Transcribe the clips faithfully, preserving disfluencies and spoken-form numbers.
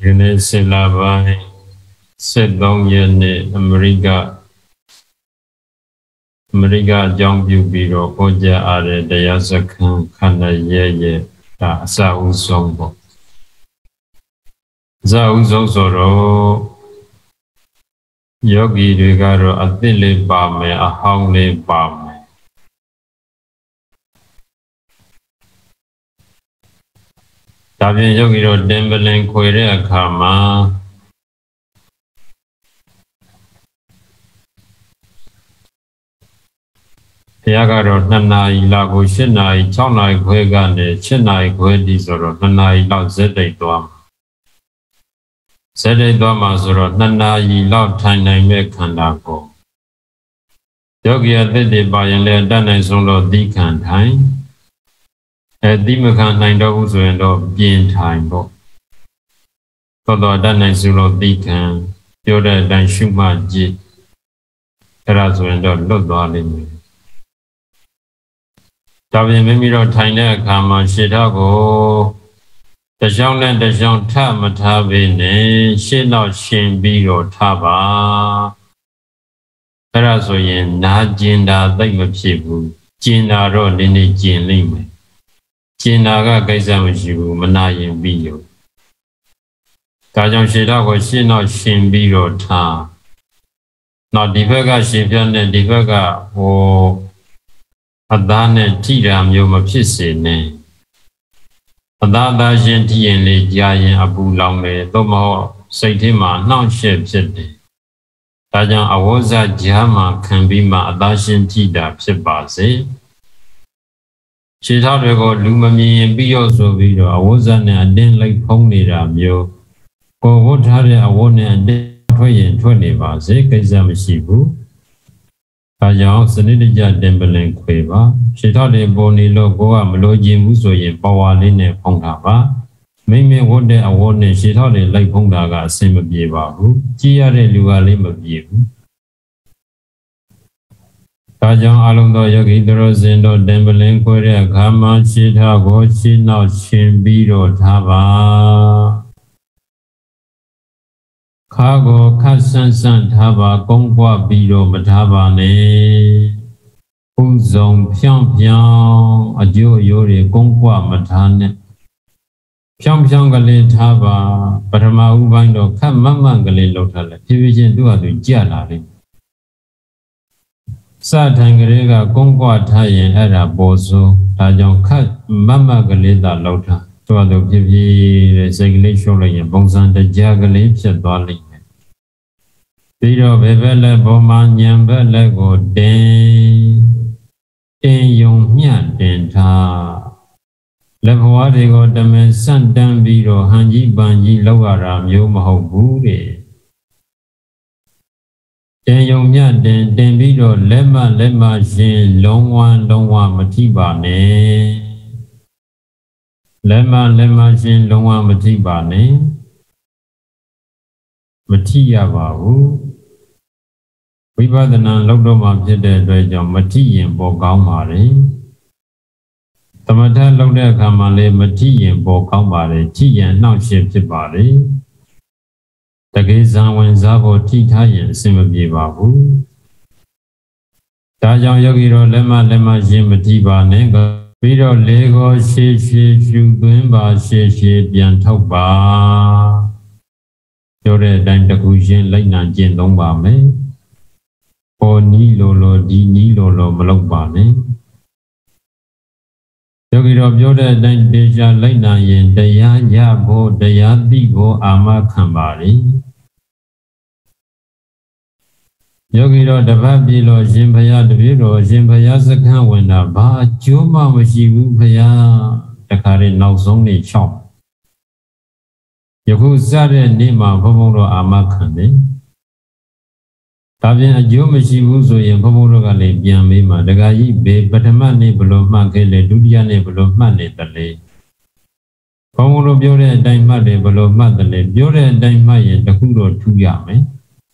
Yune Silabai Sedong Yene America America Jong Biro Oja Are Dayasakan Kana Ye Ta Sa Usong Za Usong Soro Yogi Rigaro Atile Bame Ahongle Bame Tabi Yogi Ro Dembelen Quere Akama Yagaro Nana Ilago Shinai Chonai Quegane Chinai Quedi Zoro Nana Ila Zede Dwam Zede Dwama Zoro Nana Ila Tainai Mekandago Yogi Adede Bayan Dana Zolo Dikan Time A Dimakan Nando Uzo Bien Time Bo Todo Dana Zolo Dikan Yoda Dan Shuma Jit Erazo and Lodwali Tabi Mimiro Taina Kama Shitago The Jong and the Jong Tamatabi Shino Shin Biro Taba Tarazoyan Najinda Limapibu Jina Ro Nini Jin Lime Jinaga Gaizamashu Manayan Bio Tajong Shitago Shino Shin Biro Ta Not Divaga Shipian and Divaga or Adane Tiram Yoma Pisine Adada Genti and Le Jayan Abu Lame, Domo, Saitima, non ship Sede. Tajan Awoza Jama can be ma Adashin Tida Pibase. She thought to go Lumami and be also video. Awoza and then like Pony Ramyo. Or what had a one and then twenty and twenty base, Kazam Shibu. Tajang Senija Dembelen Queva, she thought a bony logo and Meloji Muso in Pawaline Pongava. Mame one day a warning, she thought a like Pongaga, same of Yevahu, Gia de Lualim of Yevu. Tajang Alonso Yogi Drozendo Dembelen Queria Kama, she thought what she now Shin Biro Tava. Kago Kasan San Taba Gongwa Biro Mataba Ne Uzong Piang Piang Ajo Yori Gongwa Matane Piang Piang Gale Taba Patama Ubando Kamama Gale Lotale Division Dua to Jalari Satangrega Gongwa Tayan Era Bozo Tajong Kat Mama Galeta Lota To the Pivi Segulation and Bongsan the Jagalipes at Bali. Piro Bevele Boman Yamba Lego Den Den Yong Mian Denta Lepoadigo the men Sandan Biro Hanji Banji Lowaram Yomaho Bure Den Yong Mian Den Den Biro Lema Lema Jin Long One Long One Matiba Ne Lema Lema Jin Long One Matiba Ne Matia Babu Vivadana Lodoma Pide Dredja Mati and Bogaumari Tamata Loda Kamale Mati and Bogaumari, Tea and now shaped body. The Gizan when Zabo Tita and Simabi Babu Tajan Yogiro Lema Lema Jimatiba Nenga Vido Lego She She Shugumba She She Biantoba Yore Dandakushin Lina Jin Domba Me. O ni lolo di ni lolo malobane. Yogi of Yoda then deja lina yen daya yabo daya digo ama kambari. Yogi of the Babilo Jimpaya the Viro Jimpaya Zakan when a ba Juma Washibu Paya Takari Nausoni chop. Yoku Zare Nima Pomoro Amakane. Tavian a geometry Uzo and Pomoroga le Biamima, the Gai Bay, but a man below Makele, Dudiane below Mane the lay. Pomoro Biore and Daimade below Madele, Biore and Daimay, the Kuro two Yame.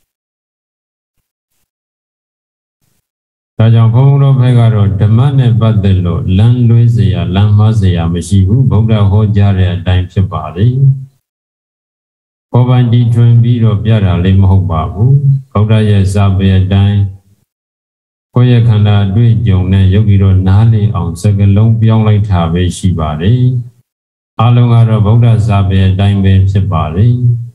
Tajan Pomoro Pegaro, the Mane Badelo, Lan Luizia, Lan Mazia, Meshihu, Boga Hojare, and Daim Chapari. ကိုယ်ပိုင်တည်ထွင်ပြီးတော့ပြတာလည်းမဟုတ်ပါဘူးဗုဒ္ဓရဲ့စာပေအတိုင်းကိုယ့်ရဲ့ခန္ဓာအတွေ့အကြုံနဲ့ယောဂီတို့နားလည်အောင်စကလုံးပြောင်းလိုက်တာပဲရှိပါတယ်အလုံးကတော့ဗုဒ္ဓစာပေအတိုင်းပဲဖြစ်ပါတယ်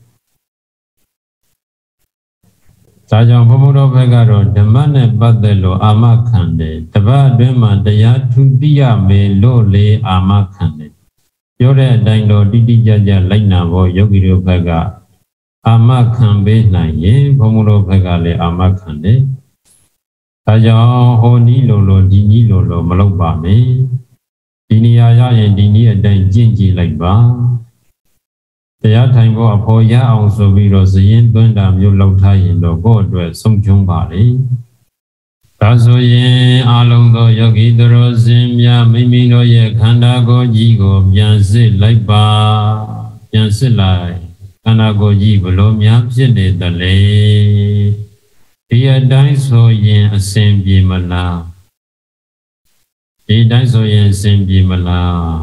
ဒါကြောင့်ဘုံဘုံတော်ဘက်ကတော့ဓမ္မနဲ့ပတ်သက်လို့အာမခံတယ်တပတ်အတွင်းမှာတရားထူသိရမယ်လို့လေအာမခံတယ်ပြောတဲ့အတိုင်းတော့တိတိကျကျလိုက်နာဖို့ယောဂီတို့ဘက်ကအာမခံပေးနိုင်ရင်ဘုံဘုံတော်ဘက်ကလည်းအာမခံတယ်ဒါကြောင့်ဟိုနီးလိုလိုဒီနီးလိုလိုမလုပ်ပါနဲ့ဒီနေရာရရင်ဒီနည်းအတိုင်းကျင့်ကြည်လိုက်ပါတရားထိုင်ဖို့အဖို့ရအောင်ဆိုပြီးတော့ဇရင်သွင်းတာမျိုးလောက်ထားရင်တော့ကိုယ့်အတွက်ဆုံးချုံးပါလေဒါဆိုရင်အလုံးသောယောဂီသူတော်စင်များမိမိတို့ရဲ့ခန္ဓာကိုယ်ကြီးကိုပြန်စစ်လိုက်ပါပြန်စစ်လိုက်ခန္ဓာကိုယ်ကြီးဘလို့များဖြစ်နေသလဲဒီအတိုင်းဆိုရင်အစဉ်ပြေမလားဒီတိုင်းဆိုရင်အစဉ်ပြေမလား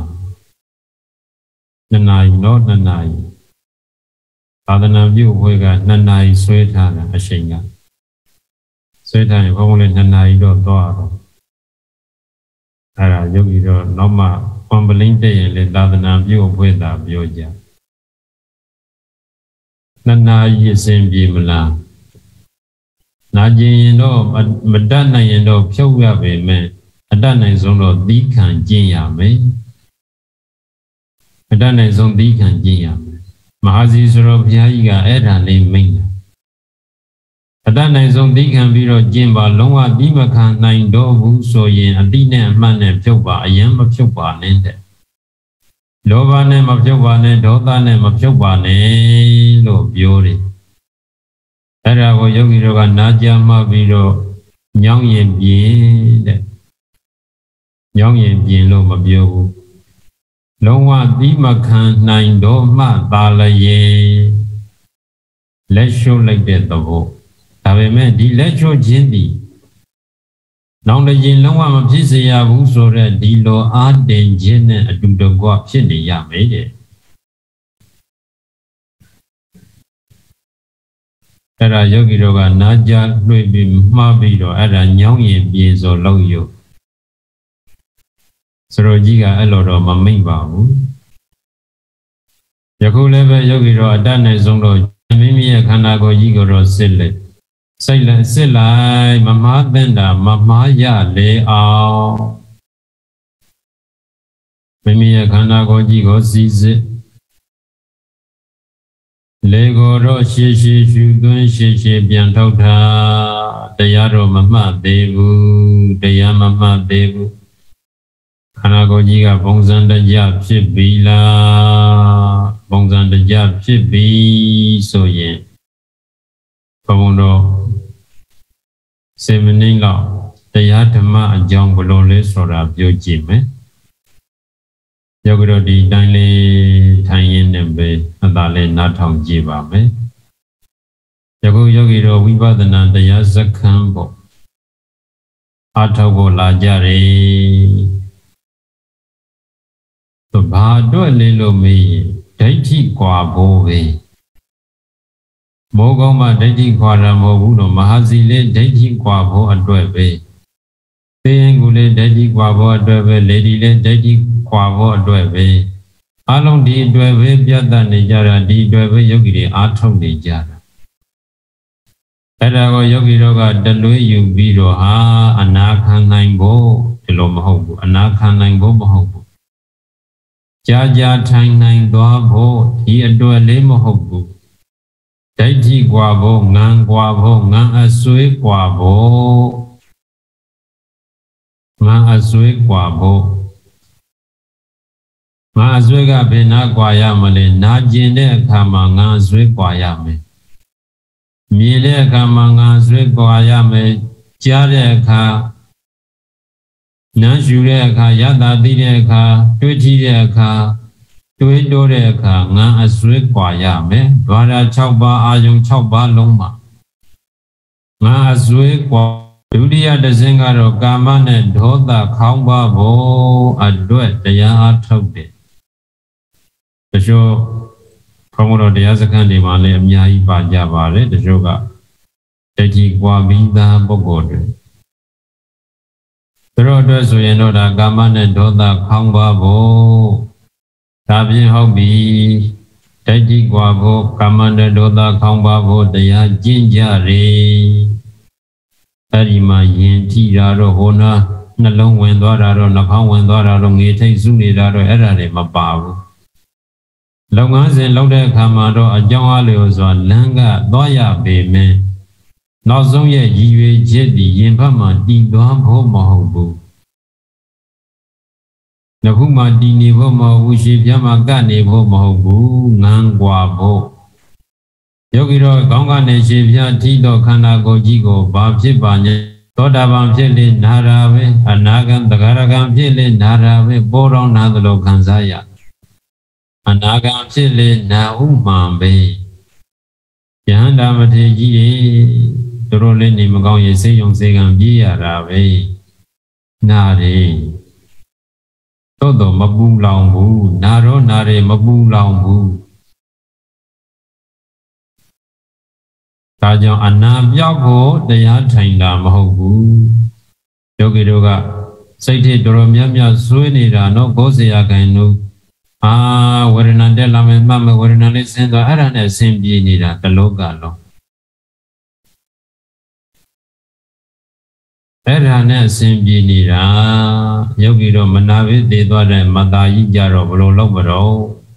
နှစ်နာရီတော့နှစ်နာရီသာသနာပြုအဖွဲ့ကနှစ်နာရီဆွဲထားတာအချိန်ကဆွဲထားရင်ဘုံလည်းနှစ်နာရီတော့သွားတော့အဲ့ဒါယောဂီတော့နောက်မှကွန်ပလင်းတက်ရင်လေသာသနာပြုအဖွဲ့သာပြောကြနှစ်နာရီအစဉ်ပြေမလားနာကျင်ရင်တော့မတတ်နိုင်ရင်တော့ဖြုတ်ရပေမဲ့အတတ်နိုင်ဆုံးတော့သီးခံကျင့်ရမယ်အတတ်နိုင်ဆုံးသီးခံကျင့်ရမယ်မဟာစီဆိုတော့ဘုရားကြီးကအဲ့ဒါလေးမိန့်တာအတတ်နိုင်ဆုံးသီးခံပြီးတော့ကျင့်ပါလုံးဝသီးမခံနိုင်တော့ဘူးဆိုရင်အတိနဲ့အမှတ်နဲ့ဖြုတ်ပါအရင်မဖြုတ်ပါနဲ့တဲ့လောဘနဲ့မဖြုတ်ပါနဲ့ဒေါသနဲ့မဖြုတ်ပါနဲ့လို့ပြောတယ်အဲ့ဒါကိုယောဂီတို့ကနာကြားမှပြီးတော့ညောင်းရင်ပြင်းတဲ့ညောင်းရင်ပြင်းလို့မပြောဘူးလုံးဝသီးမခံနိုင်တော့မှသာလျင်လက်ရှုပ်လိုက်တဲ့သဘောဒါပေမဲ့ဒီလက်ရှုပ်ခြင်းသည်နောင်တရင်လုံးဝမဖြစ်စေရဘူးဆိုတော့ဒီလိုအားတင်ခြင်းနဲ့အတူတကွဖြစ်နေရမယ်တဲ့အဲ့ဒါယောဂီတို့ကနာကြားလွှင့်ပြီးမှားပြီးတော့အဲ့ဒါညောင်းရင်ပြေဆိုလို့ရုပ်စရောကြီးကအဲ့လိုတော့မမိတ်ပါဘူးယခုလည်းပဲယောဂီတို့အတတ်နိုင်ဆုံးတော့မိမိရဲ့ခန္ဓာကိုယ်ကြီးကိုတော့စစ်လိုက်စိတ်လည်းစစ်လိုက်မမားသင့်တာမမားရလေအောင်မိမိရဲ့ခန္ဓာကိုယ်ကြီးကိုစီစစ်လေကိုတော့ရှေ့ရှေ့ရှုသွင်းရှေ့ရှေ့ပြန်ထုတ်တာတရားတော့မမှတ်သေးဘူးတရားမမှတ်သေးဘူးခန္ဓာကိုယ်ကြီးကပုံစံတကျဖြစ်ပြီလားပုံစံတကျဖြစ်ပြီဆိုရင်ဘုံတော့စေမင်းလောက်တရားဓမ္မအကြောင်းဘလို့လဲဆိုတာပြောကြည့်မယ်ယောဂီတို့ဒီတိုင်းလေးထိုင်ရင်းနဲ့ပဲအသာလေးနားထောင်ကြည့်ပါမယ်ယခုယောဂီတို့ဝိပဿနာတရားစခန်းပေါ့အထောက်ဖို့လာကြတယ်သူဘာအတွက်လဲလို့မေးရင်ဒိဋ္ဌိကွာဖို့ပဲမိုးကောင်းမှဒိဋ္ဌိခွာတာမဟုတ်ဘူးလို့မဟာစီလေးဒိဋ္ဌိကွာဖို့အတွက်ပဲသေရင်ကူလေးဒိဋ္ဌိကွာဖို့အတွက်ပဲလေဒီလေးဒိဋ္ဌိခွာဖို့အတွက်ပဲအလုံးဒီအတွက်ပဲပြတ်တတ်နေကြတာဒီအတွက်ပဲယောဂီတွေအားထုတ်နေကြတာအဲ့ဒါကိုယောဂီတို့ကတလွေးယူပြီးတော့ဟာအနာခံနိုင်ဖို့ဒီလိုမဟုတ်ဘူးအနာခံနိုင်ဖို့မဟုတ်ဘူးကြာကြာထိုင်နိုင်သွားဖို့ဒီအတွက်လေးမဟုတ်ဘူးဒိဋ္ဌိကွာဖို့ငန်းကွာဖို့ငန်းအစွဲကွာဖို့ငန်းအစွဲကွာဖို့ငန်းအစွဲကဘယ်နာကွာရမလဲနာကျင်တဲ့အခါမှာငန်းအစွဲကွာရမယ်မြင်တဲ့အခါမှာငန်းအစွဲကွာရမယ်ကြားတဲ့အခါနားရှူတဲ့အခါယတာသိတဲ့အခါတွေးကြည့်တဲ့အခါတွေးတိုးတဲ့အခါငန်းအစွဲကွာရမယ်ဓဝရ၆ပါးအာယုံ၆ပါးလုံးမှာငန်းအစွဲကွာဒုတိယတစ်ဆင့်ကတော့ကာမနဲ့ဒေါသခေါင်းပါဖို့အတွက်တရားအားထုတ်တယ်တချို့ဘုံတော်တရားစခန်းတွေမှာလည်းအများကြီးပါကြပါတယ်တချို့ကတကြီးကွာပြီးသားပုဂ္ဂိုလ်တွေသူတို့အတွက်ဆိုရင်တော့ဒါကာမနဲ့ဒေါသခေါင်းပါဖို့ဒါဖြင့်ဟုတ်ပြီတကြီးကွာဖို့ကာမနဲ့ဒေါသခေါင်းပါဖို့တရားကျင့်ကြရေအဲ့ဒီမှာယင်ကြည့်တာတော့ဟိုနာနှလုံးဝင်သွားတာတော့နှာခေါင်းဝင်သွားတာတော့ငေထိတ်စုနေတာတော့အဲ့ဒါတွေမပါဘူးလုပ်ငန်းစဉ်လုပ်တဲ့အခါမှာတော့အကြောင်းအလျော်စွာလမ်းကသွားရပေမယ့်နောက်ဆုံးရဲ့ရည်ရွယ်ချက်ဒီရင်ဘတ်မှာတည်သွားဖို့မဟုတ်ဘူး။အခုမှတည်နေဖို့မဟုတ်ဘူးရှေ့ပြမှာကနေဖို့မဟုတ်ဘူးငန်းကွာဖို့ယောဂီတော့ခေါင်းကနေရှေ့ပြထိတော့ခန္ဓာကိုယ်ကြီးကိုဘာဖြစ်ပါညသောတာပန်ဖြစ်လေနာရာပဲအနာဂံသဂရကံဖြစ်လေနာရာပဲပေါ်တော်နာသလိုခံစားရအနာဂံဖြစ်လေနာဥမှန်ပဲယဟန္တာမထေရကြီးရေသူတို့လည်းနေမကောင်းရေစိတ်ယုံစေကံပြေးရတာပဲနာရီသို့တော့မပူလောင်ဘူးနာတော့နာရီမပူလောင်ဘူးဒါကြောင့်အနာပြောက်ဖို့တရားထိုင်တာမဟုတ်ဘူးယောဂီတို့ကစိတ်ထဲတော်တော်များများဆွေးနေတာနော်ကိုယ်စရာခိုင်လို့အာဝေဒနာတက်လာမယ်မှတ်မယ်ဝေဒနာလေးဆင်းသွားအဲ့ဒါနဲ့ဆင်းပြေးနေတာတလောကလုံးအဲ့ဒါနဲ့ဆင်းပြေးနေတာယောဂီတို့မနာဝိသေသွားတဲ့မတာကြီးကြတော့ဘလို့လောက်မတော့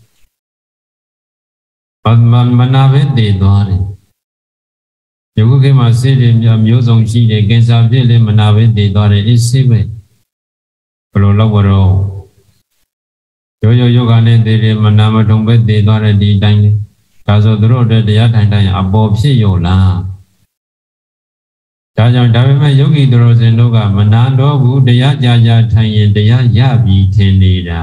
မနာဝိသေသွားတယ်ယခုခေတ်မှာစိတ်တွေမျိုးစုံရှိတယ်ကင်ဆာဖြစ်လေမနာဝိသေသွားတယ်အေးစိပဲဘလို့လောက်မတော့ယောယောယောဂနဲ့တည်တယ်မနာမထုံပဲတည်သွားတဲ့ဒီတိုင်းလေဒါဆိုသူတို့အတွက်တရားထိုင်တိုင်းအပေါ်ဖြစ်ရောလားဒါကြောင့်ဒါပေမဲ့ယောဂီသူတော်စင်တို့ကမနာတော့ဘူးတရားကြာကြာထိုင်ရင်တရားရပြီထင်နေတာ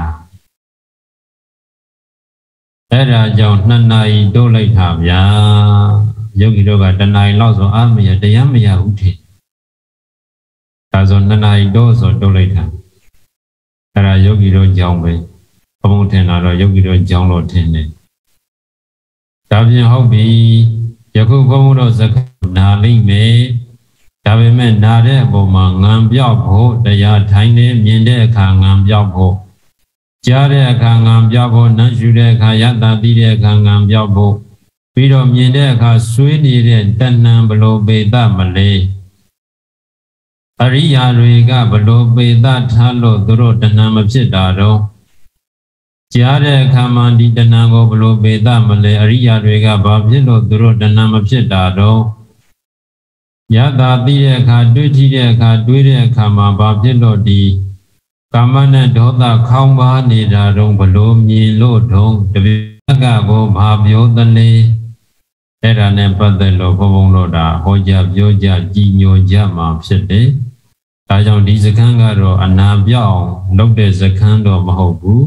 အဲ့ဒါကြောင့်နှစ်နာရီတိုးလိုက်တာဗျာယောဂီတို့ကတနာရီလောက်ဆိုအာမရတရားမရဘူးထင်ဒါဆိုနှစ်နာရီတိုးဆိုတိုးလိုက်တာအဲ့ဒါယောဂီတို့ကြောင့်ပဲဘုံထင်တာတော့ယောဂီတို့ကြောင်းလို့ထင်တယ်ဒါပြင်ဟုတ်ပြီယခုဘုံတို့စကားနာလိမ့်မယ်ဒါပေမဲ့နာတဲ့အပေါ်မှာငံပြောက်ဖို့တရားထိုင်နေမြင်တဲ့အခါငံပြောက်ဖို့ကြားတဲ့အခါငံပြောက်ဖို့နှံ့ရှူတဲ့အခါယတ္တာသိတဲ့အခါငံပြောက်ဖို့ပြီးတော့မြင်တဲ့အခါဆွေးနေတဲ့တဏ္ဍဘလို့ပေတမလဲအရိယာတွေကဘလို့ပေတထားလို့သူတို့တဏ္ဍမဖြစ်တာတော့ကြားတဲ့အခါမှာဒီတဏ္ဍကိုဘလို့ပေတမလဲအရိယာတွေကဘာဖြစ်လို့သူတို့တဏ္ဍမဖြစ်တာတော့ယတာသိတဲ့အခါတွေးကြည့်တဲ့အခါတွေးတဲ့အခါမှာဘာဖြစ်လို့ဒီကာမနဲ့ဒေါသခေါင်းပါနေတာတော့ဘလို့မြင်လို့တော့တပိကကိုဘာပြောသလဲအဲ့ဒါနဲ့ပတ်သက်လို့ဘုံဘုံတို့ဒါဟောကြားပြောကြကြီးညိုကြမှာဖြစ်တယ်ဒါကြောင့်ဒီစခန်းကတော့အနာပြောင်းလုပ်တဲ့စခန်းတော့မဟုတ်ဘူး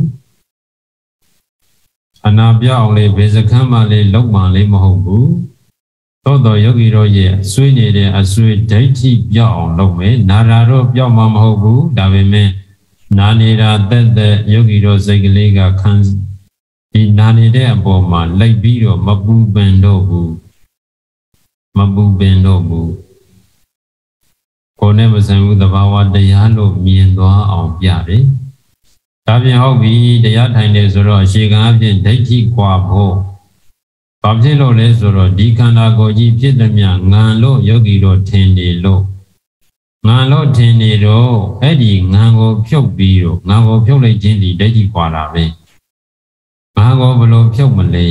အနာပြောင်းလေဘယ်စခန်းမှလေလောက်မှလေမဟုတ်ဘူးသို့တော်ယောဂီတို့ရဲ့ဆွေးနေတဲ့အဆွေးဒိဋ္ဌိပြောင်းအောင်လုပ်မယ်နာရာတော့ပြောင်းမှာမဟုတ်ဘူးဒါပေမဲ့နာနေတာတက်တက်ယောဂီတို့စိတ်ကလေးကခံဒီနာနေတဲ့အပေါ်မှာလိုက်ပြီးတော့မပူပင်တော့ဘူးမပူပင်တော့ဘူးကိုယ်နဲ့မဆိုင်ဘူးသဘာဝတရားလို့မြင်သွားအောင်ပြတယ်ဒါပြင်ဟုတ်ပြီတရားထိုင်တယ်ဆိုတော့အရှိခံအဖြစ်ဒိဋ္ဌိကွာဖို့ဘာဖြစ်လို့လဲဆိုတော့ဒီခန္ဓာကိုယ်ကြီးဖြစ်သည်မြငံလို့ယောဂီတို့ထင်နေလို့ငံလို့ထင်နေတော့အဲ့ဒီငံကိုဖြုတ်ပြီးတော့ငံကိုဖြုတ်လိုက်ခြင်းဒီဒိဋ္ဌိကွာတာပဲငံကိုဘယ်လိုဖြုတ်မလဲ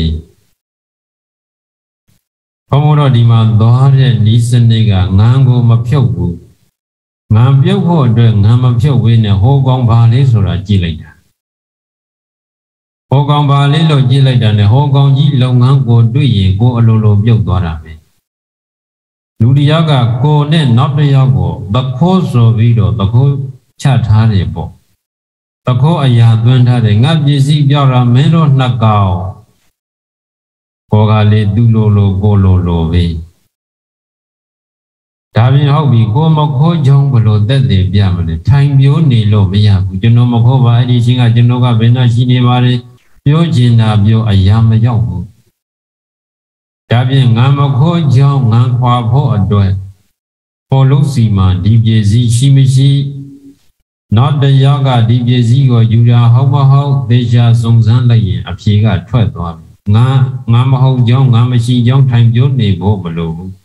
ဘုံတော့ဒီမှာသွားတဲ့ဤစနစ်ကငံကိုမဖြုတ်ဘူးငံပြုတ်ဖို့အတွက်ငံမဖြုတ်ဝေးနဲ့ဟိုကောင်ဘာလေးဆိုတာကြည့်လိုက်တာဟိုကောင်ဘာလေးလို့ကြည့်လိုက်တာနဲ့ဟိုကောင်ကြီးလုပ်ငန်းကိုတွေ့ရင်ကိုအလိုလိုပြုတ်သွားတာပဲလူတယောက်ကကိုနဲ့နောက်တစ်ယောက်ကိုသခိုးဆိုပြီးတော့သခိုးချထားတယ်ပေါ့သခိုးအရာသွင်းထားတယ်ငါပစ္စည်းပြောက်တာမင်းတို့နှစ်ကောင်ကိုကလေးသူ့လိုလိုကိုလိုလိုပဲဒါပြင်ဟုတ်ပြီကိုမခိုးကြောင်းဘလို့တက်တယ်ပြမလဲထိုင်ပြိုးနေလို့မရဘူးကျွန်တော်မခိုးပါအဲ့ဒီချင်းကကျွန်တော်ကဘယ်နှရှိနေပါလဲပြောချင်တာပြောအရာမရောက်ဘူးဒါဖြင့်ငါမခိုးကြောင်းငါခွာဖို့အတွက်ပေါ်လုံးစီမှာဒီပစ္စည်းရှိမရှိနောက်တယောက်ကဒီပစ္စည်းကိုယူတာဟုတ်မဟုတ်သေချာစုံစမ်းလိုက်ရင်အဖြေကထွက်သွားပြီငါငါမဟုတ်ကြောင်းငါမရှိကြောင်းထိုင်ပြောနေဖို့မလိုဘူး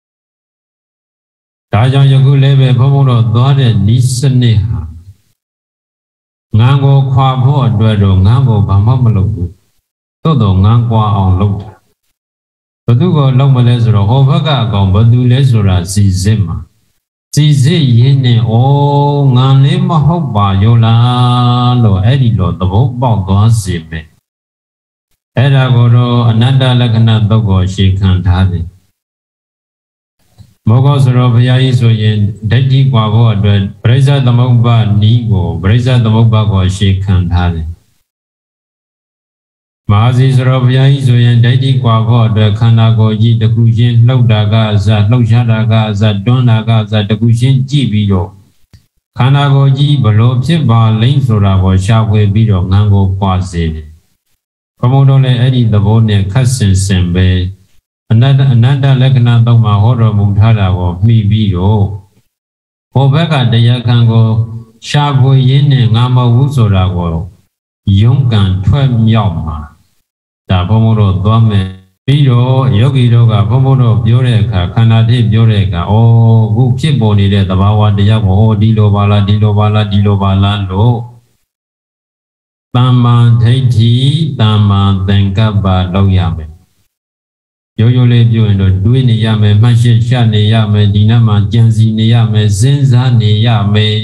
ဒါကြောင့်ယခုလည်းပဲဘုန်းဘုန်းတော်သွားတဲ့ဤစနစ်ဟာငါကိုခွာဖို့အတွက်တော့ငါကိုဘာမှမလုပ်ဘူးသို့တော့ငါကွာအောင်လုပ်တာဘသူကိုလုပ်မလဲဆိုတော့ဟောဘက်ကအကောင်ဘသူလဲဆိုတာစီစစ်မှာစီစစ်ရင်းနဲ့ဩငါလေးမဟုတ်ပါရောလားလို့အဲ့ဒီလိုသဘောပေါက်သွားစေပဲအဲ့ဒါကိုတော့အနတ္တလက္ခဏာသုတ်ကိုရှေခံထားတယ်မောဂောဆိုတော့ဘုရားကြီးဆိုရင်ဒိဋ္ဌိကွာဖို့အတွက်ပရိစ္ဆသမုပ္ပါနီးကိုပရိစ္ဆသမုပ္ပါကိုရှေခံထားတယ်မဟာစီဆိုတော့ဘုရားကြီးဆိုရင်ဒိဋ္ဌိကွာဖို့အတွက်ခန္ဓာကိုယ်ကြီးတစ်ခုချင်းလှုပ်တာကအစလှုပ်ရှားတာကအစတွန်းတာကအစတစ်ခုချင်းကြည့်ပြီးတော့ခန္ဓာကိုယ်ကြီးဘလို့ဖြစ်ပါလိမ့်ဆိုတာကိုရှာဖွေပြီးတော့ငန်းကိုပွားစေတယ်ဘုံဘုံတို့လည်းအဲ့ဒီသဘောနဲ့ခက်ဆင်ဆင်ပဲအနတ္တအနတ္တလက္ခဏာသုံးပါးဟောတော်မူထားတာကိုမှီပြီးတော့ဟောဘက်ကတရားခံကိုရှာဖွေရင်းနဲ့ငါမဟုတ်ဘူးဆိုတာကိုယုံကံထွက်မြောက်မှာဒါဘုံဘုံတို့သွားမယ်ပြီးတော့ယောဂီတို့ကဘုံဘုံတို့ပြောတဲ့အခါခန္ဓာတိပြောတဲ့အခါဩခုဖြစ်ပေါ်နေတဲ့သဘာဝတရားကိုဟောဒီလိုပါလားဒီလိုပါလားဒီလိုပါလားလို့တမ္မာဒိဋ္ဌိတမ္မာသင်္ကပ္ပလောက်ရမယ်ရိုးရိုးလေးပြောရင်တော့တွေးနေရမယ်မှတ်ရှက်ရှနေရမယ်ဒီနေ့မှကြံစီနေရမယ်စဉ်းစားနေရမယ်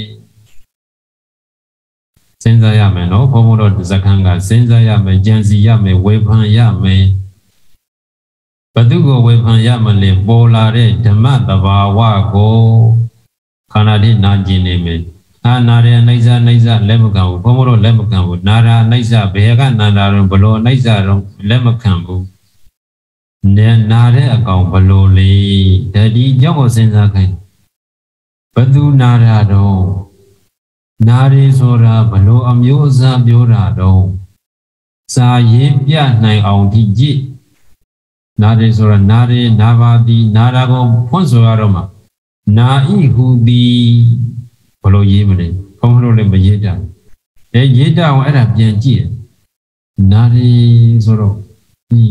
စဉ်းစားရမယ်နော်ဘုံဘုံတို့ဇခန်းကစဉ်းစားရမယ်ကြံစီရမယ်ဝေဖန်ရမယ်ဘသူကိုဝေဖန်ရမလဲပေါ်လာတဲ့ဓမ္မတဘာဝကိုခန္ဓာတိနာကျင်နေမယ်အာနာရအနိစ္စအနိစ္စလက်မခံဘူးဘုံဘုံတို့လက်မခံဘူးနာရာအနိစ္စဘယ်ကနာတာတော့ဘလို့အနိစ္စတော့လက်မခံဘူးနေနာတဲ့အကောင်ဘလို့လေတတိကြောင့်ကိုစဉ်းစားခိုင်းဘသူနာတာတော့နာရီဆိုတာဘလို့အမျိုးအစားပြောတာတော့စာရေးပြနိုင်အောင်ဒီကြည့်နာရီဆိုတာနာရီနာပါသည်နာတာကိုဖွင့်ဆိုရတော့မှနာဤဟူသည်ဘလို့ရေးမလဲဘုံတို့လည်းမရေးကြဘူးအဲရေးကြအောင်အဲ့ဒါပြန်ကြည့်နာရီဆိုတော့ဒီ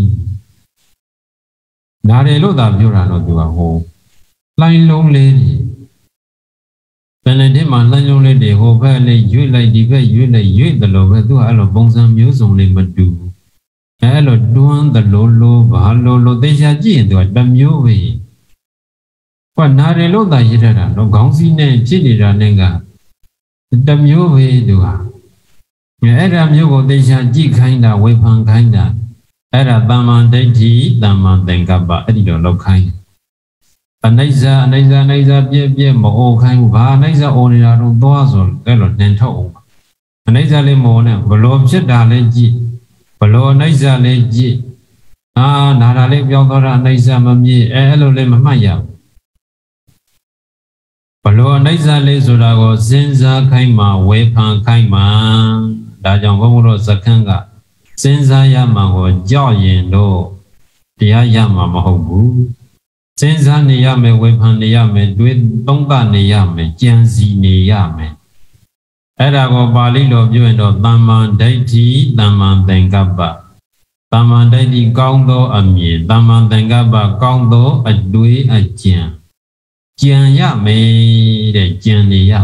နာရီလို့သာပြောတာတော့သူကဟိုလှိုင်းလုံးလေးကြီးပင်လည်းဒီမှာလှိုင်းလုံးလေးတွေဟိုဘက်လေးရွေ့လိုက်ဒီဘက်ရွေ့လိုက်ရွေ့တယ်လို့ပဲသူကအဲ့လိုပုံစံမျိုးစုံလေးမတူဘူးအဲ့လိုတွန်းတယ်လို့လို့ဘာလို့လို့သေချာကြည့်ရင်သူကတစ်မျိုးပဲဟောနာရီလို့သာရေးထားတာတော့ခေါင်းစည်းနဲ့ဖြစ်နေတာနဲ့ကတစ်မျိုးပဲသူကအဲ့ဒါမျိုးကိုသေချာကြည့်ခိုင်းတာဝေဖန်ခိုင်းတာအဲ့ဒါတမ္မာဒိဋ္ဌိတမ္မာသင်္ကပ္ပအဲ့ဒီတော့လောက်ခိုင်းအနိစ္စအနိစ္စအနိစ္စပြည့်ပြည့်မအိုခိုင်းဘူးဘာအနိစ္စအိုနေတာတော့သွားဆိုအဲ့လိုနှင်ထုတ်အောင်အနိစ္စလေးမအိုနဲ့ဘလို့ဖြစ်တာလဲကြည့်ဘလို့အနိစ္စလေးကြည့်အာနာတာလေးပြောင်းသွားတာအနိစ္စမမြည်အဲအဲ့လိုလေးမမှတ်ရဘူးဘလို့အနိစ္စလေးဆိုတာကိုစဉ်းစားခိုင်းမှဝေဖန်ခိုင်းမှဒါကြောင့်ဘုန်းဘုရားစခန်းကစဉ်းစားရမှာကိုကြောက်ရင်တော့တရားရမှာမဟုတ်ဘူးစဉ်းစားနေရမယ်ဝေဖန်နေရမယ်တွေးသုံးသနေရမယ်ကြံစီနေရမယ်အဲ့ဒါကိုပါဠိလိုပြောရင်တော့တမ္မာဒိဋ္ဌိတမ္မာသင်္ကပ္ပတမ္မာဒိဋ္ဌိကောင်းသောအမြင်တမ္မာသင်္ကပ္ပကောင်းသောအတွေးအကြံကြံရမယ်တဲ့ကြံနေရ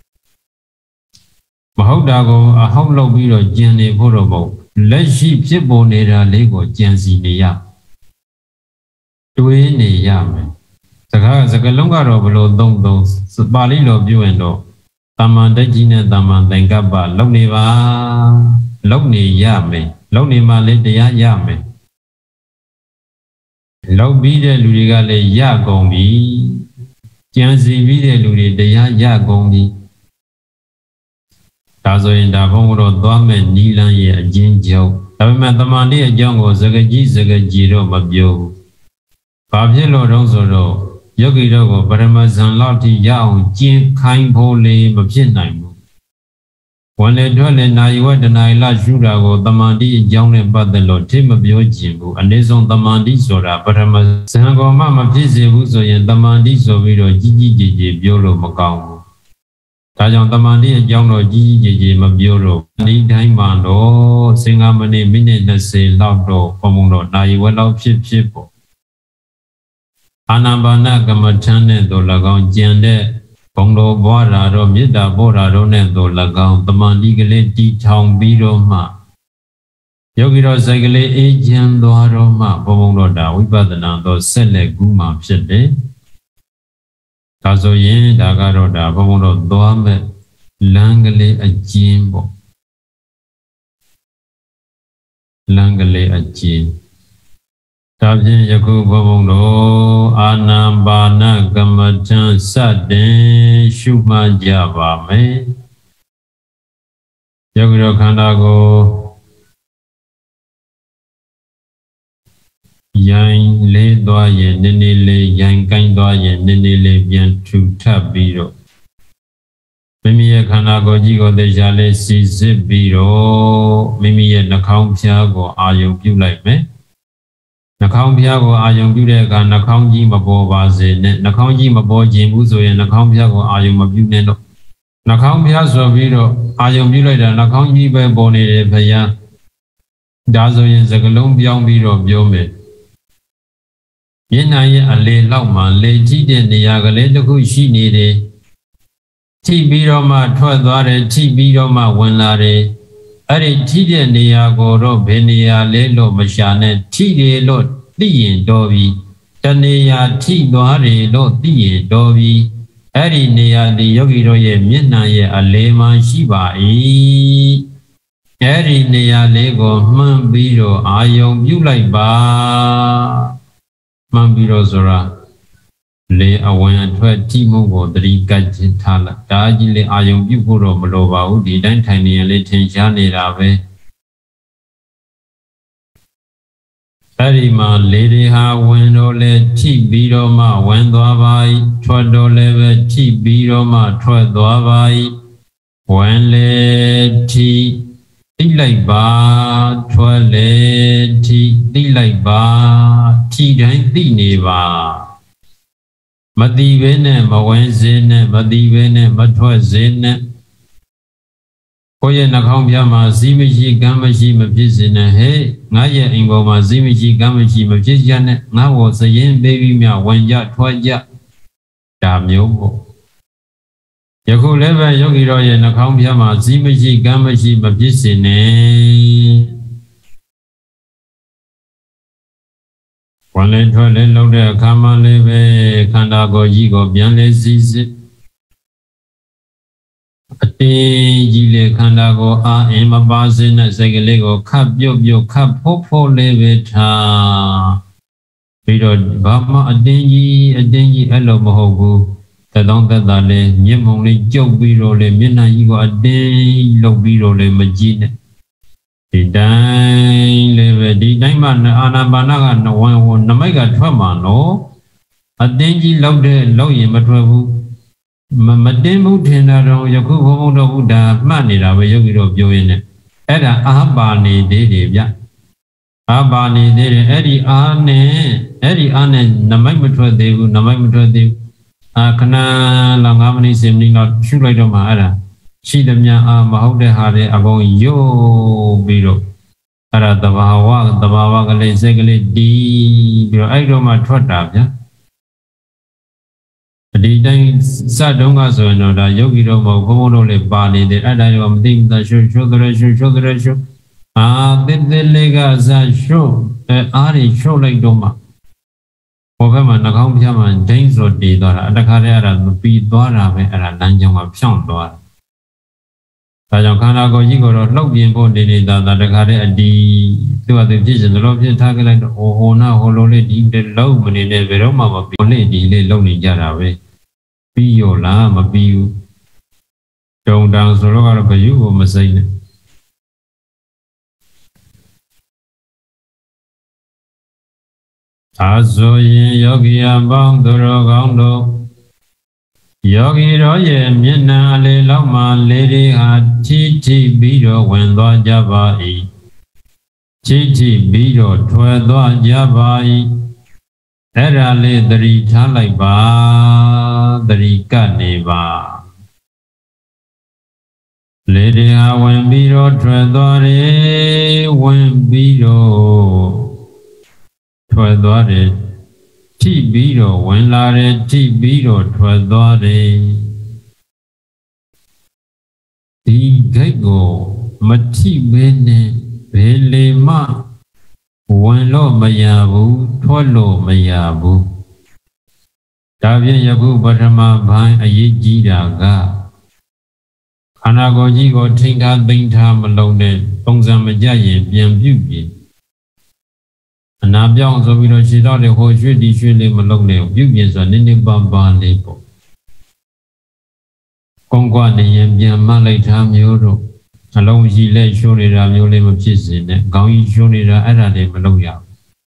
မဟုတ်တာကိုအဟုတ်လုပ်ပြီးတော့ကြံနေဖို့တော့မဟုတ်လက်ရှိဖြစ်ပေါ်နေတာလေးကိုကြံစီနေရတွေးနေရမယ်စကားစကားလုံးကတော့ဘလို့သုံးသုံးပါဠိလိုပြောရင်တော့တမ္မာဒိဋ္ဌိနဲ့တမ္မာသင်္ကပ္ပလုပ်နေပါလုပ်နေရမယ်လုပ်နေမှလည်းတရားရမယ်လုပ်ပြီးတဲ့လူတွေကလည်းရကုန်ပြီကြံစီပြီးတဲ့လူတွေတရားရကုန်ပြီဒါဆိုရင်ဒါဘုံတော့သွားမဲ့နီလန်းရဲ့အကျဉ်းချုပ်ဒါပေမဲ့တမန်တော်ရဲ့အကြောင်းကိုစကားကြီးစကားကြီးတော့မပြောဘူးဘာဖြစ်လို့တော့ဆိုတော့ယောဂီတို့ကိုပရမဇန်လောက်ထိရအောင်ကျင့်ခိုင်းဖို့လေးမဖြစ်နိုင်ဘူးဝန်လေထွက်လေနိုင်ဝတ္တနိုင်လရှုတာကိုတမန်တိအကြောင်းနဲ့ပတ်သက်လို့ထိမပြောကြည့်ဘူးအနည်းဆုံးတမန်တိဆိုတာပထမဇံကောမှမဖြစ်စေဘူးဆိုရင်တမန်တိဆိုပြီးတော့ကြီးကြီးကြီးကြီးပြောလို့မကောင်းဘူးဒါကြောင့်တမန်တိအကြောင်းတော့ကြီးကြီးကြီးကြီးမပြောတော့ဒီတိုင်းမှာတော့စင်္ဂမဏိမိနစ်နှစ်ဆယ်လောက်တော့ဘုံဘုံတော့နိုင်ဝက်လောက်ဖြစ်ဖြစ်ပေါ့အာနာပါနကမ္မထမ်းနဲ့တော့၎င်းကျန်တဲ့ဘုံတော်ဘွားတာတော့မေတ္တာပို့တာတော့နဲ့တော့၎င်းတမန်တိကလေးတီထောင်ပြီးတော့မှယောဂီတော်စိတ်ကလေးအေးချမ်းသွားတော့မှဘုံဘုံတော့ဒါဝိပဿနာတော့ဆက်လက်ကူးမှဖြစ်တယ်ဒါဆိုရင်ဒါကတော့ဒါဘုံဘုံတော့သွားမဲ့လမ်းကလေးအကျဉ်းပေါ့လမ်းကလေးအကျဉ်းဒါဖြင့်ယခုဘုံဘုံတော်အာနာပါနကမ္မထံစတင်ရှုမှတ်ကြပါမယ်ယောဂီတော်ခန္ဓာကိုရိုင်းလေးသွားရင်နည်းနည်းလေးရိုင်းကိုင်းသွားရင်နည်းနည်းလေးပြန်ထူထပ်ပြီးတော့မိမိရဲ့ခန္ဓာကိုယ်ကြီးကိုသေချာလေးစီစစ်ပြီးတော့မိမိရဲ့နှာခေါင်းဖျားကိုအာရုံပြုလိုက်မယ်နှာခေါင်းဖျားကိုအာယုံပြုတဲ့အခါနှာခေါင်းကြီးမပေါ်ပါစေနဲ့နှာခေါင်းကြီးမပေါ်ခြင်းဘူးဆိုရင်နှာခေါင်းဖျားကိုအာယုံမပြုနဲ့တော့နှာခေါင်းဖျားဆိုပြီးတော့အာယုံပြုလိုက်တာနှာခေါင်းကြီးပဲပေါ်နေတယ်ဖျားဒါဆိုရင်စကလုံးပြောင်းပြီးတော့ပြောမယ်မျက်နှာရဲ့အလေလောက်မှာလေကြည့်တဲ့နေရာကလေးတစ်ခုရှိနေတယ်ထိပြီးတော့မှထွက်သွားတယ်ထိပြီးတော့မှဝင်လာတယ်အဲ့ဒီထိတဲ့နေရာကိုတော့ဘယ်နေရာလဲလို့မရှာနဲ့ထိတယ်လို့သိရင်တော်ပြီတနေရာထိသွားတယ်လို့သိရင်တော်ပြီအဲ့ဒီနေရာဒီယောဂီတို့ရဲ့မျက်နှာရဲ့အလေမှရှိပါ၏အဲ့ဒီနေရာလေးကိုမှန်းပြီးတော့အာယုံပြုလိုက်ပါမှန်းပြီးတော့ဆိုတာလေအဝင်အထွက်ထိမှုကိုသတိကပ်ထားလိုက်ဒါကြီးလေအာယုံပြုဖို့တော့မလိုပါဘူးဒီတိုင်းထိုင်နေရင်လေထင်ရှားနေတာပဲအဲ့ဒီမှာလေတွေဟာဝင်တော့လေထိပြီးတော့မှဝင်သွားပါ၏ထွက်တော့လည်းပဲထိပြီးတော့မှထွက်သွားပါ၏ဝင်လေထိသိလိုက်ပါထွက်လေထိသိလိုက်ပါထိတိုင်းသိနေပါမတိပဲနဲ့မဝင်စေနဲ့မတိပဲနဲ့မထွက်စေနဲ့ကိုယ့်ရဲ့နှာခေါင်းပြမှာဇီးမရှိကမ်းမရှိမဖြစ်စေနဲ့ဟဲ့ငါရဲ့အိမ်ပေါ်မှာဇီးမရှိကမ်းမရှိမဖြစ်ကြနဲ့ငါ့ကိုစရင်ပေးပြီးမြဝင်ကြထွက်ကြဒါမျိုးပေါ့ယခုလည်းပဲယောဂီတော်ရဲ့နှာခေါင်းပြမှာဇီးမရှိကမ်းမရှိမဖြစ်စေနဲ့ဝင်လေထွက်လေလှုပ်တဲ့အခါမှလည်းပဲခန္ဓာကိုယ်ကြီးကိုပြန်လဲစီစစ်အတင်းကြီးလေခန္ဓာကိုယ်အာအင်မပါစေနဲ့စိတ်ကလေးကိုခပ်ပြုတ်ပြုတ်ခပ်ဖို့ဖို့လေးပဲထားပြီးတော့ဘာမှအတင်းကြီးအတင်းကြီးအဲ့လိုမဟုတ်ဘူးသက်သောသက်သာလေးမျက်မှောင်လေးကျုပ်ပြီးတော့လေမျက်နှာကြီးကိုအတင်းလှုပ်ပြီးတော့လေမကြည့်နဲ့ဒီတိုင်းလည်းပဲဒီတိုင်းမှာအာနာပါနကနဝင်ဝင်နမိတ်ကထွက်မှာနော်အတင်းကြီးလောက်တဲ့လောက်ရင်မထွက်ဘူးမမတင်းဘူးထင်တာတော့ယခုဘုံဘုံတော်ဘုရားမှတ်နေတာပဲယောဂီတို့ပြောရင်းနဲ့အဲ့ဒါအာပါနေသေးတယ်ဗျအာပါနေသေးတယ်အဲ့ဒီအာနဲ့အဲ့ဒီအာနဲ့နမိတ်မထွက်သေးဘူးနမိတ်မထွက်သေးဘူးအာခဏလောက်၅မိနစ်၁၀မိနစ်လောက်ရှုလိုက်တော့မှအဲ့ဒါရှိသမျှအာမဟုတ်တဲ့ဟာတွေအကုန်ယို့ပြီးတော့အဲ့ဒါတဘာဝတဘာဝကလေးစိတ်ကလေးတီးပြီးတော့အဲ့တော့မှထွက်တာဗျာဒီတိုင်းစတုံးကဆိုရင်တော့ဒါယောဂီတော်မဟုတ်ဘုံဘုံတို့လည်းပါနေတယ်အဲ့ဒါရောမသိမသာရှုရှုတဲ့ရှုရှုတဲ့ရှုအာတစ်တစ်လေးကစရှုအဲအားတွေရှုလိုက်တော့မှဘဘမှာနှာခေါင်းဖျားမှဒိန်းဆိုတည်သွားတာအတခါတည်းအဲ့ဒါပြီးသွားတာပဲအဲ့ဒါလမ်းကြောင်းကဖြောင်းသွားတာဒါကြောင့်ခန္ဓာကိုယ်ကြီးကိုတော့လှုပ်ပြင်းဖို့နေနေတာဒါတခါတည်းအဒီသူ့အတူဖြစ်စဉ်တော့ဖြစ်ထားကြလိုက်တော့ဟိုဟိုနာဟိုလိုလေးဒီလုံးမနေနဲ့ဘယ်တော့မှမပြီးလေးဒီလေးလုံနေကြတာပဲပြီးရောလားမပြီးဘူးတုံတောင်ဆိုတော့ကတော့ဘယူကိုမစိမ့်နဲ့ဒါဆိုရင်ယောဂီအပေါင်းသူတော်ကောင်းတို့ယောဂီတော်ရဲ့မျက်နှာအလေလောက်မှလေတွေဟာထိထိပြီးတော့ဝင်သွားကြပါ၏ထိထိပြီးတော့ထွက်သွားကြပါ၏အဲ့ဒါလေးသတိထားလိုက်ပါသတိကနေပါလေတွေဟာဝင်ပြီးတော့ထွက်သွားတယ်ဝင်ပြီးတော့ထွက်သွားတယ်ထိပြီးတော့ဝင်လာတယ်ထိပြီးတော့ထွက်သွားတယ်ဒီဂိတ်ကိုမထိဘဲနဲ့ဘယ်လေမှဝင်လို့မရဘူးထွက်လို့မရဘူးဒါဖြင့်ယခုပထမပိုင်းအရေးကြီးတာကခန္ဓာကိုယ်ကြီးကိုထိန်းထားသိမ်းထားမလုံးနဲ့ပုံစံမကြရင်ပြန်ပြုပြင်အနာပြောင်းဆိုပြီးတော့ခြေတော့လေဟိုရွှေ့ဒီရွှေ့လေးမလုံးနဲ့ပြုပြင်ဆိုနည်းနည်းပါးပါးလေးပေါ့ကုန်းကွာနေရင်ပြန်မလိုက်ထားမျိုးတို့အလုံးကြီးလက်ရှိုးနေတာမျိုးလေးမဖြစ်စေနဲ့ခေါင်းကြီးရှိုးနေတာအဲ့ဒါလေးမလုပ်ရဘူး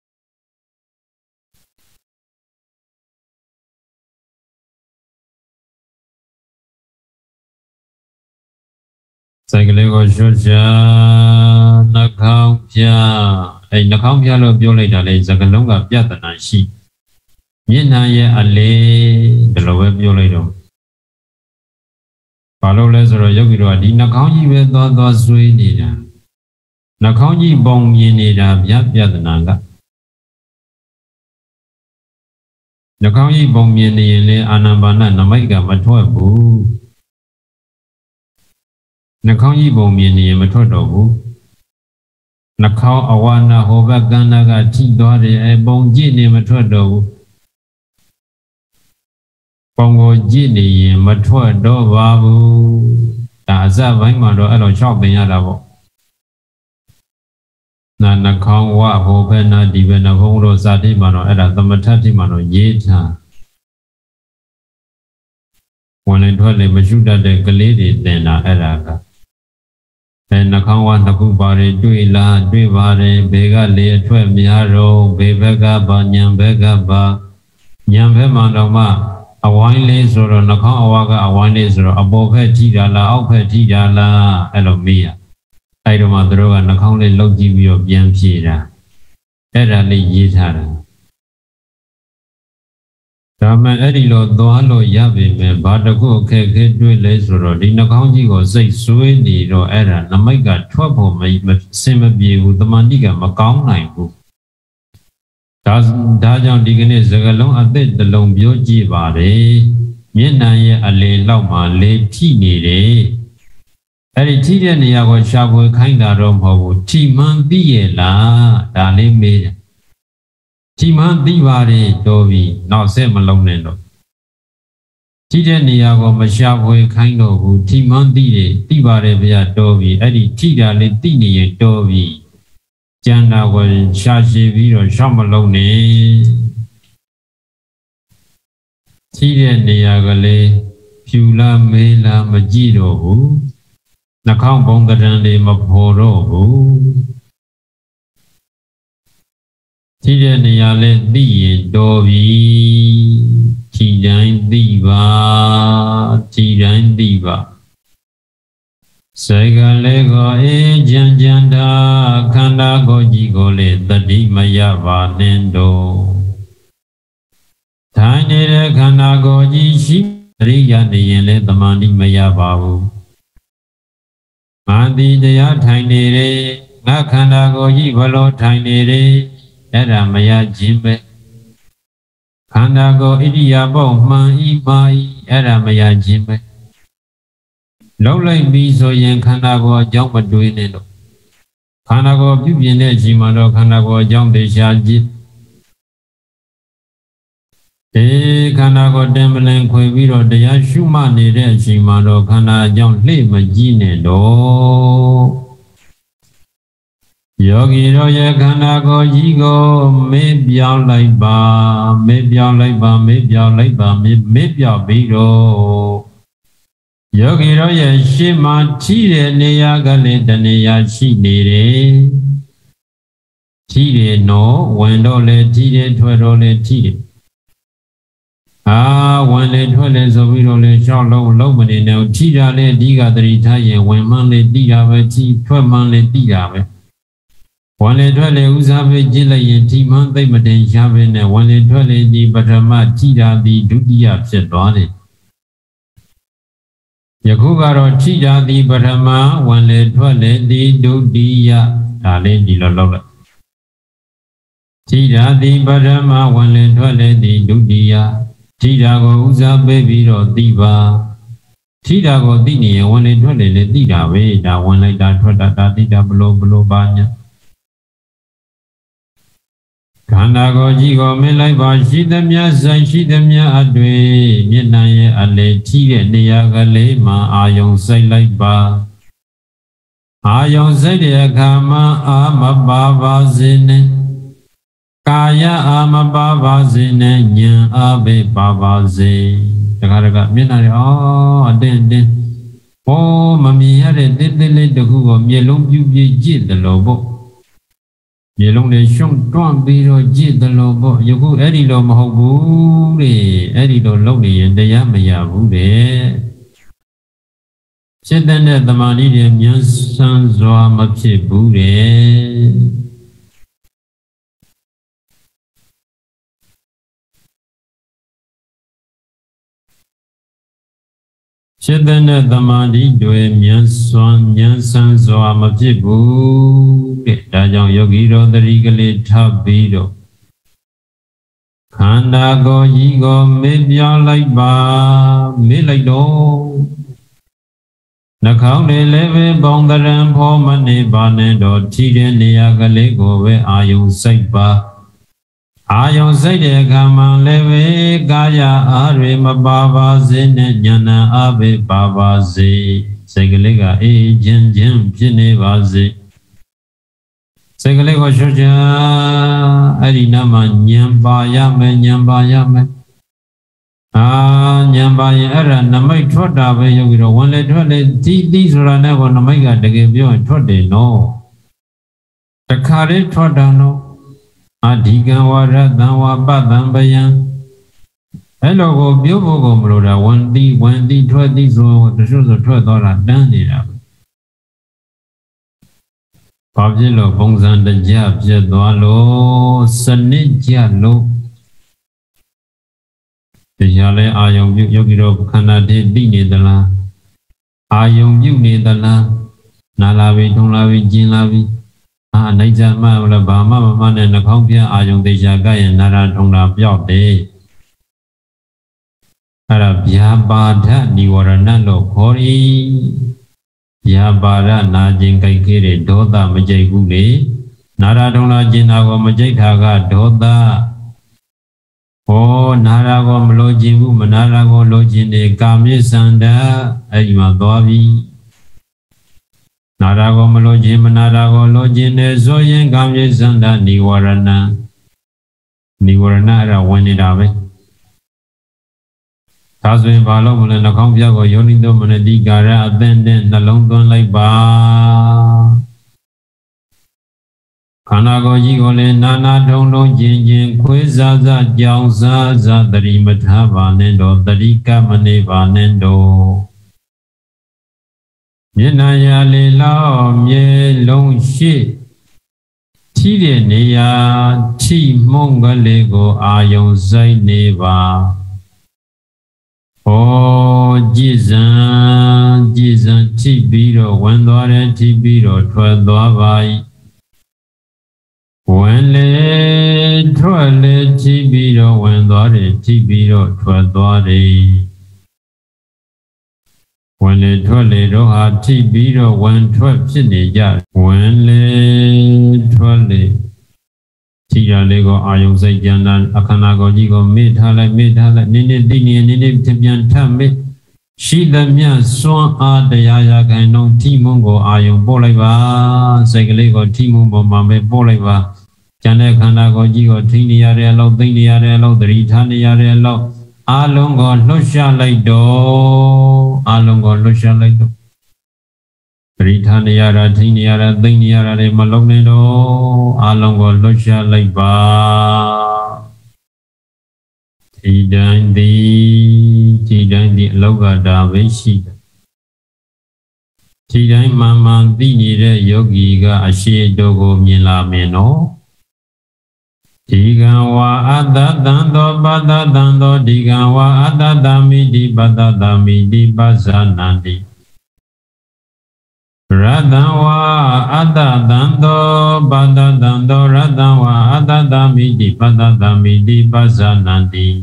စိုက်ကလေးကိုရှုချာနှာခေါင်းပြအဲနှာခေါင်းပြလို့ပြောလိုက်တာလေစကလုံးကပြဿနာရှိမျက်နှာရဲ့အလေဒီလိုပဲပြောလိုက်တော့ဘာလို့လဲဆိုတော့ယောဂီတို့ကဒီနှာခေါင်းကြီးပဲသွားသွားဆွေးနေတာနှာခေါင်းကြီးပုံမြင်နေတာပြပြဿနာကနှာခေါင်းကြီးပုံမြင်နေရင်လေအာနာပါနနမိတ်ကမထွက်ဘူးနှာခေါင်းကြီးပုံမြင်နေရင်မထွက်တော့ဘူးနှာခေါင်းအဝါနာဟိုဘက်ကန်းနာကထိသွားတယ်အဲပုံကြည့်နေမထွက်တော့ဘူးပုံကိုကြည့်နေရင်မထွက်တော့ပါဘူးဒါအစပိုင်းမှာတော့အဲ့လို၆ပင်ရတာပေါ့နာနှာခေါင်းဝဟိုဘက်နာဒီဘက်နာဘုံတို့စာတိမှာတော့အဲ့ဒါသမထတိမှာတော့ရေးထားဝင်လေထွက်လေမရှုတတ်တဲ့ကလေးတွေတင်တာအဲ့ဒါကအဲနှာခေါင်းဝနှစ်ခုပါတယ်တွေ့လားတွေ့ပါတယ်ဘေကလေအထွက်များတော့ဘေဘက်ကပါညံဘက်ကပါညံဘက်မှာတော့မှအဝိုင်းလေးဆိုတော့နှာခေါင်းအဝါကအဝိုင်းလေးဆိုတော့အပေါ်ဘက်ထိတာလားအောက်ဘက်ထိတာလားအဲ့လိုမေးရအဲ့တော့မှသူတို့ကနှာခေါင်းလေးလှုပ်ကြည့်ပြီးတော့ပြန်ဖြေတာအဲ့ဒါလေးရေးထားတာဒါမှအဲ့ဒီလိုသွားလို့ရပြီမယ်ဘာတခုအခက်ခဲတွေ့လဲဆိုတော့ဒီနှာခေါင်းကြီးကိုစိတ်ဆွေးနေတော့အဲ့ဒါနမိတ်ကထွက်ဖို့မစင်မပြေဘူးတမန်တိကမကောင်းနိုင်ဘူးဒါဒါကြောင့်ဒီကနေ့စကားလုံးအသက်တစ်လုံးပြောကြည့်ပါတယ်မျက်နှာရဲ့အလေလောက်မှာလေထိနေတယ်အဲ့ဒီထိတဲ့နေရာကိုရှာဖွေခိုင်းတာတော့မဟုတ်ဘူးထိမှန်သိရဲ့လားဒါလေးမေးတယ်ထိမှန်သိပါတယ်တော်ပြီနောက်ဆက်မလုံးနဲ့တော့ထိတဲ့နေရာကိုမရှာဖွေခိုင်းတော့ဘူးထိမှန်သိတယ်သိပါတယ်ဗျာတော်ပြီအဲ့ဒီထိတာလေးသိနေရင်တော်ပြီကျန်တာကိုရှာရှိပြီးတော့ရှောက်မလုံးနဲ့ထိတဲ့နေရာကလေးဖြူလားမေးလားမကြည့်တော့ဘူးနှာခေါင်းပုံကရံလေးမဖော်တော့ဘူးထိတဲ့နေရာလေးသိရင်တော်ပြီထိတိုင်းသိပါထိတိုင်းသိပါစေကလေးကိုအေးကြံကြံတာခန္ဓာကိုယ်ကြီးကိုလေတတိမရပါနဲ့တော့ထိုင်နေတဲ့ခန္ဓာကိုယ်ကြီးရှိတရိယာနေရင်လေတမန်တိမရပါဘူးမန္တိတရားထိုင်နေတယ်ငါခန္ဓာကိုယ်ကြီးဘလို့ထိုင်နေတယ်အဲ့ဒါမရခြင်းပဲခန္ဓာကိုယ်ဣရိယာပုမှန်ဤပါဤအဲ့ဒါမရခြင်းပဲလုံးလိုက်ပြီးဆိုရင်ခန္ဓာကိုယ်အကြောင်းမတွေးနဲ့တော့ခန္ဓာကိုယ်ပြုပြင်တဲ့အချိန်မှာတော့ခန္ဓာကိုယ်အကြောင်းသိရှာကြည့်အေးခန္ဓာကိုယ်တင်ပလင်ခွေပြီးတော့တရားရှုမှတ်နေတဲ့အချိန်မှာတော့ခန္ဓာအကြောင်းလှည့်မကြည့်နဲ့တော့ယောဂီတို့ရဲ့ခန္ဓာကိုယ်ကြီးကိုမေ့ပြောင်းလိုက်ပါမေ့ပြောင်းလိုက်ပါမေ့ပြောင်းလိုက်ပါမေ့မေ့ပြောင်းပြီးတော့ယောဂီတို့ရဲ့ရှေ့မှာထိတဲ့နေရာကလည်းတနေရာရှိနေတယ်ထိတယ်နော်ဝင်တော့လည်းထိတယ်ထွက်တော့လည်းထိတယ် à quan lệ thoát lệ so vi rồi lệ cho lâu lâu mà để nào chi ra lệ đi cả dari thay hiện quan mang lệ đi ra về chi thoát mang lệ đi ra về quan lệ thoát lệ usa về chỉ là hiện chi mang tay mà đến xa về này quan lệ thoát lệ đi bắt ma chi ra đi đủ đi áp sẽ đó đi giờ khu cả rồi chi ra đi bắt ma quan lệ thoát lệ đi đủ đi áp đã lên đi lâu lâu rồi chi ra đi bắt ma quan lệ thoát lệ đi đủ đi áp chi ra có usa về vì rồi đi vào chi ra có đi nhiều quan lệ thoát lệ lệ đi ra về đã quan lệ đã thoát đã đã đi ra blo blo ba nhá khán đa có chỉ có mấy lại vào sĩ tâm nhá sai sĩ tâm nhá ở đuôi miền Nam ở lệ chi cái này cái lệ mà ai用sai lại ba ai用sai để khám mà à mà ba ba gì nè kaya à mà ba ba gì nè nhà à be ba ba gì tất cả các miền Nam oh đến đến oh mà mình ở đây đến đến lên được cái miền Long Biu Biu gì đó lo bộ miền Long này xong toàn bị rồi gì đó lo bộ giờ cũng ở đây lo mà học bù đi ở đây lo lâu đi anh đây mà giờ bù đi sẽ đến đây tầm anh đi miền Sang Gió mà sẽ bù đi sẽ đến đây tầm anh đi đuôi miền Sang miền Sang Gió mà sẽ bù đi đã chọn yogi rồi dari cái lệ tháp bị rồi khán đa có gì có mấy bia lại ba mấy lại đó nãy khâu này lệ về bong đà ram phô mà này ba này đó chỉ đến này cái lệ của về ai用sai ba ai用sai để khám mang lệ về kaya ở đây mà ba ba gì này nhân ở về ba ba gì sai cái lệ cái ấy chân chân chân này ba gì sai cái lệ của chúng ta ở đây nằm nhầm ba ya me nhầm ba ya me à nhầm ba ya ở đây nằm mấy thoát ra về yogi rồi quan lệ thoát lệ tí tí rồi là này còn nằm mấy cái đặc biệt biểu thoát để nó tất cả đấy thoát ra nó à đi cái hoa ra đàn hoa ba đàn bây giờ ấy là có biểu vô cùng rồi là quan đi quan đi thoát đi rồi từ số rồi thoát đó là đàn gì đó pháp chế lo phong san đã chấp chế đó lo sanh nết chế lo thì giờ lại ai用ပြုယောဂီတော်ခန္ဓာတည်းသိနေသလားအာယုံပြုနေသလားနာလာပြီထုံလာပြီကျင်လာပြီအာနိုင်ကြမှလည်းဘာမှမမှနဲ့နှာခေါင်းပြအာယုံသိချာကရင်နာရာထုံလာပြောက်တယ်အဲ့ဒါဗျာပါဒနိဝရဏလို့ခေါ်ရီဗျာပါဒနာကျင်ကြိုက်ခဲ့တဲ့ဒေါသမကြိုက်ဘူးလေနာရာထုံလာကျင်တာကိုမကြိုက်တာကဒေါသဩနာရာကိုမလို့ခြင်းဘူးမနာရာကိုလို့ခြင်းတဲ့ကာမိစန္ဒအဲ့ဒီမှာသွားပြီနာရာကိုမလို့ခြင်းမနာရာကိုလို့ခြင်းတဲ့ဆိုရင်ကာမိစန္ဒနိဝရဏနိဝရဏအဲ့ဒါဝင်နေတာပဲဒါဆိုရင်ဘာလို့မလဲနှာခေါင်းပြကိုယောနိသောမနတိကာရအသင့်တဲ့နှလုံးသွင်းလိုက်ပါခန္ဓာကိုယ်ကြီးကိုလည်းနာနာထုံထုံကျင်ကျင်ခွေးစားစားကြောင်စားစားတတိမထားပါနဲ့တော့တတိကမနေပါနဲ့တော့မျက်နှာရလေလောက်မြေလုံးရှိထိတဲ့နေရာထိမှုန့်ကလေးကိုအာယုံစိုက်နေပါဩကြည်စံကြည်စံထိပြီးတော့ဝင်သွားတယ်ထိပြီးတော့ထွက်သွားပါ၏ဝင်လေထွက်လေထိပြီးတော့ဝင်သွားတယ်ထိပြီးတော့ထွက်သွားတယ်ဝင်လေထွက်လေတော့ဟာထိပြီးတော့ဝင်ထွက်ဖြစ်နေကြဝင်လေထွက်လေထိရလေးကိုအာယုံစိတ်ကြံတာအခန္ဓာကိုယ်ကြီးကိုမေ့ထားလိုက်မေ့ထားလိုက်နည်းနည်းတိနေနည်းနည်းပြန်ထပ်မေ့ရှိသမျှစွမ်းအားတရားရခိုင်နှုန်းထိမှုကိုအာယုံပို့လိုက်ပါစိတ်ကလေးကိုထိမှုပေါ်မှာပဲပို့လိုက်ပါကျန်တဲ့ခန္ဓာကိုယ်ကြီးကိုထိနေရတဲ့အလောက်သိနေရတဲ့အလောက်သတိထားနေရတဲ့အလောက်အာလုံးကိုလှုပ်ရှားလိုက်တော့အာလုံးကိုလှုပ်ရှားလိုက်တော့သတိထားနေရတာထိနေရတာသိနေရတာတွေမလုံးနဲ့တော့အာလုံးကိုလှုပ်ရှားလိုက်ပါ Thìတိုင်းဒီဒီတိုင်းဒီအလောက်ကဒါပဲရှိတယ်ဒီတိုင်းမှန်မှန်သိနေတဲ့ယောဂီကအရှိတော်ကိုမြင်လာမြင်တော့ဒီကံဝါအတ္တတံသောပတ္တတံသောဒီကံဝါအတ္တတမိတိပတ္တတမိတိပဇာနန္တိရတံဝါအတ္တတံသောပတ္တတံသောရတံဝါအတ္တတမိတိပတ္တတမိတိပဇာနန္တိ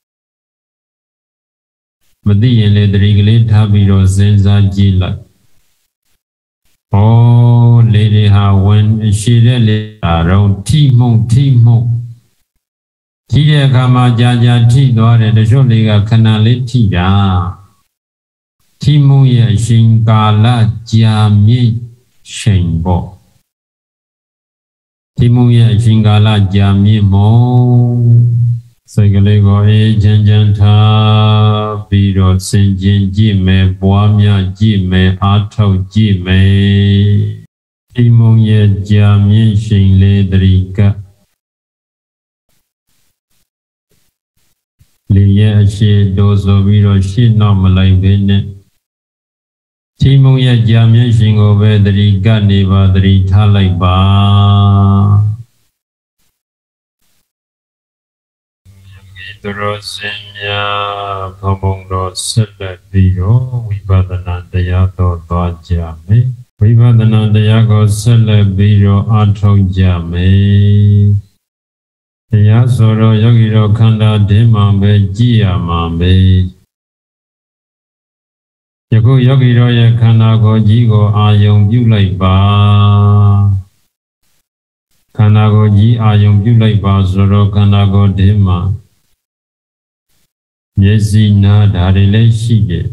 မသိရင်လေတတိကလေးထားပြီးတော့စဉ်းစားကြည့်လိုက်။ဩလေတွေဟာဝင်ရှိတဲ့လေအားလုံးထိမှုန်ထိမှုန်ထိတဲ့အခါမှာကြာကြာထိသွားတယ်တချို့လေးကခဏလေးထိတာထိမှုန်ရဲ့အရှင်ကာလကြာမြင့်ချိန်ပေါ့ထိမှုန်ရဲ့အရှင်ကာလကြာမြင့်မို့စိတ်ကလေးကိုအေးချမ်းချမ်းထားပြီးတော့ဆင်ခြင်ကြည့်မယ်ပွားများကြည့်မယ်အားထုတ်ကြည့်မယ်ဒီမုံရဲ့ကြာမြင့်ရှင်လေးတရိကလေရဲ့အရှိတော်ဆိုပြီးတော့ရှင်းတော့မလိုက်ဘဲနဲ့ဒီမုံရဲ့ကြာမြင့်ရှင်ကိုပဲတရိကနေပါတရိထားလိုက်ပါသူတို့စင်များဘုံဘုံတော်ဆက်လက်ပြီးတော့ဝိပဿနာတရားတော်သွားကြမယ်ဝိပဿနာတရားကိုဆက်လက်ပြီးတော့အားထုတ်ကြမယ်တရားဆိုတော့ယောဂီတော်ခန္ဓာဓမ္မပဲကြည်ရမှာပဲယခုယောဂီတော်ရဲ့ခန္ဓာကိုယ်ကြီးကိုအာယုံပြုလိုက်ပါခန္ဓာကိုယ်ကြီးအာယုံပြုလိုက်ပါဆိုတော့ခန္ဓာကိုယ်ဓမ္မမျက်စိနားဓာတ်တွေလည်းရှိတယ်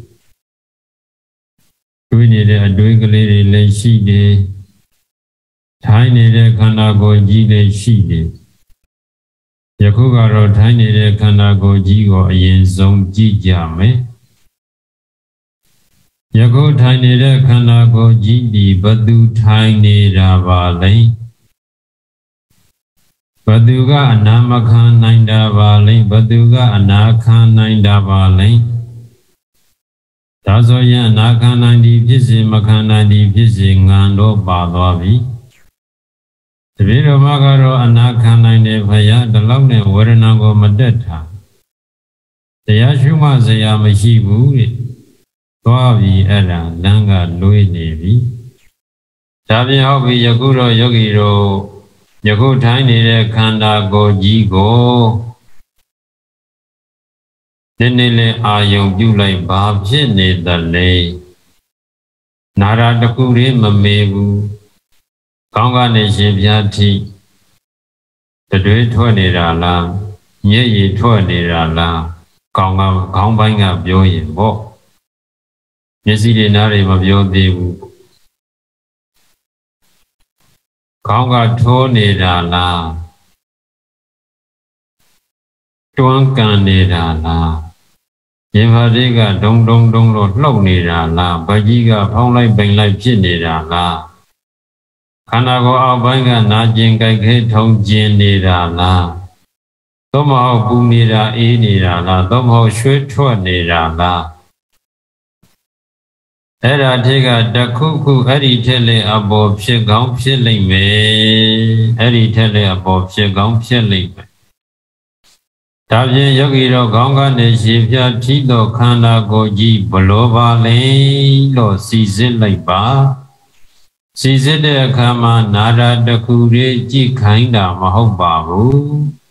တွေးနေတဲ့အတွေးကလေးတွေလည်းရှိတယ်ထိုင်နေတဲ့ခန္ဓာကိုယ်ကြီးလည်းရှိတယ်ယခုကတော့ထိုင်နေတဲ့ခန္ဓာကိုယ်ကြီးကိုအရင်ဆုံးကြည့်ကြမယ်ယခုထိုင်နေတဲ့ခန္ဓာကိုယ်ကြီးဒီဘသူထိုင်နေတာပါလဲဘသူကအနာမခံနိုင်တာပါလဲဘသူကအနာခံနိုင်တာပါလဲဒါဆိုရင်အနာခံနိုင်သည်ဖြစ်စေမခံနိုင်သည်ဖြစ်စေငံတော့ပါသွားပြီတပည့်တော်မကတော့အနာခံနိုင်တယ်ဖယားဒီလောက်နဲ့ဝေဒနာကိုမတက်တာတရားရှုမှစရာမရှိဘူးတဲ့သွားပြီအဲ့ဒါလမ်းကလွေးနေပြီဒါပြင်ဟုတ်ပြီယခုတော့ယောဂီတို့ယခုထိုင်နေတဲ့ခန္ဓာကိုယ်ကြီးကိုဒီနေ့လေအာယုံပြုလိုက်ဘာဖြစ်နေသလဲနာရာတခုလေးမမေဘူးကောင်းကနေရှင်ပြားထိတတွေးထွက်နေတာလားမျက်ရည်ထွက်နေတာလားကောင်းကခေါင်းပိုင်းကပြောရင်ပေါ့မျက်စိတွေနားတွေမပြောသေးဘူးခေါင်းကထိုးနေတာလားတွန်းကန်နေတာလားရင်ဘာတွေကဒုံဒုံဒုံလို့လှုပ်နေတာလားဗကြီးကဖောင်းလိုက်ပိန်လိုက်ဖြစ်နေတာလားခန္ဓာကိုယ်အောက်ပိုင်းကနာကျင်ကြိုက်ခဲထုံကျင်နေတာလားသို့မဟုတ်ပူနေတာအေးနေတာလားသို့မဟုတ်ရွှေထွက်နေတာလားအဲ့ဒါထက်ကတခုခုအဲ့ဒီထက်လည်းအပေါ်ဖြစ်ကောင်းဖြစ်လိမ့်မယ်အဲ့ဒီထက်လည်းအပေါ်ဖြစ်ကောင်းဖြစ်လိမ့်မယ်ဒါပြင်ယောဂီတော်ခေါင်းကနေရှည်ပြထိတော်ခန္ဓာကိုယ်ကြီးဘလို့ပါလဲလို့စီစစ်လိုက်ပါစီစစ်တဲ့အခါမှာနာရာတခုလေးကြည့်ခိုင်းတာမဟုတ်ပါဘူး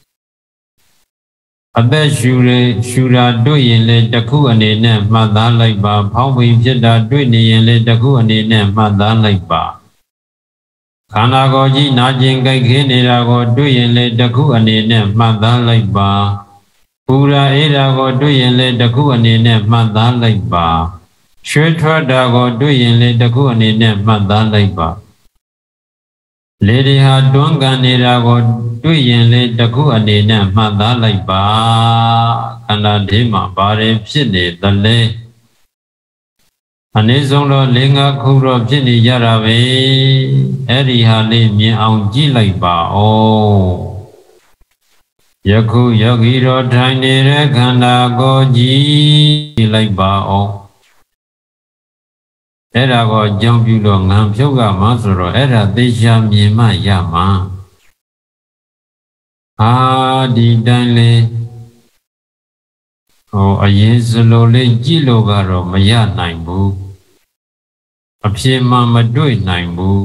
အသက်ရှူရရှူတာတွေ့ရင်လည်းတခုအနေနဲ့မှတ်သားလိုက်ပါဖောင်းပိန်ဖြစ်တာတွေ့နေရင်လည်းတခုအနေနဲ့မှတ်သားလိုက်ပါခန္ဓာကိုယ်ကြီးနာကျင်ကြိုက်ခဲနေတာကိုတွေ့ရင်လည်းတခုအနေနဲ့မှတ်သားလိုက်ပါပူရာအေးတာကိုတွေ့ရင်လည်းတခုအနေနဲ့မှတ်သားလိုက်ပါရွှေထွက်တာကိုတွေ့ရင်လည်းတခုအနေနဲ့မှတ်သားလိုက်ပါလေတွေဟာတွန်းကန်နေတာကိုတွေ့ရင်လည်းတခုအနေနဲ့မှတ်သားလိုက်ပါခန္ဓာထဲမှာဘာတွေဖြစ်နေသလဲအနည်းဆုံးတော့၄၅ခုတော့ဖြစ်နေကြတာပဲအဲ့ဒီဟာလေးမြင်အောင်ကြည့်လိုက်ပါဩယခုယောဂီတော်ထိုင်နေတဲ့ခန္ဓာကိုယ်ကြီးလိုက်ပါအောင်အဲ့ဒါကိုအကြောင်းပြုလို့ငံဖြုတ်ကမှဆိုတော့အဲ့ဒါသေချာမြင်မှရမှာအာဒီတိုင်းလေဟိုအရင်စလိုလေးကြည့်လို့ကတော့မရနိုင်ဘူးအဖြစ်မှမတွေ့နိုင်ဘူး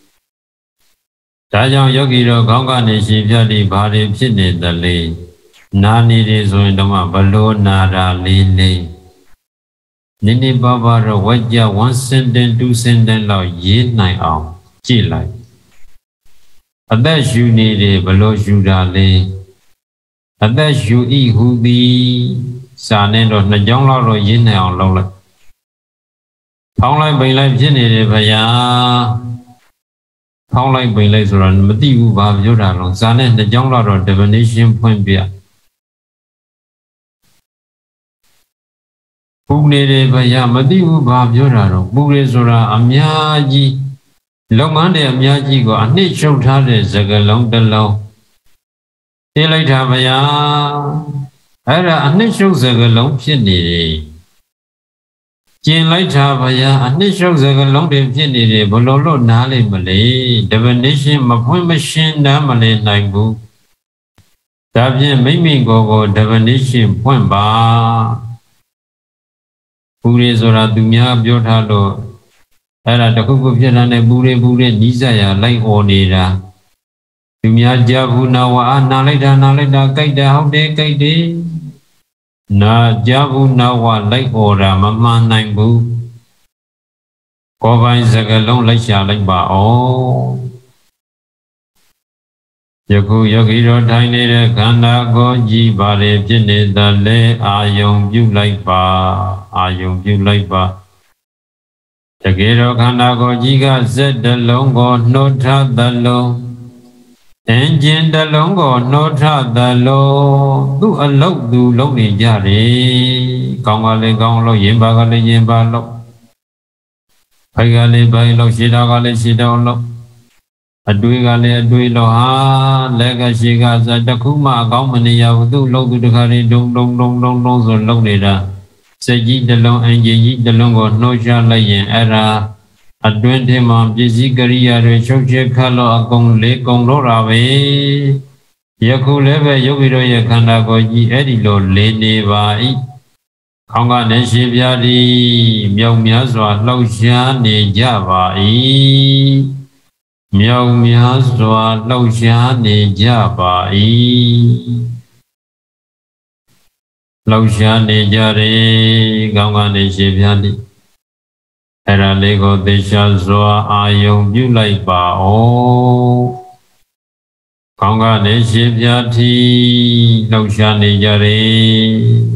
ဒါကြောင့်ယောဂီတော်ခေါင်းကနေရှင်ပြတိဘာတွေဖြစ်နေသလဲနာနေတယ်ဆိုရင်တော့ဘလို့နာတာလေးလေးနိနိပါပါတော့ဝကြ one sentence two sentence လောက်ရေးနိုင်အောင်ကြည့်လိုက်အသက်ရှူနေတယ်ဘလို့ရှူတာလဲအသက်ရှူဤဟူသည်စာနဲ့တော့နှစ်ကြောင်းလောက်တော့ရေးနိုင်အောင်လုပ်လိုက်ဖောင်းလိုက်ပိန်လိုက်ဖြစ်နေတယ်ဗျာဖောင်းလိုက်ပိန်လိုက်ဆိုတော့မသိဘူးဘာပြောတာလုံးစာနဲ့နှစ်ကြောင်းလောက်တော့ definition ဖွင့်ပြပူနေတယ်ဗျာမသိဘူးဘာပြောတာတော့ပူရဆိုတာအများကြီးလုပ်ငန်းတွေအများကြီးကိုအနှစ်ချုပ်ထားတဲ့စကားလုံးတစ်လုံးသိလိုက်တာဗျာအဲ့ဒါအနှစ်ချုပ်စကားလုံးဖြစ်နေတယ်ကျင်လိုက်တာဗျာအနှစ်ချုပ်စကားလုံးတွေဖြစ်နေတယ်ဘလို့လို့နားလိမ့်မလဲ definition မဖွင့်မရှင်းနားမလည်နိုင်ဘူးဒါဖြင့်မိမိကိုယ်ကို definition ဖွင့်ပါပူရဆိုတာသူများပြောထားလို့အဲ့ဒါတခုခုဖြစ်တာနဲ့ပူရပူရနီးစပ်ရလိုက်អော်နေတာသူများကြားဘူးနာဝါနာလိုက်တာနာလိုက်တာကြိုက်တယ်ဟုတ်တယ်ကြိုက်တယ်နာကြားဘူးနာဝါလိုက်អော်တာမမှန်နိုင်ဘူးကိုယ်ပိုင်စကားလုံးလိုက်ရှာလိုက်ပါအောင်ယခုယောဂီတော်ထိုင်နေတဲ့ခန္ဓာကိုယ်ကြီးပါလေဖြစ်နေသလဲအာယုံပြုလိုက်ပါအာယုံပြုလိုက်ပါတကယ်တော့ခန္ဓာကိုယ်ကြီးကစက်တလုံးကိုနှုတ်ထသလုံးအင်ဂျင်တလုံးကိုနှုတ်ထသလုံးသူ့အလုတ်သူလုံးနေကြတယ်ကောင်းကလေးကောင်းလို့ရင်ပါကလေးရင်ပါလို့ဖိုက်ကလေးဖိုက်လို့ရှည်တော်ကလေးရှည်တော်လို့အတွေးကလည်းအတွေးလို့ဟာလက်ကရှိကစတခုမှအကောင်းမနေရဘူးသူ့လုံးသူတခါလေးဒုံဒုံဒုံဒုံဒုံဆိုလုံးနေတာစိတ်ကြီးတစ်လုံးအင်ဂျင်ကြီးတစ်လုံးကိုနှိုးချလိုက်ရင်အဲ့ဒါအတွင်းထဲမှာပစ္စည်းကရိယာတွေချုပ်ချက်ခတ်လို့အကုန်လေးကုန်တော့တာပဲယခုလည်းပဲယောဂီတို့ရဲ့ခန္ဓာကိုယ်ကြီးအဲ့ဒီလိုလေးနေပါ၏ခေါင်းကနေရှင်းပြသည်မြောက်များစွာလှောက်ရှားနေကြပါ၏မြောက်များစွာလှောက်ရှားနေကြပါ၏လှောက်ရှားနေကြတယ်ကောင်းကနေရှင်းပြသည်အဲ့ဒါလေးကိုသေချာစွာအာယုံပြုလိုက်ပါဦးကောင်းကနေရှင်းပြသည်လှောက်ရှားနေကြတယ်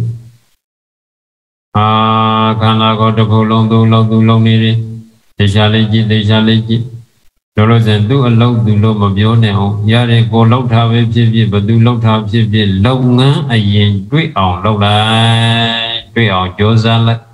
အာခန္ဓာကိုယ်တစ်ခုလုံးသူ့လုံးသူ့လုံးနေတယ်သေချာလေးကြည့်သေချာလေးကြည့်လို့လို့ဆိုသူ့အလုံးသူ့လို့မပြောနဲ့အောင်ရတဲ့ကိုလှုပ်ထားပဲဖြစ်ဖြစ်ဘသူလှုပ်ထားဖြစ်ဖြစ်လုပ်ငန်းအရင်တွေ့အောင်လုပ်လိုက်တွေ့အောင်ကြိုးစားလိုက်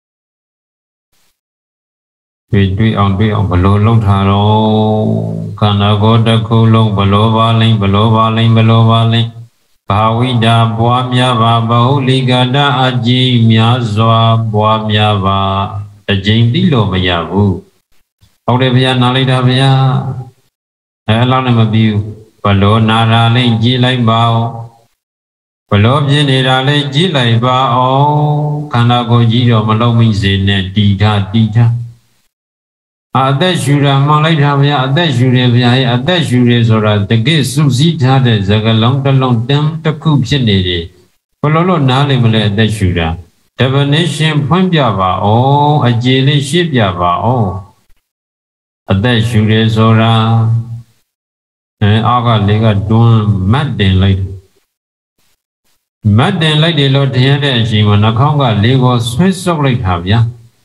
တွေ့တွေ့အောင်တွေ့အောင်ဘလို့လှုပ်ထားတော့ခန္ဓာကိုယ်တစ်ခုလုံးဘလို့ပါလိမ့်ဘလို့ပါလိမ့်ဘလို့ပါလိမ့်ဘာဝိတာပွားများပါဘဟုလိကတာအကြိမ်များစွာပွားများပါအကြိမ်သိလို့မရဘူးဟုတ်တယ်ဗျာနားလိုက်တာဗျာအဲလောက်နဲ့မပြီးဘူးဘလို့နာတာလေးကြည့်လိုက်ပါဦးဘလို့ပြင်းနေတာလေးကြည့်လိုက်ပါဦးခန္ဓာကိုယ်ကြီးတော့မလုံးမိစေနဲ့တီထားတီထားအသက်ရှူတာမှန်လိုက်တာဗျာအသက်ရှူတယ်ဗျာရဲ့အသက်ရှူတယ်ဆိုတာတကယ်စုစည်းထားတဲ့စကားလုံးတစ်လုံးတန်းတစ်ခုဖြစ်နေတယ်ဘလို့လို့နားလည်မလဲအသက်ရှူတာ definition ဖွင့်ပြပါဦးအကျေလေးရှင်းပြပါဦးအသက်ရှူတယ်ဆိုတာအဲအောက်ကလေးကတွန်းမတ်တင်လိုက်မတ်တင်လိုက်တယ်လို့ထင်ရတဲ့အချိန်မှာနှာခေါင်းကလေးကိုဆွဲဆုပ်လိုက်တာဗျာ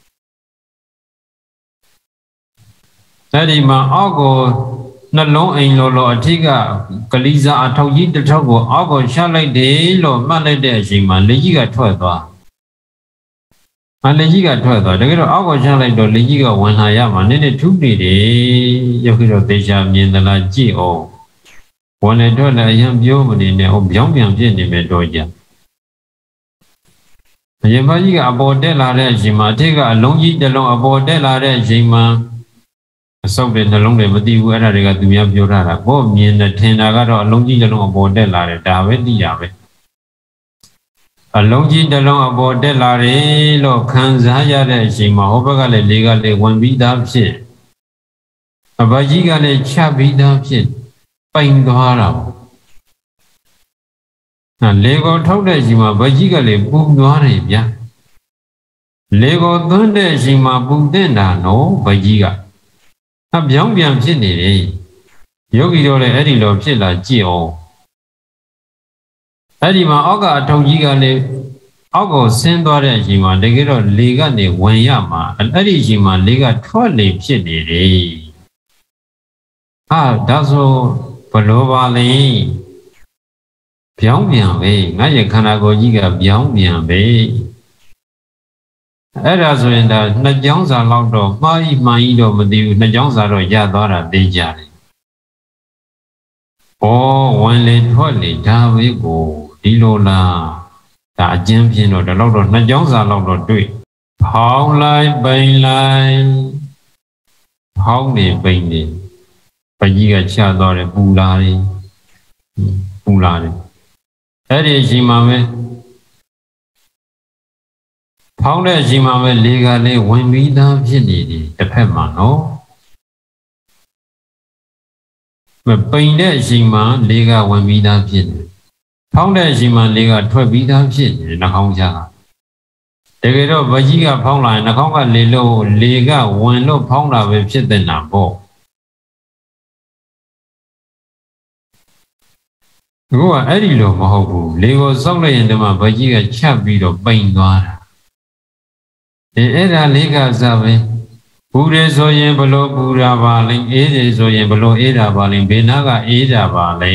အဲ့ဒီမှာအောက်ကိုနှလုံးအိမ်လိုလိုအထိကကလေးစားအထောက်ကြီးတစ်ထောက်ကိုအောက်ကိုချလိုက်တယ်လို့မှတ်လိုက်တဲ့အချိန်မှာလေကြီးကထွက်သွားအလေကြီးကထွက်သွားတကယ်တော့အောက်ကိုချလိုက်တော့လေကြီးကဝင်လာရမှာနည်းနည်းထူးနေတယ်ယောဂီတို့သေချာမြင်သလားကြည့်အောင်ဝင်လေထွက်လေအရင်ပြောမနေနဲ့ဟိုပြောင်းပြန်ဖြစ်နေမယ်တော့ကြအရင်ဘကြီးကအပေါ်တက်လာတဲ့အချိန်မှာအထက်ကအလုံးကြီးတစ်လုံးအပေါ်တက်လာတဲ့အချိန်မှာအဆုပ်တဲ့နှလုံးတွေမသိဘူးအဲ့ဒါတွေကသူများပြောထားတာကိုမြင်တဲ့ထင်တာကတော့အလုံးကြီးတစ်လုံးအပေါ်တက်လာတယ်ဒါပဲသိရပဲအလုံးကြီးတစ်လုံးအပေါ်တက်လာတယ်လို့ခံစားရတဲ့အချိန်မှာဟိုဘက်ကလည်းလေကလည်းဝင်ပြီးသားဖြစ်အဘကြီးကလည်းချပြီးသားဖြစ်ပိန်သွားတာပေါ့လေကိုထုတ်တဲ့အချိန်မှာဘကြီးကလည်းပူသွားတယ်ဗျာလေကိုသွန်းတဲ့အချိန်မှာပူတဲ့တာနော်ဘကြီးကအပြောင်းပြန်ဖြစ်နေတယ်ယောဂီတို့လည်းအဲ့ဒီလိုဖြစ်လာကြည့်အောင်အဲ့ဒီမှာအောက်ကအထုံကြီးကလည်းအောက်ကိုဆင်းသွားတဲ့အချိန်မှာတကယ်တော့လေကနေဝင်ရမှာအဲ့ဒီအချိန်မှာလေကထွက်လေဖြစ်နေတယ်ဟာဒါဆိုဘလို့ပါလဲပြောင်းပြန်ပဲငါရဲ့ခန္ဓာကိုယ်ကြီးကပြောင်းပြန်ပဲအဲ့ဒါဆိုရင်ဒါနှစ်ကြောင်းစာလောက်တော့မှားဤမှန်ဤတော့မသိဘူးနှစ်ကြောင်းစာတော့ရသွားတာသိကြတယ်။ဩဝင်လေထွက်လေဒါပဲကိုဒီလိုလားဒါအကျဉ်းပြင်းတော့ဒီလောက်တော့နှစ်ကြောင်းစာလောက်တော့တွေ့ဖောင်းလိုက်ပိန်လိုက်ဖောင်းနေပိန်နေပကြီးကချသွားတယ်ပူလာတယ်ပူလာတယ်အဲ့ဒီအချိန်မှာပဲဖောင်းတဲ့အချိန်မှာပဲလေကလေးဝင်ပြီးသားဖြစ်နေတယ်တစ်ဖက်မှာနော်မပိန်တဲ့အချိန်မှာလေကဝင်ပြီးသားဖြစ်တယ်ဖောင်းတဲ့အချိန်မှာလေကထွက်ပြီးသားဖြစ်တယ်နှာခေါင်းချာတကယ်တော့ဗကြီးကဖောင်းလာရင်နှာခေါင်းကလေလို့လေကဝင်လို့ဖောင်းတာပဲဖြစ်တဲ့နာပေါ့အခုကအဲ့ဒီလိုမဟုတ်ဘူးလေကိုစောက်လိုက်ရင်ဒီမှာဗကြီးကချက်ပြီးတော့ပိန်သွားတာဒီအဲ့ဒါလေးကစားပဲပူတယ်ဆိုရင်ဘလို့ပူတာပါလဲအေးတယ်ဆိုရင်ဘလို့အေးတာပါလဲဘေနာကအေးတာပါလဲ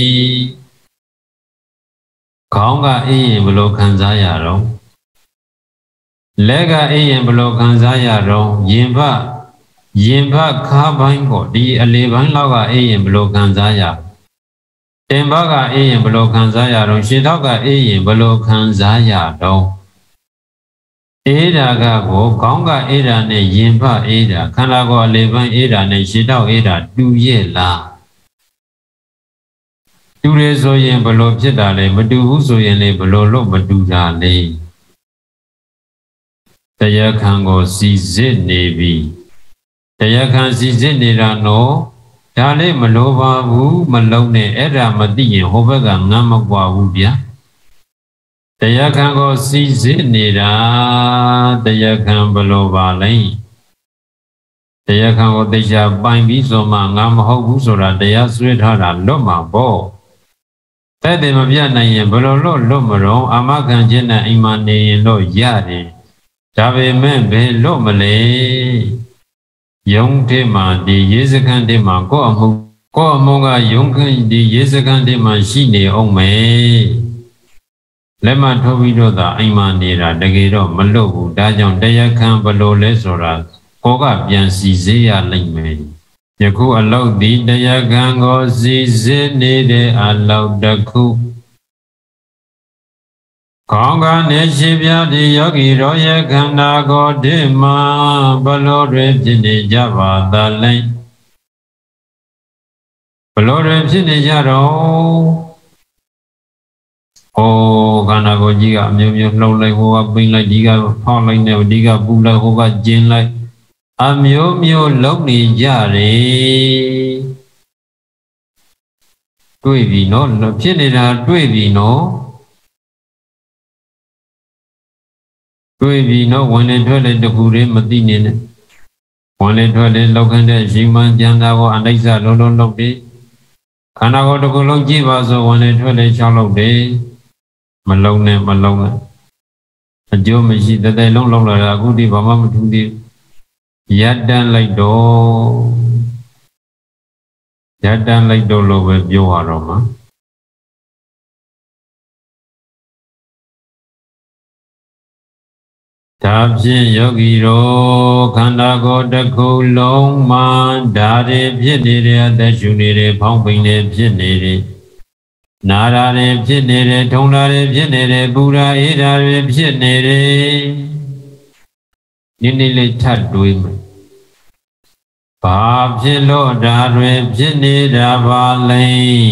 ခေါင်းကအေးရင်ဘလို့ခံစားရတော့လက်ကအေးရင်ဘလို့ခံစားရတော့ရင်ဘရင်ဘခါးပိုင်းကိုဒီအလေပိုင်းလောက်ကအေးရင်ဘလို့ခံစားရတင်ဘကအေးရင်ဘလို့ခံစားရတော့ရှင်းတော့ကအေးရင်ဘလို့ခံစားရတော့အေးတာကကိုခေါင်းကအေးတာနဲ့ရင်ဘအေးတာခန္ဓာကိုယ်အလေပိုင်းအေးတာနဲ့ရှင်းတော့အေးတာတူရဲ့လားတူရဆိုရင်ဘလို့ဖြစ်တာလဲမတူဘူးဆိုရင်လေဘလို့လို့မတူတာလဲတရားခံကိုစီစစ်နေပြီတရားခံစီစစ်နေတာနော်ဒါလေးမလိုပါဘူးမလုံးနဲ့အဲ့ဒါမသိရင်ဟိုဘက်ကငမ်းမကွာဘူးဗျာတရားခံကိုစီစစ်နေတာတရားခံဘလို့ပါလဲတရားခံကိုသိချာပိုင်ပြီးဆိုမှငါမဟုတ်ဘူးဆိုတာတရားဆွဲထားတာလွတ်မှာပေါ့တဲ့တယ်မပြနိုင်ရင်ဘလို့လို့လွတ်မတော့အာမခံခြင်းနဲ့အိမ်မှာနေရင်တော့ရတယ်ဒါပေမဲ့ဘယ်လွတ်မလဲယုံထဲမှာဒီရေစခန်းထဲမှာကိုယ့်အမှုကိုယ့်အမှုကယုံခင်းဒီရေစခန်းထဲမှာရှိနေအောင်မယ်လက်မထုတ်ပြီးတော့သာအိမ်မှာနေတာတကယ်တော့မလွတ်ဘူးဒါကြောင့်တရားခံဘလို့လဲဆိုတာကိုကပြန်စီစေးရလိမ့်မယ်ယခုအလောက်ဒီတရားခံကိုစီစစ်နေတဲ့အလောက်တစ်ခုခေါင်းကနေရှိပြဒီယောဂီတော်ရဲ့ခန္ဓာကိုယ်ဒီမှာဘလို့တွေဖြစ်နေကြပါသလဲဘလို့တွေဖြစ်နေကြတော့ဩခန္ဓာကိုယ်ကြီးကအမျိုးမျိုးလှုပ်လိုက်ဟိုကပိန်လိုက်ဒီကဖောက်လိုက်နေဒီကပူလိုက်ဟိုကကျင်းလိုက်အမျိုးမျိုးလုံနေကြတယ်တွေ့ပြီနော်ဖြစ်နေတာတွေ့ပြီနော်တွေ့ပြီနော်ဝင်လေထွက်လေတကူလေးမသိနေနဲ့ဝင်လေထွက်လေလောက်ခန့်တဲ့ရှင်မန်းကျန်တာကိုအနိစ္စလုံးလုံးလုပ်တယ်ခန္ဓာကိုယ်တစ်ခုလုံးကြည့်ပါဆိုဝင်လေထွက်လေချောင်းလုပ်တယ်မလုံးနဲ့မလုံးနဲ့အကျိုးမရှိတသက်လုံးလုံးလာတာအခုဒီဘာမှမထူးသေးရတန်းလိုက်တော့ရတန်းလိုက်တော့လို့ပဲပြောရတော့မှာဒါဖြင့်ယောဂီတို့ခန္ဓာကိုယ်တစ်ခုလုံးမှာဓာတ်တွေဖြစ်နေတဲ့အသက်ရှူနေတဲ့ဖောင်းပိန်တွေဖြစ်နေတယ်နာရာတွေဖြစ်နေတယ်ထုံတာတွေဖြစ်နေတယ်ပူရာအေးရာတွေဖြစ်နေတယ်နည်းနည်းလေးထပ်တွေးမယ်ဘာဖြစ်လို့ဓာတ်တွေဖြစ်နေတာပါလဲ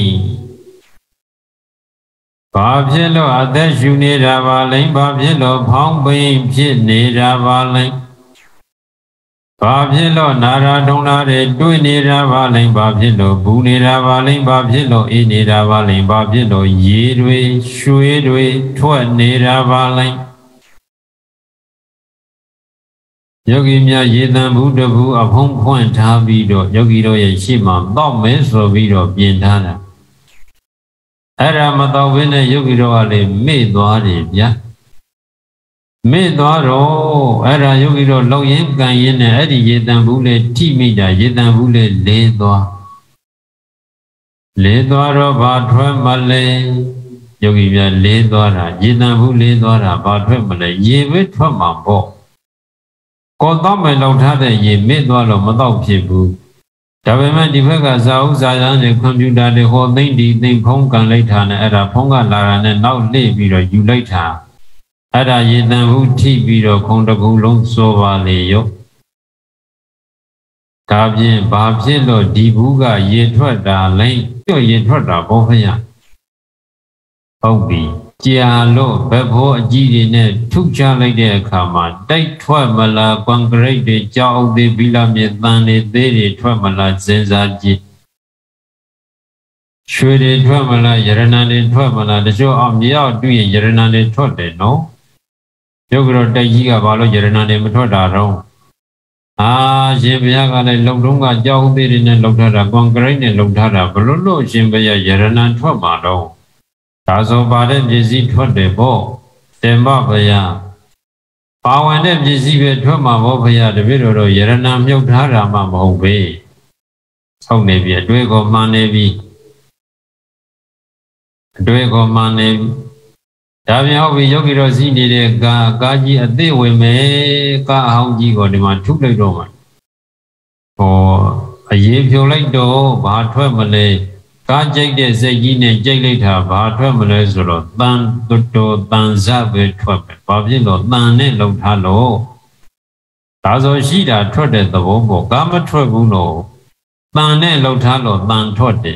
ဘာဖြစ်လို့အသက်ရှူနေတာပါလဲဘာဖြစ်လို့ဖောင်းပိန်ဖြစ်နေတာပါလဲဘာဖြစ်လို့နာရာထုံတာတွေတွေးနေတာပါလဲဘာဖြစ်လို့ဘူးနေတာပါလဲဘာဖြစ်လို့အေးနေတာပါလဲဘာဖြစ်လို့ရေတွေရွှေတွေထွက်နေတာပါလဲယောဂီများရေတံဘူးတဘူးအဖုံးဖွင့်ထားပြီးတော့ယောဂီတို့ရဲ့ရှေ့မှာတောက်မဲဆိုပြီးတော့ပြင်ထားတာအဲ့ဒါမတော့ဘဲနဲ့ယောဂီတို့ကလေမေ့သွားတယ်ဗျာမေ့သွားတော့အဲ့ဒါယောဂီတို့လုံရင်ကန်ရင်နဲ့အဲ့ဒီရေတံဘူးလေထိမိတာရေတံဘူးလေလေးသွားလေးသွားတော့ဘာထွက်မလဲယောဂီများလေးသွားတာရေတံဘူးလေးသွားတာဘာထွက်မလဲရေပဲထွက်မှာပေါ့ကိုတော့မယ်လောက်ထားတဲ့ရေမေ့သွားတော့မတော့ဖြစ်ဘူးဒါပေမဲ့ဒီဘက်ကဇာဥဇာရန်နဲ့ကွန်ပျူတာတွေဟောသိမ့်ဒီသိမ့်ဖုံးကန်လိုက်တာနဲ့အဲ့ဒါဖုံးကလာတာနဲ့နောက်လှည့်ပြီးတော့ယူလိုက်တာအဲ့ဒါရေတံဘူးထိပြီးတော့ခုံတစ်ခုလုံးစိုးပါလေရောဒါဖြင့်ဘာဖြစ်လို့ဒီဘူးကရေထွက်တာလဲပြော့ရေထွက်တာဘောဖယားဟုတ်ပြီကြာလို့ဘက်ဖို့အကြီးတွေနဲ့ထုချလိုက်တဲ့အခါမှာတိုက်ထွက်မလားကွန်ကရစ်တွေကြောက်သေးဘီလာမြေတန်တွေသေးတွေထွက်မလားစဉ်းစားကြည့်ရွှေတွေထွက်မလားယရဏတွေထွက်မလားတချို့အောင်မြေအောင်တွေ့ရင်ယရဏတွေထွက်တယ်နော်ရုပ်ကတော့တိုက်ကြီးကဘာလို့ယရဏတွေမထွက်တာတော့အာရှင်ဘုရားကလည်းလုံတုံးကကြောက်သေးတွေနဲ့လုံထားတာကွန်ကရစ်နဲ့လုံထားတာဘလို့လို့ရှင်ဘုရားယရဏထွက်မှာတော့ဒါဆိုပါတဲ့ပစ္စည်းထွက်တယ်ပေါ့တင်မဘုရားပါဝင်တဲ့ပစ္စည်းပဲထွက်မှာပေါ့ဘုရားတပည့်တော်တို့ယရဏမြုပ်ထားတာမှမဟုတ်ပဲဟုတ်နေပြီအတွေ့ကိုမှန်နေပြီအတွေ့ကိုမှန်နေပြီဒါပြန်ဟုတ်ပြီယောဂီတော်စီးနေတဲ့ကာကာကြီးအသေးဝင်မယ်ကာအဟောင်းကြီးကိုဒီမှာထုလိုက်တော့မှာဟောအရေးဖြုံလိုက်တော့ဘာထွက်မလဲကားကြိတ်တဲ့စိတ်ကြီးနဲ့ကြိတ်လိုက်တာဘာထွက်မလဲဆိုတော့တန်တော်တော်တန်စပဲထွက်ပဲဘာဖြစ်လို့တန်နဲ့လုံထားလို့ဒါဆိုရှိတာထွက်တဲ့သဘောပေါ့ကားမထွက်ဘူးလို့တန်နဲ့လုံထားလို့တန်ထွက်တယ်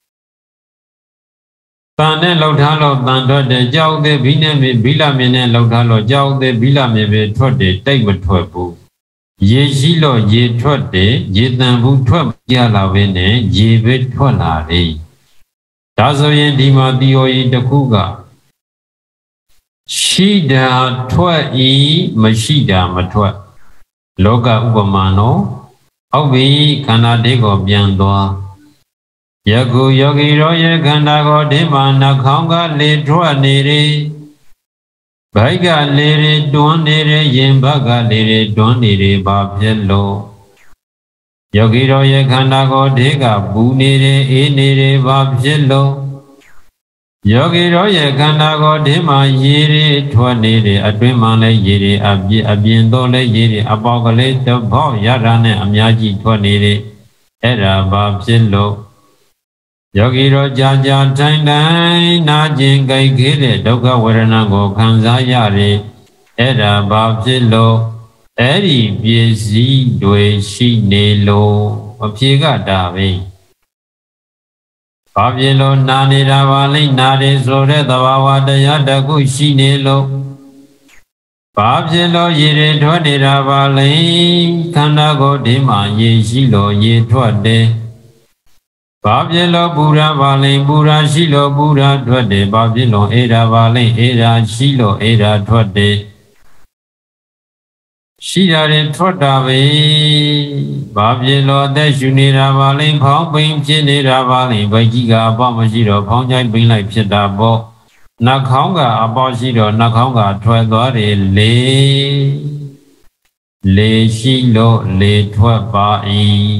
တန်နဲ့လုံထားလို့တန်ထွက်တယ်ကြောက်တဲ့ဘီနဲ့ဘီလာမြင်နဲ့လုံထားလို့ကြောက်တဲ့ဘီလာမြင်ပဲထွက်တယ်တိတ်မထွက်ဘူးရေရှိလို့ရေထွက်တယ်ရေတန်ဘူးထွက်ကြလာပဲနဲ့ရေပဲထွက်လာတယ်ဒါဆိုရင်ဒီမှာသီအိုရီတစ်ခုကရှိတာထွက်ဤမရှိတာမထွက်လောကဥပမာနော်ဟုတ်ပြီခန္ဓာဓာတ်ကိုပြန်သွားယခုယောဂီရောရဲ့ခန္ဓာကိုယ်ဒီမှာနှာခေါင်းကလေထွက်နေတယ်ဘိုက်ကလေတွေတွန်းနေတယ်ရင်ဘက်ကလေတွေတွန်းနေတယ်ဘာဖြစ်လို့ယောဂီတော်ရဲ့ခန္ဓာကိုယ်ဓာတ်ကပူနေတယ်အေးနေတယ်ဘာဖြစ်လို့ယောဂီတော်ရဲ့ခန္ဓာကိုယ်ဓာတ်မှာရေတွေထွက်နေတယ်အတွင်းမှာလည်းရေတွေအပြည့်အပြင်တော့လည်းရေတွေအပေါက်ကလေးတစ်ပေါက်ရတာနဲ့အများကြီးထွက်နေတယ်အဲ့ဒါဘာဖြစ်လို့ယောဂီတော်ကြာကြာထိုင်တိုင်းနာကျင်ကြိုက်ခဲ့တဲ့ဒုက္ခဝေဒနာကိုခံစားရတယ်အဲ့ဒါဘာဖြစ်လို့အဲ့ဒီပစ္စည်းတွေရှိနေလို့အဖြေကဒါပဲဘာဖြစ်လို့နာနေတာပါလိမ့်နာတယ်ဆိုတဲ့သဘာဝတရားတစ်ခုရှိနေလို့ဘာဖြစ်လို့ရေတွေထွက်နေတာပါလိမ့်ခန္ဓာကိုယ်ဒီမှာရေရှိလို့ရေထွက်တယ်ဘာဖြစ်လို့ပူရာပါလိမ့်ပူရာရှိလို့ပူရာထွက်တယ်ဘာဖြစ်လို့အေရာပါလိမ့်အေရာရှိလို့အေရာထွက်တယ်ရှိတာရင်ထွက်တာပဲဘာဖြစ်လို့အသက်ရှူနေတာပါလိမ့်ဖောင်းပိန်ဖြစ်နေတာပါလိမ့်ဘိုက်ကြီးကအပေါက်မရှိတော့ဖောင်းချိုင်းပိန်လိုက်ဖြစ်တာပေါ့နှာခေါင်းကအပေါက်ရှိတော့နှာခေါင်းကထွက်သွားတယ်လေလေရှိလို့လေထွက်ပါ၏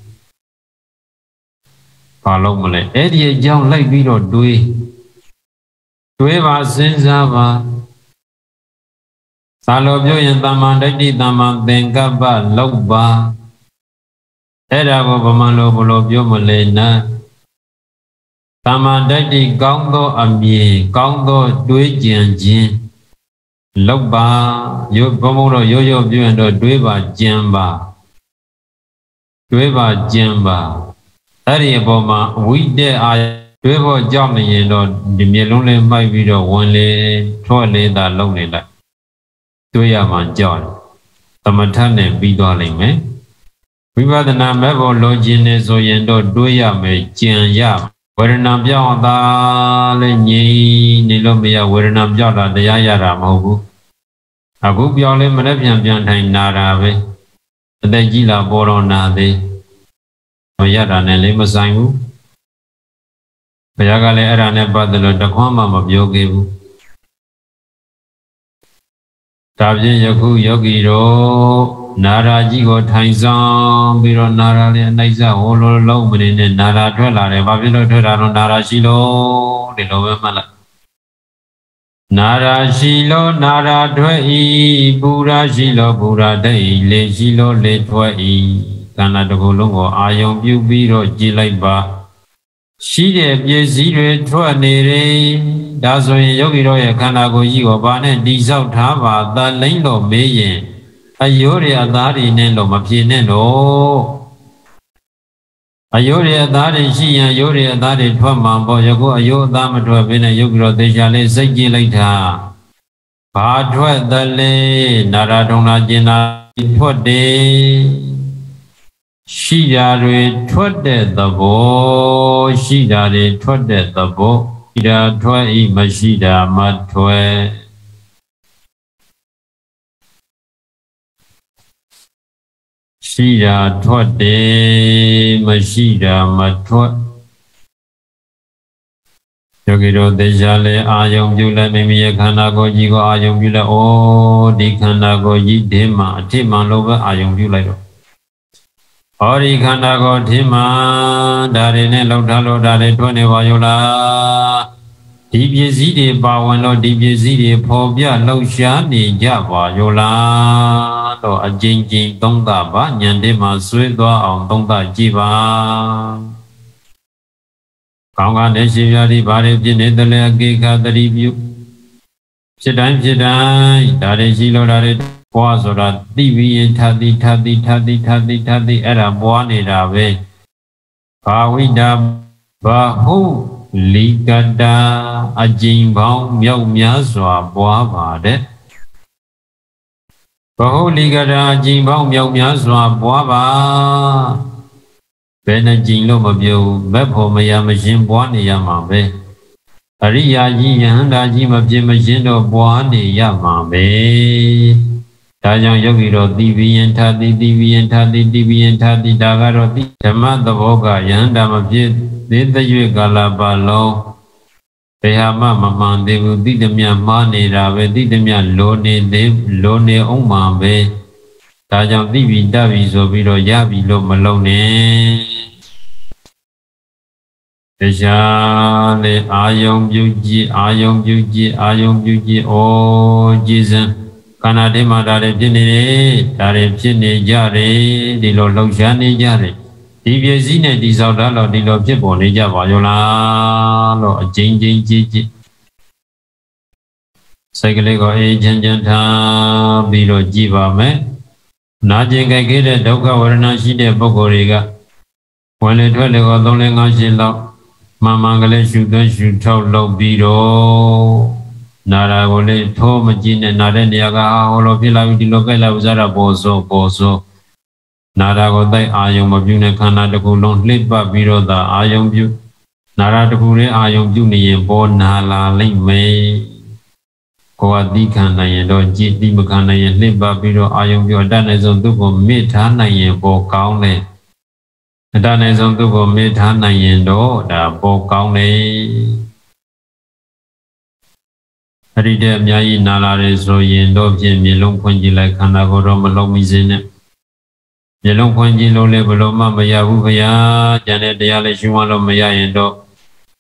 ဘာလို့မလဲအဲ့ဒီအကြောင်းလိုက်ပြီးတော့တွေးတွေးပါစဉ်းစားပါသာလိုပြောရင်တမ္မာဒိဋ္ဌိတမ္မာသင်္ကပ္ပလောက်ပါအဲ့ဒါကိုဗမာလိုဘလို့ပြောမလဲနာတမ္မာဒိဋ္ဌိကောင်းသောအမြင်ကောင်းသောတွေးကြံခြင်းလောက်ပါရုပ်ဘုံဘုံတော့ရိုးရိုးပြောရင်တော့တွေးပါကြံပါတွေးပါကြံပါအဲ့ဒီအပေါ်မှာဝိတ္တအာတွေးဖို့ကြောက်နေရင်တော့ဒီမျက်လုံးလေးမှိုက်ပြီးတော့ဝင်လေထွက်လေသာလုံနေလိုက်တွေးရမှကြောက်တယ်သမထနဲ့ပြီးသွားလိမ့်မယ်ဝိပဿနာမဲ့ဖို့လိုချင်နေဆိုရင်တော့တွေးရမယ်ကြံရဝေဒနာပြောင်းတာလည်းငြိမ်နေလို့မရဝေဒနာပြောင်းတာတရားရတာမဟုတ်ဘူးအခုပြောင်းလဲမနဲ့ပြန်ပြန်ထိုင်နာတာပဲအသက်ကြီးလာပေါ်တော့နာသေးမရတာနဲ့လည်းမဆိုင်ဘူးဘုရားကလည်းအဲ့ဒါနဲ့ပတ်သက်လို့တခွန်းမှမပြောခဲ့ဘူးဒါဖြင့်ယခုယောဂီတို့နာရာကြီးကိုထိုင်ဆောင်ပြီးတော့နာရာလေးအနိုင်စားဟိုလိုလုံးမနေနဲ့နာရာထွက်လာတယ်ဘာဖြစ်လို့ထွက်တာတော့နာရာရှိလို့ဒီလိုပဲမှတ်လိုက်နာရာရှိလို့နာရာထွက်ဤပူရာရှိလို့ပူရာတည်းလေရှိလို့လေထွက်ဤခန္ဓာတစ်ခုလုံးကိုအာယုံပြုပြီးတော့ကြည်လိုက်ပါရှိတဲ့ပစ္စည်းတွေထွက်နေတယ်ဒါဆိုရင်ယောဂီတို့ရဲ့ခန္ဓာကိုယ်ကြီးကိုဘာနဲ့တိဆောက်ထားပါသလိမ့်လို့မေးရင်အယိုးတွေအသားတွေနဲ့လို့မပြေနဲ့တော့အယိုးတွေအသားတွေရှိရင်အယိုးတွေအသားတွေထွက်မှာပေါ့ယခုအယိုးအသားမထွက်ဘဲနဲ့ယောဂီတို့သေချာလေးစိတ်ကြည့်လိုက်တာဘာထွက်သလဲနာရဒုံနာကျင်နာထွက်တယ်ရှိတာတွေထွက်တဲ့သဘောရှိတာတွေထွက်တဲ့သဘောရှိတာထွက်ဤမရှိတာမထွက်ရှိတာထွက်တယ်မရှိတာမထွက်ယောဂီတို့သေချာလဲအာယုံပြုလဲမိမိရဲ့ခန္ဓာကိုယ်ကြီးကိုအာယုံပြုလဲဩဒီခန္ဓာကိုယ်ကြီးဒီမှာအထိမှန်လို့ပဲအာယုံပြုလိုက်တော့ဟောဒီခန္ဓာကိုယ်ဒီမှာဒါတွေနဲ့လောက်ထားလို့ဒါတွေထွက်နေပါရောလားဒီပစ္စည်းတွေပါဝင်လို့ဒီပစ္စည်းတွေပေါ်ပြလှုပ်ရှားနေကြပါရောလားတော့အကျဉ်းချင်းသုံးသပါဉာဏ်တည်းမှာဆွေးသွားအောင်သုံးသကြည့်ပါကောင်းကနေရှိပြသည်ဘာတွေဖြစ်နေတယ်လဲအကိခသတိပြုဖြစ်တိုင်းဖြစ်တိုင်းဒါတွေရှိလို့ဒါတွေပွားဆိုတာသိပြီးရင်ထပ်သည်ထပ်သည်ထပ်သည်ထပ်သည်ထပ်သည်အဲ့ဒါပွားနေတာပဲဘာဝိတာဘာဟုလီကတာအကျဉ်ပေါင်းမြောက်များစွာပွားပါတယ်ဘာဟုလီကတာအကျဉ်ပေါင်းမြောက်များစွာပွားပါဘယ်နှကျဉ်လို့မပြောဘူးဘက်ဖို့မရမရှင်းပွားနေရမှာပဲအရိယာကြီးယဟန္တာကြီးမပြင်းမရှင်းတော့ပွားနေရမှာပဲဒါကြောင့်ယောဂီတို့တိပိယံထာတိတိပိယံထာတိတိပိယံထာတိဒါကတော့ဓမ္မသဘောကယဟန္တာမဖြစ်သေးတဲ့ရွေကာလပတ်လုံးဘယ်ဟာမှမမှန်သေးဘူးတိတမြမှားနေတာပဲတိတမြလိုနေသေးလိုနေအောင်မှပဲဒါကြောင့်တိပိတပိဆိုပြီးတော့ရပြီလို့မလုံးနဲ့တရားလေအာယုံပြုကြည်အာယုံပြုကြည်အာယုံပြုကြည်ဩကြည်စံခန္ဓာထဲမှာဒါတွေဖြစ်နေတယ်ဒါတွေဖြစ်နေကြတယ်ဒီလိုလှုပ်ရှားနေကြတယ်ဒီပစ္စည်းနဲ့ဒီဆောက်တာတော့ဒီလိုဖြစ်ပေါ်နေကြပါရောလားလို့အကျဉ်းချင်းကြည့်ကြည့်စိတ်ကလေးကိုအေးချမ်းချမ်းထားပြီးတော့ကြည့်ပါမယ်နာကျင်ကြိုက်ခဲ့တဲ့ဒုက္ခဝေဒနာရှိတဲ့ပုဂ္ဂိုလ်တွေကဝင်လေထွက်လေကိုသုံးလေးငါးရှင်းလောက်မှန်မှန်ကလေးရှုသွင်းရှုထောက်လုပ်ပြီးတော့နာရာကိုလေးထိုးမကြည့်နဲ့နာတဲ့နေရာကဟောလိုဖြစ်လာပြီဒီလိုကြိုက်လာဥစားတာပေါ်စောပေါ်စောနာရာကိုတိုက်အာယုံမပြုနဲ့ခန္ဓာတစ်ခုလုံးလှိပတ်ပြီးတော့သာအာယုံပြုနာရာတစ်ခုလေးအာယုံပြုနေရင်ပေါ်နာလာလိမ့်မယ်ကိုယ်ကသီးခံနိုင်ရင်တော့ကြည်သီးမခံနိုင်ရင်လှိပတ်ပြီးတော့အာယုံပြုအတတ်နိုင်ဆုံးသူ့ကိုမေ့ထားနိုင်ရင်ပေါ်ကောင်းတယ်အတတ်နိုင်ဆုံးသူ့ကိုမေ့ထားနိုင်ရင်တော့ဒါပေါ်ကောင်းတယ်အဲ့ဒီတဲ့အများကြီးနာလာတယ်ဆိုရင်တော့ဖြင့်မျိုးလုံးဖွင့်ကြည့်လိုက်ခန္ဓာကိုယ်တော့မလုံးမိစေနဲ့မျိုးလုံးဖွင့်ကြည့်လို့လည်းဘယ်လိုမှမရဘူးခရာကျန်တဲ့တရားလည်းရှင်းမလို့မရရင်တော့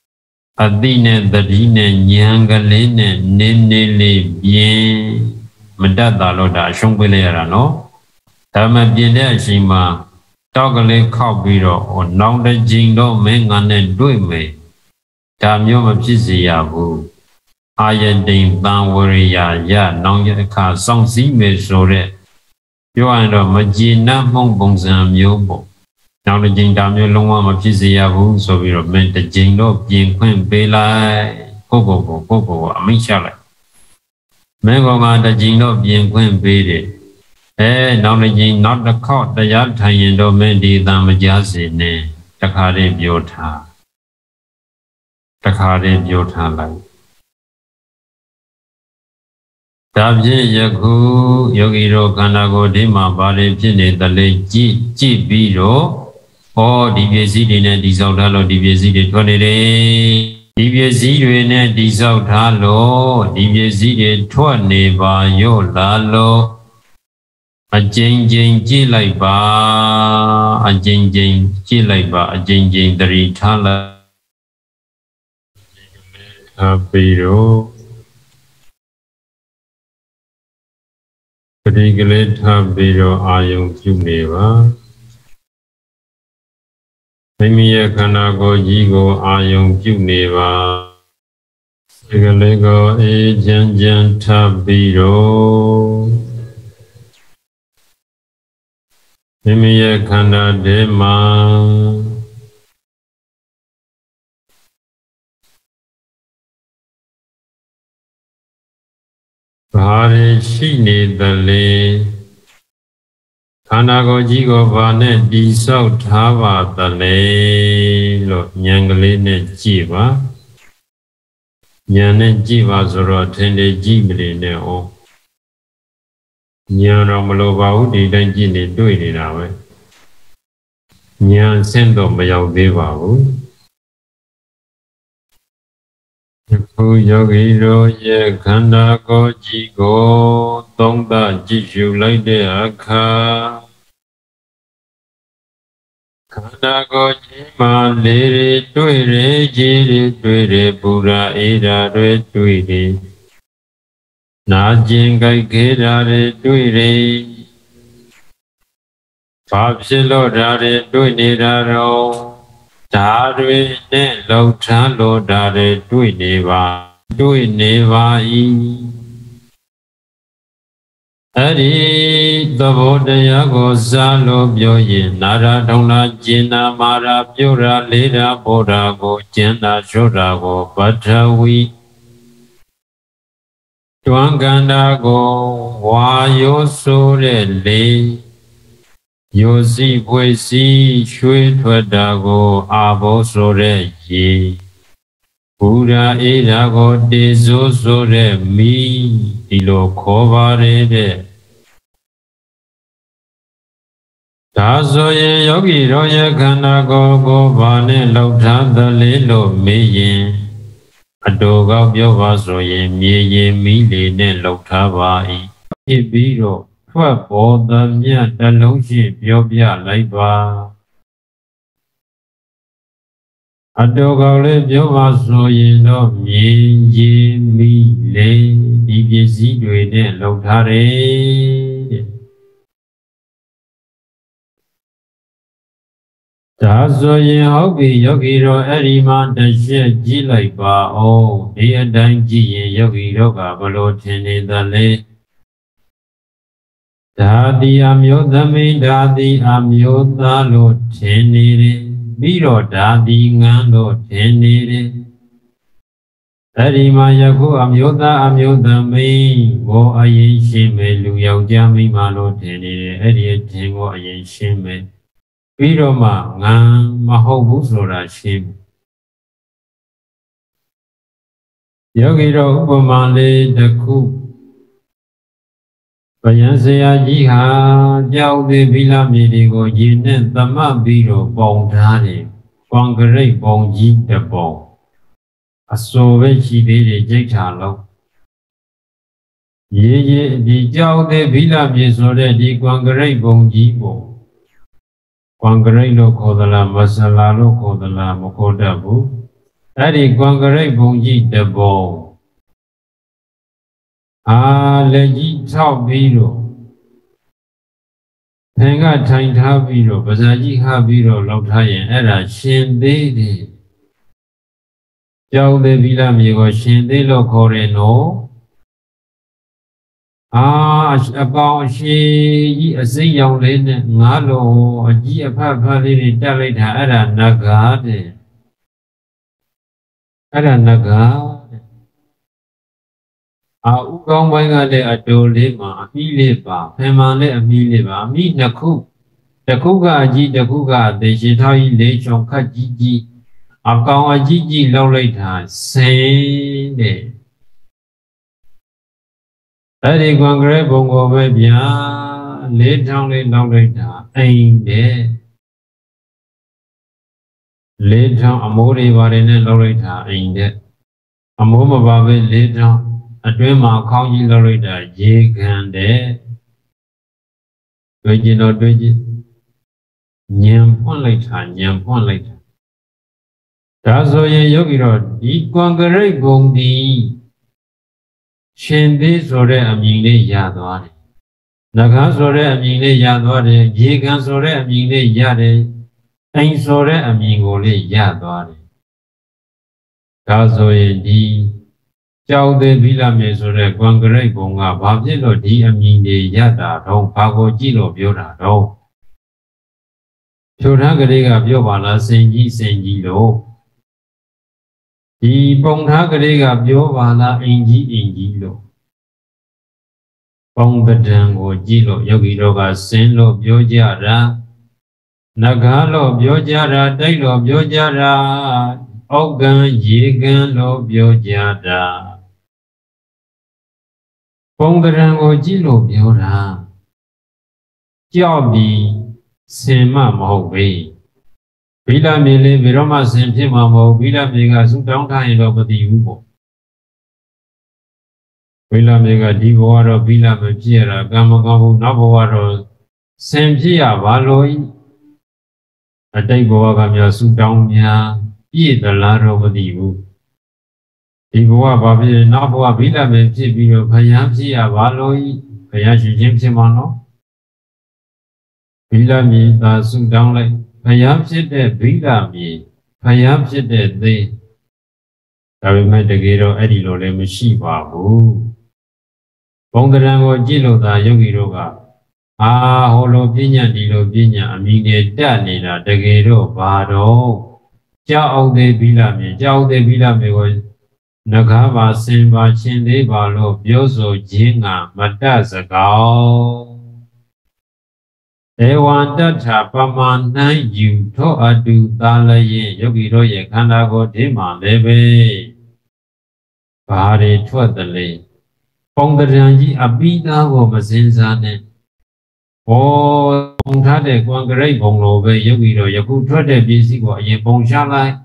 အတိနဲ့တတိနဲ့ဉာဏ်ကလေးနဲ့နင်းနေလေးပြင်းမတတ်တာလို့ဒါအရှုံးပေးလိုက်ရတာနော်ဒါမှပြင်တဲ့အချိန်မှာတောက်ကလေးခောက်ပြီးတော့နောင်တစ်ကြိမ်တော့မင်းငါနဲ့တွေ့မယ်ဒါမျိုးမဖြစ်စေရဘူးအာယတိန်တံဝရိယာယနောင်ရအခါစောင့်စည်းမယ်ဆိုတဲ့ပြောရရင်တော့မကျေနပ်မှုပုံစံမျိုးပေါ့နောက်တစ်ကြိမ်ဒါမျိုးလုံးဝမဖြစ်စေရဘူးဆိုပြီးတော့မင်းတစ်ကြိမ်တော့ပြင်ခွင့်ပေးလိုက်ကိုကိုကိုကိုကိုအမိန့်ချလိုက်မင်းကောင်ကတစ်ကြိမ်တော့ပြင်ခွင့်ပေးတယ်အဲနောက်တစ်ကြိမ်နောက်တစ်ခေါက်တရားထိုင်ရင်တော့မင်းဒီတံမကြားစေနဲ့တခါတည်းပြောထားတခါတည်းပြောထားလိုက်ဒါဖြင့်ယခုယောဂီတို့ခန္ဓာကိုယ်ဒီမှာဘာတွေဖြစ်နေသလဲကြည့်ကြည့်ပြီးတော့ဩဒီပစ္စည်းတွေနဲ့ဒီဆောက်ထားလို့ဒီပစ္စည်းတွေထွက်နေတယ်ဒီပစ္စည်းတွေနဲ့ဒီဆောက်ထားလို့ဒီပစ္စည်းတွေထွက်နေပါရော့လာလို့အကျဉ်းချင်းကြည့်လိုက်ပါအကျဉ်းချင်းကြည့်လိုက်ပါအကျဉ်းချင်းတတိထားလိုက်အပိရောပရိကလေးထားပြီးတော့အာယုံပြုနေပါမိမိရဲ့ခန္ဓာကိုယ်ကြီးကိုအာယုံပြုနေပါဒီကလေးကိုအေးချမ်းချမ်းထားပြီးတော့မိမိရဲ့ခန္ဓာထဲမှာဘာတွေရှိနေသလဲခန္ဓာကိုယ်ကြီးကိုဘာနဲ့တည်ဆောက်ထားပါသလဲလို့ဉာဏ်ကလေးနဲ့ကြည့်ပါဉာဏ်နဲ့ကြည့်ပါဆိုတော့ထင်တယ်ကြည့်မနေနဲ့ဩဉာဏ်တော့မလိုပါဘူးဒီတိုင်းကြည့်နေတွေ့နေတာပဲဉာဏ်ဆင့်တော့မရောက်သေးပါဘူးခုယောဂီတို့ရဲ့ခန္ဓာကိုယ်ကြီးကိုသုံးသပ်ကြည့်ရှုလိုက်တဲ့အခါခန္ဓာကိုယ်ကြီးမှာလေတွေတွေ့တယ်ကြီးတွေတွေ့တယ်ပူရာအေးရာတွေတွေ့တယ်နာကျင်ကြိုက်ခဲတာတွေတွေ့တယ်ဘာဖြစ်လို့ဒါတွေတွေ့နေတာတော့ဒါတွေနဲ့လှုပ်ရှားလို့ဒါတွေတွေ့နေပါတွေ့နေပါ၏အဲ့ဒီသဘောတရားကိုစားလို့ပြောရင်နာရာထုံနာကျင်နာမာရာပြုရာလေးရာဘောဓာကိုကျင်နာရှုတာကိုပထဝီတွမ်းကန္တာကိုဝါယောဆိုတဲ့လေယောစီဖွေစီရွှေထွက်တာကိုအာဘောဆိုတဲ့ရေဘူရာအေးရာကိုတေဆိုးဆိုတဲ့မီဒီလိုခေါ်ပါရတဲ့ဒါဆိုရင်ယောဂီတော်ရဲ့ခန္ဓာကိုယ်ကိုဘာနဲ့လောက်ထားသလဲလို့မေးရင်အတူကောက်ပြောပါဆိုရင်မြေရင်မီလေနဲ့လောက်ထားပါ၏ဖြစ်ပြီးတော့ထွက်ပေါ်သမျှတလုံးရှိပြောပြလိုက်ပါအတူကောက်လေးပြောပါဆိုရင်တော့မြေရင်မီလေဒီပစ္စည်းတွေနဲ့လောက်ထားတယ်တဲ့ဒါဆိုရင်ဟုတ်ပြီယောဂီတော်အဲ့ဒီမှာတစ်ချက်ကြည့်လိုက်ပါဦးဒီအတိုင်းကြည့်ရင်ယောဂီတော်ကဘလို့ထင်နေသလဲဒါတိအမျိုးသမီးဒါတိအမျိုးသားလို့ထင်နေတယ်ပြီးတော့ဒါတိငန်းလို့ထင်နေတယ်အဲ့ဒီမှာယခုအမျိုးသားအမျိုးသမီးကိုအရင်ရှင်းမယ်လူယောက်ျားမိန်းမလို့ထင်နေတယ်အဲ့ဒီအထင်ကိုအရင်ရှင်းမယ်ပြီးတော့မှငါမဟုတ်ဘူးဆိုတာရှင်းယောဂီတော်ဥပမာလေးတစ်ခုဘယံဆရာကြီးဟာကြောက်သေးဗီလာမြေတွေကိုရေနဲ့သမတ်ပြီးတော့ပုံထားတယ်ကွန်ကရစ်ပုံကြီးတစ်ပုံအစိုးပဲရှိသေးတယ်ကြိတ်ထာလုံးရေရေဒီကြောက်သေးဗီလာမြေဆိုတဲ့ဒီကွန်ကရစ်ပုံကြီးပုံကွန်ကရစ်လို့ခေါ်သလားမဆလာလို့ခေါ်သလားမခေါ်တတ်ဘူးအဲ့ဒီကွန်ကရစ်ပုံကြီးတစ်ပုံ啊，来几套比罗，人家谈他比罗，不是几他比罗，老太人哎啦，现代的，教的比他们个现代老可人喏。啊，အကောင်အရှိကြီးအစိမ်းရောင်လေးနဲ့ငါးလုံးအကြီးအဖတ်ဖတ်လေးတွေတက်လိုက်တာအဲ့ဒါနဂါတဲ့အဲ့ဒါနဂါတဲ့အာဥကောင်းပိုင်းကလည်းအတူလေးမှာအမီးလေးပါဖင်မှန်လည်းအမီးလေးပါအမီးနှစ်ခုတစ်ခုကအကြီးတစ်ခုကအသေးရှင်ထားကြီးလေးချောင်ခတ်ကြီးကြီးအကောင်အကြီးကြီးလောက်လိုက်တာဆင်းတဲ့အဲ့ဒီကွန်ကရစ်ဘုံကိုပဲဗျာလေးထောင်လေးလောက်လိုက်တာအိမ်တဲ့လေးထောင်အမိုးတွေပါတယ်နဲ့လောက်လိုက်တာအိမ်တဲ့အမိုးမပါပဲလေးထောင်အတွင်းမှာခေါင်းကြီးလောက်လိုက်တာရေကန်တဲ့တွေ့ကျင်တော့တွေ့ကျင်ညံပွန့်လိုက်တာညံပွန့်လိုက်တာဒါဆိုရင်ယောဂီတော့ဒီကွန်ကရစ်ဘုံဒီရှင်သေးဆိုတဲ့အမြင်လေးရသွားတယ်။နဂါဆိုတဲ့အမြင်လေးရသွားတယ်။ရေကန်ဆိုတဲ့အမြင်လေးရတယ်။အိမ်ဆိုတဲ့အမြင်ကိုလေးရသွားတယ်။ဒါဆိုရင်ဒီကြောက်သေးပြီးလာမယ်ဆိုတဲ့ကွန်ကရစ်ဘုံကဘာဖြစ်လို့ဒီအမြင်တွေရတာတော့ဘာကိုကြည့်လို့ပြောတာတော့ဖြိုထားကလေးကပြောပါလားစင်ကြီးစင်ကြီးလို့ဒီပုံထားကလေးကပြောပါလားအင်ကြီးအင်ကြီးလို့ပုံပဒံကိုကြည့်လို့ယောဂီတို့ကစင်လို့ပြောကြတာနဂါလို့ပြောကြတာတိုက်လို့ပြောကြတာအောက်ကံရေကံလို့ပြောကြတာပုံပဒံကိုကြည့်လို့ပြောတာကြောက်ပြီးစင်မမဟုတ်ပဲဘိလာမြေလေးဘယ်တော့မှဆင်ဖြစ်မှာမဟုတ်ဘိလာမြေကစုတောင်းထားရင်တော့မသိဘူးပေါ့ဘိလာမြေကဒီဘဝတော့ဘိလာမဖြစ်ရတာကံမကောင်းဘူးနောက်ဘဝတော့ဆင်ဖြစ်ရပါလို့အတိတ်ဘဝကများစုတောင်းများပြည့်သလားတော့မသိဘူးဒီဘဝဘာဖြစ်နောက်ဘဝဘိလာမြေဖြစ်ပြီးတော့ခရမ်းဖြစ်ရပါလို့ခရမ်းရှင်ချင်းဖြစ်မှာနော်ဘိလာမြေသာစုတောင်းလိုက်ဖယားဖြစ်တဲ့ဘိလာမြေဖယားဖြစ်တဲ့သေဒါပေမဲ့တကယ်တော့အဲ့ဒီလိုလည်းမရှိပါဘူးဘုံတရံကိုကြည့်လို့သာယောဂီတို့ကအာဟောလိုပညာဒီလိုပညာအမိနဲ့တက်နေတာတကယ်တော့ဘာတော့ကြောက်အောင်သေးဘိလာမြေကြောက်အောင်သေးဘိလာမြေကိုနဂါပါစင်ပါချင်းသေးပါလို့ပြောဆိုခြင်းကမတတ်စကောင်းဧဝံတထပမာဏံယူထောအတုသာလျင်ယောဂီတို့ရဲ့ခန္ဓာကိုယ်ဒီမှာလည်းပဲဘာတွေထွက်တယ်လဲပုံတရံကြီးအပိသားကိုမစင်စားနဲ့ဘောပုံထားတဲ့ကွန်ကရစ်ဘုံလိုပဲယောဂီတို့ယခုထွက်တဲ့ပစ္စည်းကိုအရင်ပုံချလိုက်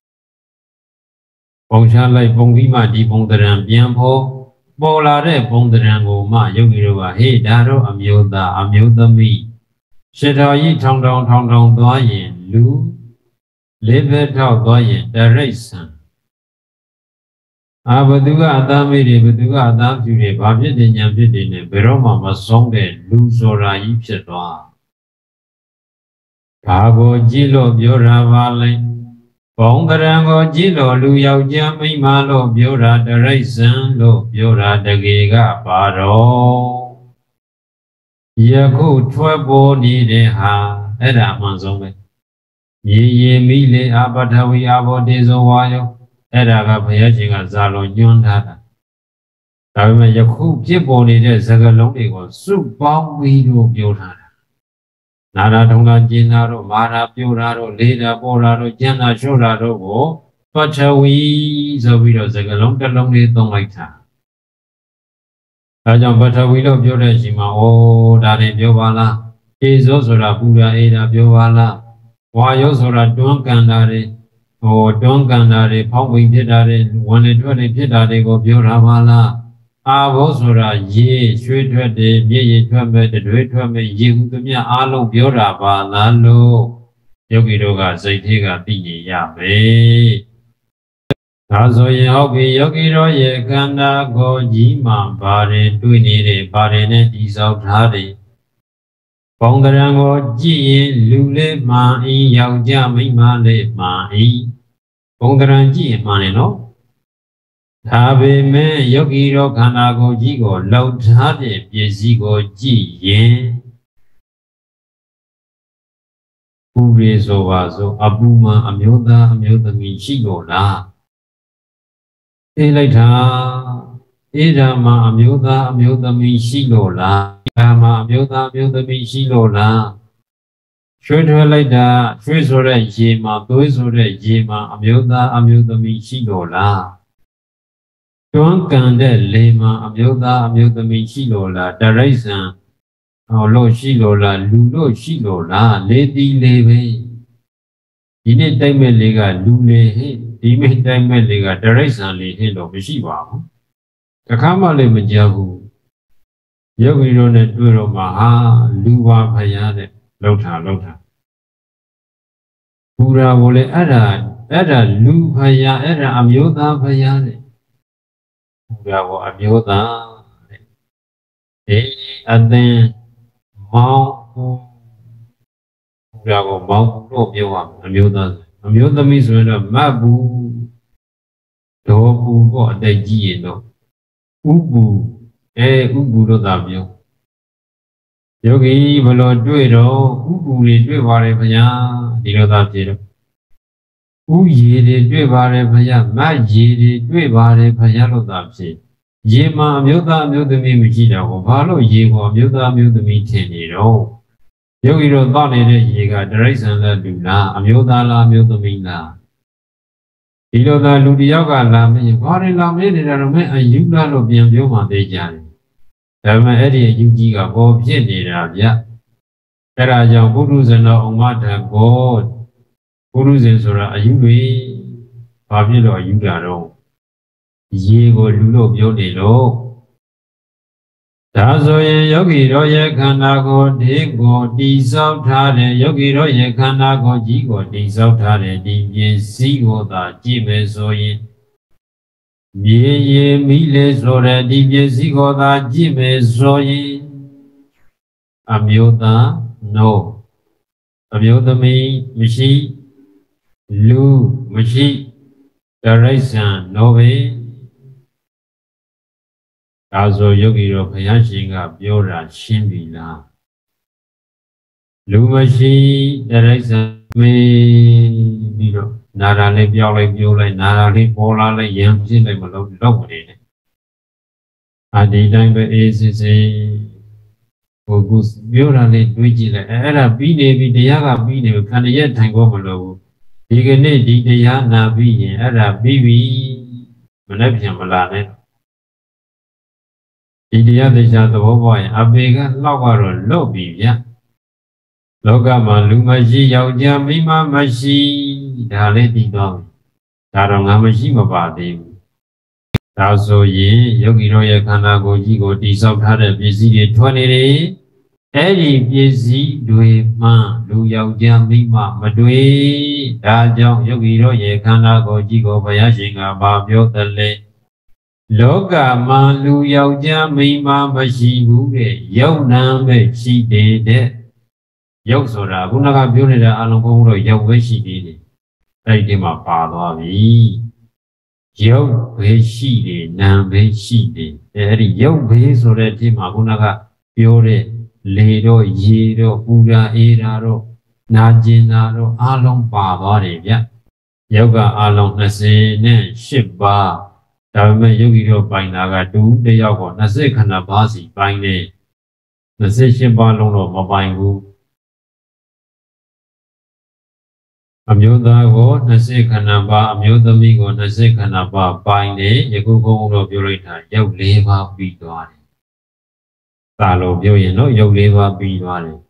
ပုံချလိုက်ပုံပြီးမှဒီပုံတရံပြန်ဖို့ပေါ်လာတဲ့ပုံတရံကိုမှယောဂီတို့ကဟေးဒါတော့အမျိုးသားအမျိုးသမီးရှစ်တော်ကြီးထောင်ထောင်ထောင်ထောင်သွားရင်လူလေးဘက်ထောက်သွားရင်တရိษံအာဘသူကအသားမေးတွေဘသူကအသားဖြူတွေဘာဖြစ်တယ်ညာဖြစ်တယ်နဲ့ဘယ်တော့မှမဆုံးတဲ့လူဆိုတာကြီးဖြစ်သွားဘာကိုကြည့်လို့ပြောတာပါလဲဘုံတရံကိုကြည့်လို့လူယောက်ျားမိန်းမလို့ပြောတာတရိษံလို့ပြောတာတကယ်ကပါတော့ယခုထွက်ပေါ်နေတဲ့ဟာအဲ့ဒါအမှန်ဆုံးပဲရေရေမိလေအပထဝီအဘောတေဇောဝါယောအဲ့ဒါကဘုရားရှင်ကဇာလွန်ညွှန်းထားတာဒါပေမဲ့ယခုဖြစ်ပေါ်နေတဲ့စကားလုံးတွေကိုစုပေါင်းပြီးတော့ပြောထားတာနာရာထုံတာကျင်တာတော့မာရာပြောတာတော့လေးတာပေါ်တာတော့ကျန်တာလျှော့တာတော့ကိုပထဝီဆိုပြီးတော့စကားလုံးတစ်လုံးလေးသုံးလိုက်တာဒါကြောင့်ပထဝီလို့ပြောတဲ့အချိန်မှာဩဒါတွေပြောပါလားအေဇောဆိုတာပူရာအေးတာပြောပါလားဝါယောဆိုတာတွန်းကန်တာတွေဟိုတွန်းကန်တာတွေဖောက်ဝင်ဖြစ်တာတွေဝင်လေထွက်လေဖြစ်တာတွေကိုပြောတာပါလားအာဘောဆိုတာရေရွှေထွက်တယ်မြေရေထွက်မဲ့တွေထွက်မဲ့ရေဟုသမျှအားလုံးပြောတာပါလားလို့ယောဂီတို့ကစိတ်သေးကသိနေရပဲဒါဆိုရင်ဟုတ်ပြီယောဂီတို့ရဲ့ခန္ဓာကိုယ်ကြီးမှာပါတယ်တွေ့နေတဲ့ပါတယ်နဲ့တည်ဆောက်ထားတဲ့ပုံသဏ္ဍာန်ကိုကြည့်ရင်လူလေးမှန်ဤယောက်ျားမိန်းမလေးမှန်ဤပုံသဏ္ဍာန်ကြည့်ရင်မှန်တယ်နော်ဒါပေမဲ့ယောဂီတို့ခန္ဓာကိုယ်ကြီးကိုလောက်ထားတဲ့ပစ္စည်းကိုကြည့်ရင်ဥရေဆိုပါစို့အပူမှအမျိုးသားအမျိုးသမီးရှိလို့လားအေးလိုက်တာအေးဓမ္မအမျိုးသားအမျိုးသမီးရှိလို့လားဓမ္မအမျိုးသားအမျိုးသမီးရှိလို့လားရွှေထွေးလိုက်တာရွှေဆိုတဲ့ရေမှာသွေးဆိုတဲ့ရေမှာအမျိုးသားအမျိုးသမီးရှိလို့လားတွန်းကန်တဲ့လေမှာအမျိုးသားအမျိုးသမီးရှိလို့လားတရိษံဟောလို့ရှိလို့လားလူလို့ရှိလို့လားလေတီလေပဲဒီနေ့တိုက်မဲ့လေးကလူလေဟဲ့ဒီမိတ်တိုင်းမဲ့လေးကတရိษံလေးဟဲ့တော့မရှိပါဘူးတခါမှလည်းမကြောက်ဘူးယောဂီတို့နဲ့တွေ့တော့မှဟာလူပါဖယားတဲ့လောက်တာလောက်တာဘူရာကိုလည်းအဲ့ဒါအဲ့ဒါလူဖယားအဲ့ဒါအမျိုးသားဖယားတဲ့ဘူရာကိုအမျိုးသားတဲ့အေးအသင်မောင်းဘူရာကိုမောင်းလို့ပြောရမယ်အမျိုးသားအမျိုးသမီးဆိုရင်တော့မတ်ဘူးဒေါ်ဘူးပေါ့အတက်ကြီးရင်တော့ဥပုအဲဥပုလို့သာပြောယောဂီဘလို့တွေ့တော့ဥပုတွေတွေ့ပါတယ်ဗျာဒီလိုသာပြေတော့ဥရေတွေတွေ့ပါတယ်ဗျာမတ်ရေတွေတွေ့ပါတယ်ဗျာလို့သာဖြစ်ရေမှာအမျိုးသားအမျိုးသမီးမရှိတော့ဘူးဘာလို့ရေကိုအမျိုးသားအမျိုးသမီးထင်နေတော့ယောဂီတို့သောက်နေတဲ့ရေကတရိษံလက်လူလားအမျိုးသားလားအမျိုးသမီးလားဒီလိုသာလူတယောက်ကလာမင်းဘာတွေလာမင်းနေတာတော့မင်းအယူလားလို့ပြန်ပြောမှသိကြတယ်ဒါပေမဲ့အဲ့ဒီအယူကြီးကပေါ်ဖြစ်နေတာဗျအဲ့ဒါကြောင့်ပုရုဇဏောဥမထကောပုရုဇဉ်ဆိုတာအယူတွေဘာဖြစ်လို့အယူတာတော့ရေကိုလူလို့ပြောနေလို့ဒါဆိုရင်ယောဂီတို့ရဲ့ခန္ဓာကိုယ်ဒီကိုတည်ဆောက်ထားတဲ့ယောဂီတို့ရဲ့ခန္ဓာကိုယ်ကြီးကိုတည်ဆောက်ထားတဲ့ဒီပစ္စည်းကိုသာကြည့်မယ်ဆိုရင်မြေရေမိလေဆိုတဲ့ဒီပစ္စည်းကိုသာကြည့်မယ်ဆိုရင်အမျိုးသား no အမျိုးသမီးမရှိလူမရှိတရိษံ no ပဲဒါဆိုယောဂီတို့ဘုရားရှင်ကပြောတာရှင်းပြီလားလူမရှိတရိษံမေးပြီးတော့နာတာလေးပြောင်းလိုက်ပြောလိုက်နာတာလေးပေါ်လာလိုက်ရံဖြစ်လိုက်မလို့တော့ဝင်နေတယ်အဒီတိုင်းပဲအေးစစ်စစ်ဟိုကုပြောတာလေးတွေးကြည့်လိုက်အဲ့ဒါပြီးနေပြီတရားကပြီးနေပြီခန္ဓာရဲ့ထိုင်ဖို့မလိုဘူးဒီကနေ့ဒီတရားနာပြီးရင်အဲ့ဒါပြီးပြီမနေ့ပြန်မလာနဲ့ဒီတရားတရားသဘောပေါက်ရင်အပေကလောက်ကတော့လွတ်ပြီဗျလောကမှာလူမရှိယောက်ျားမိန်းမမရှိဒါလေးသိတော့ဒါတော့ငါမရှိမပါသေးဘူးဒါဆိုရင်ယောဂီတို့ရဲ့ခန္ဓာကိုယ်ကြီးကိုတည်ဆောက်ထားတဲ့ပစ္စည်းတွေထွက်နေတယ်အဲ့ဒီပစ္စည်းတွေမှလူယောက်ျားမိန်းမမတွေ့ဒါကြောင့်ယောဂီတို့ရဲ့ခန္ဓာကိုယ်ကြီးကိုဘုရားရှင်ကဘာပြောသလဲလောကမှာလူယောက်ျားမိန်းမမရှိဘူးတဲ့ယုတ်နံပဲရှိသေးတဲ့ယုတ်ဆိုတာခုနကပြောနေတဲ့အလုံးကုန်တော့ယုတ်ပဲရှိသေးတယ်အဲ့ဒီမှာပါသွားပြီယုတ်ပဲရှိတယ်နာပဲရှိတယ်အဲ့ဒီယုတ်ပဲဆိုတဲ့အချိန်မှာခုနကပြောတဲ့လေတော့ရေတော့ပူရာအေးတာတော့နာကျင်တာတော့အလုံးပါသွားတယ်ဗျယုတ်ကအလုံး၂၈ပါးဒါပေမဲ့ယောဂီတို့ပိုင်တာကတူတယောက်ကို၂၀ခဏပါးစီပိုင်နေ၂၈ပါးလုံးတော့မပိုင်ဘူးအမျိုးသားကို၂၀ခဏပါးအမျိုးသမီးကို၂၀ခဏပါးပိုင်နေယခုကုန်းတော့ပြောလိုက်တာရုပ်၄ပါးပြီးသွားတယ်ဒါလို့ပြောရင်တော့ရုပ်၄ပါးပြီးသွားတယ်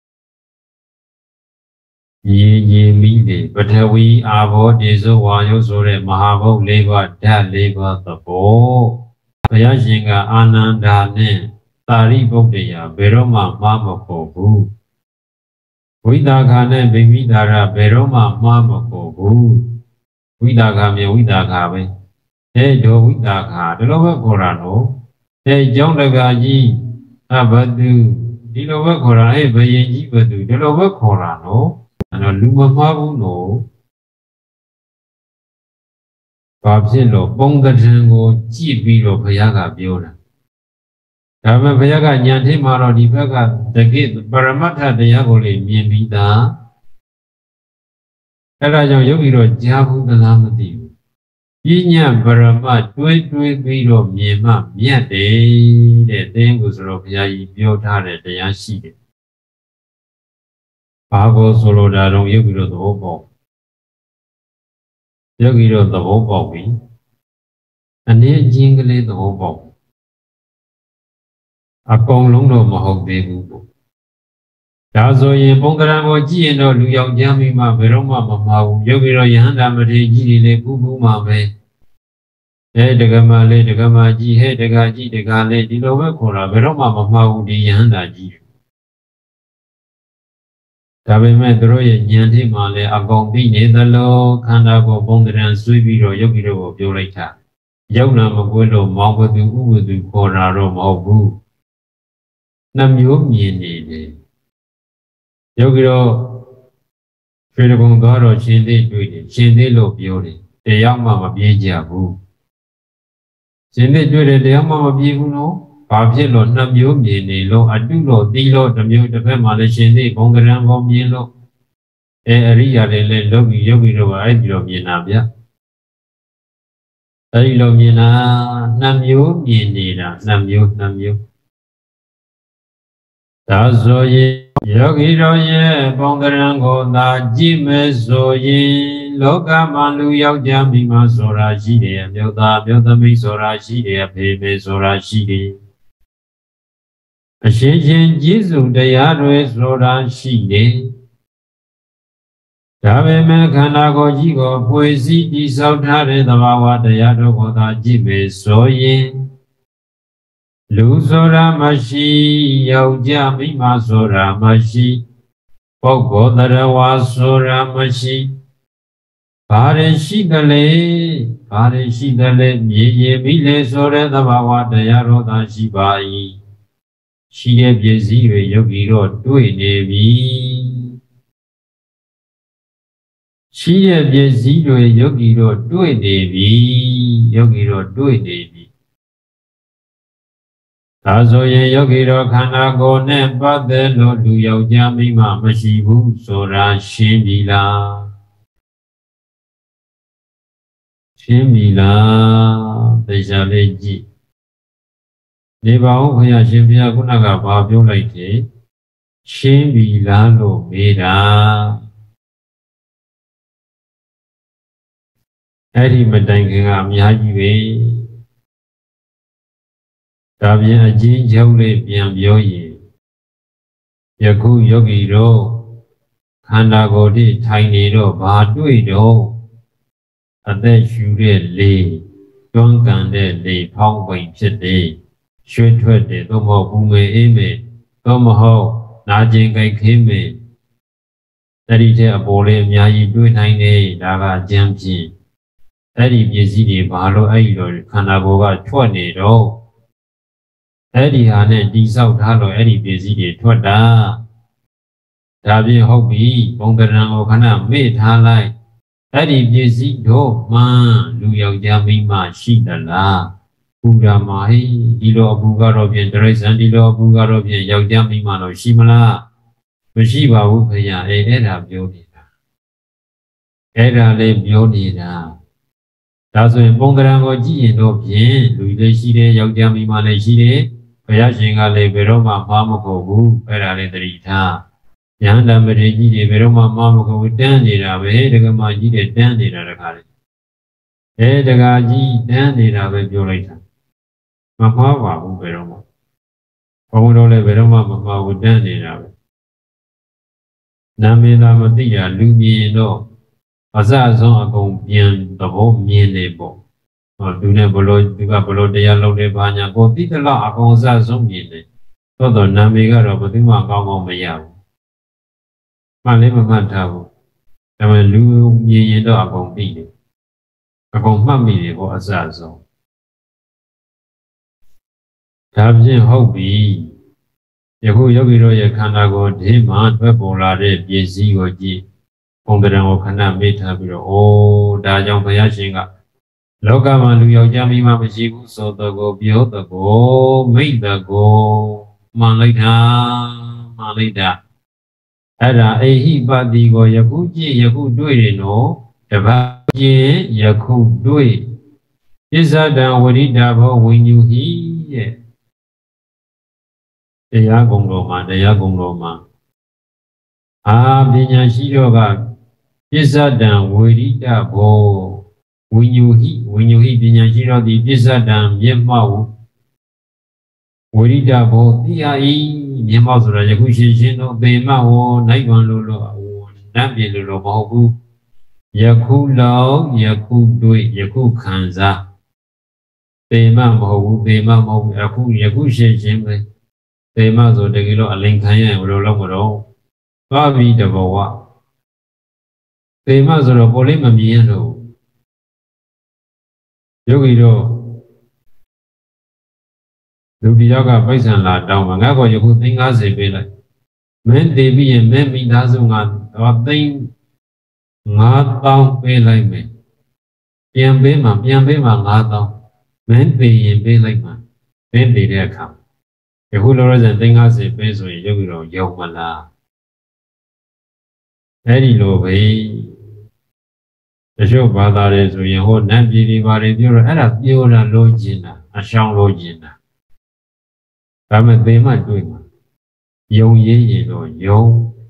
ရေရေမိတွေပထဝီအာဘောဒေဇဝါယုဆိုတဲ့မဟာဘုတ်၄ပါးဓာတ်၄ပါးသဘောဘုရားရှင်ကအာနန္ဒာနဲ့သာရိပုတ္တရာဘယ်တော့မှမှားမပေါ်ဘူးဝိသခာနဲ့ဗိမိတာရဘယ်တော့မှမှားမပေါ်ဘူးဝိတာခမြေဝိတာခပဲအဲတို့ဝိတာခဒီလိုပဲခေါ်တာနော်အဲကျောင်းတကာကြီးအဘသူဒီလိုပဲခေါ်တာအဲဘယင်ကြီးဘသူဒီလိုပဲခေါ်တာနော်အဲ့တော့လူမမှားဘူးနော်ဘာဖြစ်လို့ပုံသဏ္ဍာန်ကိုကြည့်ပြီးတော့ဘုရားကပြောတာဒါပေမဲ့ဘုရားကညာထိမှာတော့ဒီဘက်ကတကယ်ပရမတ္ထတရားကိုလေမြင်ပြီးသားအဲ့ဒါကြောင့်ယောဂီတော့ကြားဘူးသလားမသိဘူးပညာပရမတ်တွဲတွဲပြီးတော့မြင်မှမြတ်တယ်တဲ့သင်ကိုဆိုတော့ဘုရားကြီးပြောထားတဲ့တရားရှိတယ်ဘာကိုဆိုလိုတာတော့ယောဂီတော့သဘောပေါက်ယောဂီတော့သဘောပေါက်ပြီအနေချင်းကလေးသဘောပေါက်အကုန်လုံးတော့မဟုတ်သေးဘူးပေါ့ဒါဆိုရင်ပုံသဏ္ဍာန်ကိုကြည့်ရင်တော့လူယောက်ျားမိမဘယ်တော့မှမမှားဘူးယောဂီတော့ယဟန္တာမထေရကြီးတွေလည်းကူးကူးမှာပဲအဲတက္ကမလေးတက္ကမကြီးဟဲ့တက္ကကြီးတက္ကလေးဒီလိုပဲခေါ်တာဘယ်တော့မှမမှားဘူးဒီယဟန္တာကြီးဒါပေမဲ့သူတို့ရဲ့ဉာဏ်ထိမှလည်းအကုန်သိနေသလိုခန္ဓာကိုယ်ပုံသဏ္ဍာန်ဆွေးပြီးတော့ယောဂီတို့ကိုပြောလိုက်တာရောက်လာမကွေးလို့မောင်ဘသူဥပသူခေါ်တာတော့မဟုတ်ဘူးနှမျိုးမြင်နေတယ်ယောဂီတို့ရွှေတကုံသွားတော့ရှင်သေးတွေ့တယ်ရှင်သေးလို့ပြောတယ်တရားမှမပြေးကြဘူးရှင်သေးတွေ့တယ်တရားမှမပြေးဘူးနော်ဘာဖြစ်လို့နှမျိုးမြင်နေလို့အတုလို့သီးလို့တစ်မျိုးတစ်ဖက်မှာလည်းရှင်သေးဘုံကရံဘောမြင်လို့အဲအရိယာတွေလည်းလောကီယောဂီတို့ကအဲ့ဒီလိုမြင်တာဗျအဲ့ဒီလိုမြင်တာနှမျိုးမြင်နေတာနှမျိုးနှမျိုးဒါဆိုရင်ယောဂီတို့ရဲ့ပုံကရံကိုသာကြည့်မယ်ဆိုရင်လောကမှာလူယောက်ျားမိန်းမဆိုတာရှိတယ်အမျိုးသားအမျိုးသမီးဆိုတာရှိတယ်အဖေဖေဆိုတာရှိတယ်အရှင်ရှင်ကျေးဇူးတရားတွေဆိုတာရှိတယ်ဒါပေမဲ့ခန္ဓာကိုယ်ကြီးကိုဖွေစည်းတည်ဆောက်ထားတဲ့သဘာဝတရားတို့ကိုသာကြည့်မယ်ဆိုရင်လူဆိုတာမရှိယောက်ျားမိန်းမဆိုတာမရှိပုဂ္ဂိုလ်တရားဝါဆိုတာမရှိဘာတွေရှိတယ်လဲဘာတွေရှိတယ်လဲမြည်ရပြီလေဆိုတဲ့သဘာဝတရားတို့သာရှိပါ၏ရှိတဲ့ပစ္စည်းတွေယောဂီတော့တွေ့နေပြီရှိတဲ့ပစ္စည်းတွေယောဂီတော့တွေ့နေပြီယောဂီတော့တွေ့နေပြီဒါဆိုရင်ယောဂီတော်ခန္ဓာကိုယ်နဲ့ပတ်သက်လို့လူယောက်ျားမိန်းမမရှိဘူးဆိုတာရှင်းပြီလားရှင်းပြီလားသိချာလေးကြည့်နေပါဦးခင်ဗျာရှင်ဘုရားခုနကဘာပြောလိုက်တယ်ရှင်းပြီလားလို့မေးတာအဲ့ဒီမတိုင်ခင်ကအများကြီးပဲဒါပြင်အချင်းချုပ်လေးပြန်ပြောရင်ယခုယောဂီတို့ခန္ဓာကိုယ်တည်းထိုင်နေတော့ဘာတွေ့တော့အသက်ရှူတဲ့လေတွန်းကန်တဲ့လေဖောင်းပိန်ဖြစ်တယ်ရွှေထွက်တယ်သို့မဟုတ်ဘူးမေအေးမေသို့မဟုတ်နာကျင်ကြိုက်ခင်းမေတတိတဲ့အပေါ်လေးအများကြီးတွေ့နိုင်တယ်ဒါကအကျဉ်းဖြင့်အဲ့ဒီပစ္စည်းတွေဘာလို့အဲ့ဒီလိုခန္ဓာကိုယ်ကထွက်နေတော့အဲ့ဒီဟာနဲ့တိဆောက်ထားလို့အဲ့ဒီပစ္စည်းတွေထွက်တာဒါပြင်ဟုတ်ပြီဘုံကရံကိုခဏမေ့ထားလိုက်အဲ့ဒီပစ္စည်းတို့မှလူယောက်ျားမိန်းမရှိသလားဘုရားမဟိဒီလိုအဘူကတော့ပြင်တရိစ္ဆာန်ဒီလိုအဘူကတော့ပြင်ယောက်ျားမိန်းမလို့ရှိမလားမရှိပါဘူးခင်ဗျာအဲအဲ့ဒါပြောနေတာအဲ့ဒါလေးပြောနေတာဒါဆိုရင်ပုံကရံကိုကြည့်ရင်တော့ဖြင့်လူလည်းရှိတယ်ယောက်ျားမိန်းမလည်းရှိတယ်ဘုရားရှင်ကလည်းဘယ်တော့မှမှားမခေါ်ဘူးအဲ့ဒါလေးသတိထားယဟန္တာမထေရကြီးတွေဘယ်တော့မှမှားမခေါ်ဘူးတန်းနေတာပဲဒကမကြီးတွေတန်းနေတာတခါလေအဲဒကာကြီးတန်းနေတာပဲပြောလိုက်တာမမှားပါဘူးဘယ်တော့မှဘုံတော်လည်းဘယ်တော့မှမမှားဘူးတန်းနေတာပဲနာမည်သာမသိတာလူမြင်တော့အစအဆုံးအကုန်ပြန်သဘောမြင်နေပေါ့ဟောသူနဲ့ဘလို့သူကဘလို့တရားလုံးတယ်ဘာညာကိုသိသလားအကုန်အစအဆုံးမြင်တယ်သို့တော့နာမည်ကတော့ဘယ်သူမှကောင်းကောင်းမရဘူးမှန်လေးမမှတ်ထားဘူးဒါပေမဲ့လူမြင်ရင်တော့အကုန်သိတယ်အကုန်မှတ်မိတယ်ပေါ့အစအဆုံးဒါဖြင့်ဟုတ်ပြီယခုယောဂီတို့ရဲ့ခန္ဓာကိုယ်ဒီမှာထွက်ပေါ်လာတဲ့ပစ္စည်းကိုကြည့်ပုံတံကိုခဏမေ့ထားပြီးတော့အိုးဒါကြောင့်ဘုရားရှင်ကလောကမှာလူယောက်ျားမိန်းမမရှိဘူးဆိုတော့ကိုပြောတော့ကိုမိတ်တော့ကိုမှန်လိုက်တာမှန်လိုက်တာအဲ့ဒါအိဟိပတိကိုယခုကြည့်ယခုတွေ့တယ်နော်တပတ်ကြည့်ယခုတွေ့ပစ္စဒံဝရိဒဘောဝိညုဟိတဲ့တရားကုံတော်မှာတရားကုံတော်မှာအာပညာရှိတော့ကပစ္စဒံဝရိဒဘောဝိညုဟိဝိညုဟိပညာရှိတော့ဒီပစ္စဒံမျက်မှောက်ဝရိဒဘောတိယဤမျက်မှောက်ဆိုတာယခုရှင်းရှင်းတော့ပေမဟောနိုင်ဝန်လို့လို့နတ်ပြည်လို့လို့မဟုတ်ဘူးယခုလောက်ယခုတွေ့ယခုခံစားပေမမဟုတ်ဘူးပေမမဟုတ်ဘူးအခုယခုရှင်းရှင်းပဲပေမဆိုတကယ်လို့အလင်ခံရရင်ဘယ်လိုလုပ်မလို့သွားပြီးတဘောကပေမဆိုတော့ပေါ်လေးမမြင်ရတော့ယောဂီတို့လူတယောက်ကပိုက်ဆံလာတောင်းမှာငါကယခုသိန်း၅၀ပေးလိုက်မင်းတည်ပြီးရင်မင်းမိသားစုငါတော့သိန်းငါးသောင်းပေးလိုက်မယ်ပြန်ပေးမှာပြန်ပေးမှာငါးသောင်းမင်းတည်ရင်ပေးလိုက်မှာမင်းတည်တဲ့အခါယခုလောလောဆယ်သိန်း၅၀ပေးဆိုရင်ယောဂီတို့ယုံမလားအဲ့ဒီလိုပဲတချို့ဘာသာတွေဆိုရင်ဟိုနတ်ပြည်တွေဘာတွေပြောတော့အဲ့ဒါပြောတာလို့ကျင်တာအရှောင်းလို့ကျင်တာဒါမဲ့သေမှတွေ့မှာယုံရေးရင်တော့ယုံ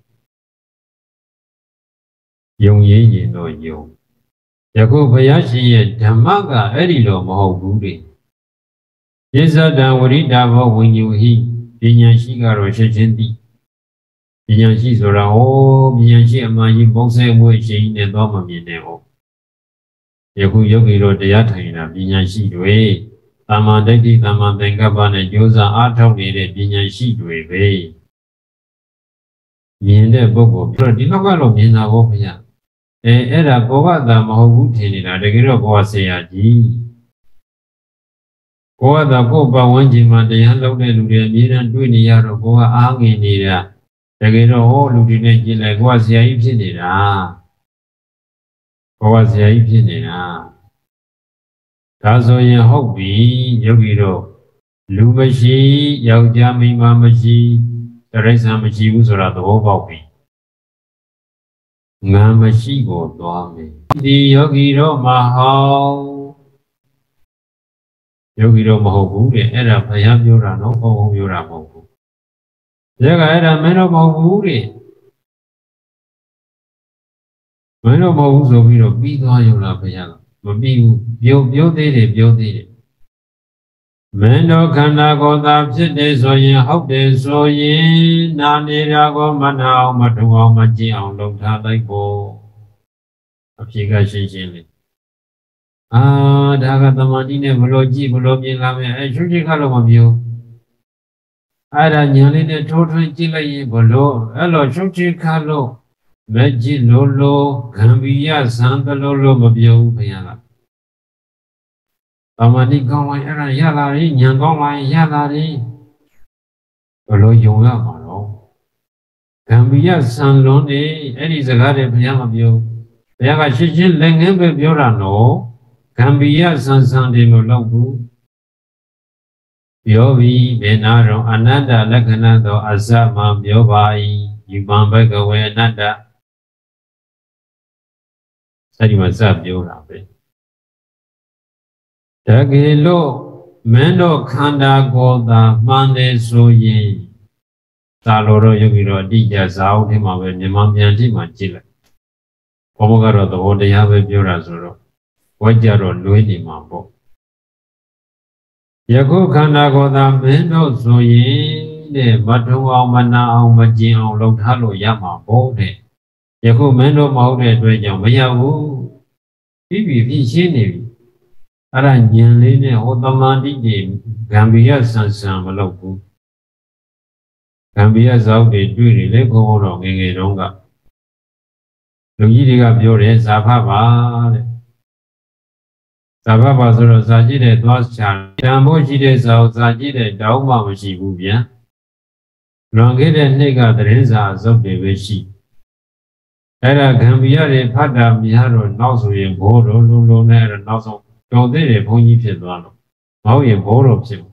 ယုံရေးရင်တော့ယုံယခုဘုရားရှင်ရဲ့ဓမ္မကအဲ့ဒီလိုမဟုတ်ဘူးလေပစ္စဒံဝရိဒဘောဝိညုဟိပညာရှိကတော့ရှင်းရှင်းသိပညာရှိဆိုတာဟောပညာရှိအမှန်ကြီးပုံစံမွေးရှိနေတော့မမြင်နဲ့ဟောယခုယောဂီတို့တရားထိုင်တာပညာရှိတွေသမ္မာဒိဋ္ဌိသမ္မာသင်္ကပ္ပနဲ့ကြိုးစားအားထုတ်နေတဲ့ပညာရှိတွေပဲမြင်တဲ့ပုဂ္ဂိုလ်ပြောဒီလောကလုံးမြင်တာဘောဘုရားအဲအဲ့ဒါကိုယ်ကသာမဟုတ်ဘူးထင်နေတာတကယ်တော့ကိုယ်ကဆရာကြီးကိုယ်ကသာကိုယ်ပတ်ဝန်းကျင်မှာတရားလုပ်တဲ့လူတွေအမြဲတမ်းတွေ့နေရတော့ကိုယ်ကအားငယ်နေတာတကယ်တော့ဟောလူတွေနဲ့ကြည့်လိုက်ကိုယ်ကဆရာကြီးဖြစ်နေတာကိုယ်ကဆရာကြီးဖြစ်နေတာဒါဆိုရင်ဟုတ်ပြီယောဂီတို့လူမရှိယောက်ျားမိန်းမမရှိတရိစ္ဆာန်မရှိဘူးဆိုတာသဘောပေါက်ပြီငါမရှိကိုသွားမယ်ဒီယောဂီတို့မဟုတ်ယောဂီတို့မဟုတ်ဘူးတဲ့အဲ့ဒါဘုရားပြောတာနော်ဘုံဘုံပြောတာမဟုတ်ဘူးဒါကအဲ့ဒါမင်းတို့မဟုတ်ဘူးတဲ့မင်းတို့မဟုတ်ဘူးဆိုပြီးတော့ပြီးသွားရုံလားဘုရားကမပြီးဘူးပြောပြောသေးတယ်ပြောသေးတယ်မင်းတို့ခန္ဓာကိုယ်သာဖြစ်တယ်ဆိုရင်ဟုတ်တယ်ဆိုရင်နာနေတာကိုမနာအောင်မထုံအောင်မကြည့်အောင်လုပ်ထားလိုက်ဖို့အဖြေကရှင်းရှင်းလေးအာဒါကသမာဓိနဲ့ဘလို့ကြည့်ဘလို့မြင်လာမယ်အဲရှုကြည့်ခါလို့မပြောအဲ့ဒါညာလေးနဲ့ထိုးထွင်းကြည့်လိုက်ရင်ဘလို့အဲ့လိုရှုကြည့်ခါလို့မကြည့်လို့လို့ဂံဘီယဇံတလို့လို့မပြောဘူးခင်ဗျာကသမာဓိကောင်းလိုက်အဲ့ဒါရလာပြီဉာဏ်ကောင်းလိုက်ရလာပြီဘလို့ယုံရမှာတော့ဂံဘီယဇံလွန်နေအဲ့ဒီစကားတွေဘုရားမပြောဘုရားကရှင်းရှင်းလက်ငင်းပဲပြောတာနော်ဂံဘီယဇံဇံတွေမလုပ်ဘူးပြောပြီးဘယ်နာတော့အနတ္တလက္ခဏာသောအစမပြောပါ၏ဒီမံဘဂဝေအနတ္တအဲ့ဒီမှာစပြောတာပဲတကယ်လို့မင်းတို့ခန္ဓာကိုယ်သာမှန်တယ်ဆိုရင်သာလို့တော့ယောဂီတော့အတိအကျဇာဟုတ်ထဲမှာပဲမြန်မာပြန်တိမှာကြည့်လိုက်ဘုဘကတော့သဘောတရားပဲပြောတာဆိုတော့ဝကြတော့လွေးနေမှာပေါ့ယခုခန္ဓာကိုယ်သာမင်းတို့ဆိုရင်တဲ့မထုံအောင်မနာအောင်မကျင်အောင်လုပ်ထားလို့ရမှာပေါ့တဲ့ယခုမင်းတို့မဟုတ်တဲ့အတွက်ကြောင့်မရဘူးပြီးပြီပြီးရှင်းနေပြီအဲ့ဒါဉာဏ်လေးနဲ့ဟောသမာဓိတွေဂံဘီယဆန်ဆန်မလုပ်ဘူးဂံဘီယဇောက်တွေတွေ့နေလေဘုံဘုံတော်ငယ်ငယ်တုန်းကလူကြီးတွေကပြောတယ်ဇာဖပါတဲ့ဇာဘပါဆိုတော့ဇာကြည့်တဲ့သွားချာတန်ဖို့ရှိတဲ့ဇာကိုဇာကြည့်တဲ့တောင်းမှမရှိဘူးဗျာလွန်ခဲ့တဲ့နှစ်ကသတင်းစာအစုပ်တွေပဲရှိအဲ့ဒါဂမ်ဘီယာတွေဖတ်တာများတော့နောက်ဆိုရင်ဘိုးတော်လုံးလုံးနဲ့အဲ့ဒါနောက်ဆုံးတော်သေးတယ်ဘုန်းကြီးဖြစ်သွားတော့မဟုတ်ရင်ဘိုးတော်ဖြစ်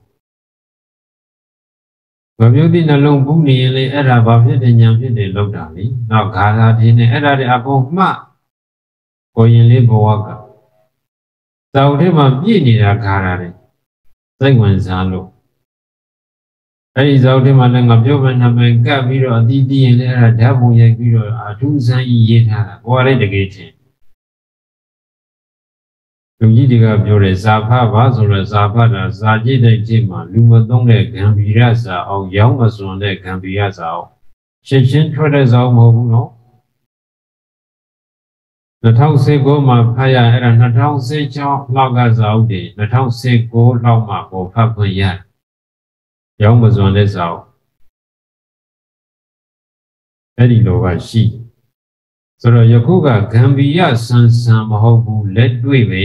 မပြုတ်တဲ့နှလုံးပူနေရင်လေအဲ့ဒါဘာဖြစ်တဲ့ညာဖြစ်တယ်လောက်တာလေနောက်ဂါထာထင်းနေအဲ့ဒါတွေအကုန်မှကိုရင်လေးဘဝကတောက်ထဲမှာပြည့်နေတာဂါထာတွေစိတ်ဝင်စားလို့အဲ့ဒီဇောက်ထဲမှာလည်းငါပြောမှနှမကပ်ပြီးတော့အတီးတီးရင်လည်းအဲ့ဒါဓာတ်ပုံရိုက်ပြီးတော့အထူးဆန်းကြီးရေးထားတာဘဝလေးတကယ်ချင်းလူကြီးတွေကပြောတယ်ဇာဖပါဆိုတော့ဇာဖတာဇာကြည့်တဲ့ကြည့်မှာလူမသုံးတဲ့ဂံဗီရဇာအောင်ရောင်းမစွန်တဲ့ဂံဗီရဇာအောင်ရှင်းရှင်းထွက်တဲ့ဇာအောင်မဟုတ်ဘူးနော်၂၀၁၉မှာဖတ်ရအဲ့ဒါ၂၀၁၆လောက်ကဇာအောင်တွေ၂၀၁၉လောက်မှာပေါ်ဖတ်ခွင့်ရတယ်ရောင်းမစွန်တဲ့ဇာအောင်အဲ့ဒီလိုပါရှိဆိုတော့ယခုကဂံဘီယဆန်ဆန်မဟုတ်ဘူးလက်တွေ့ပဲ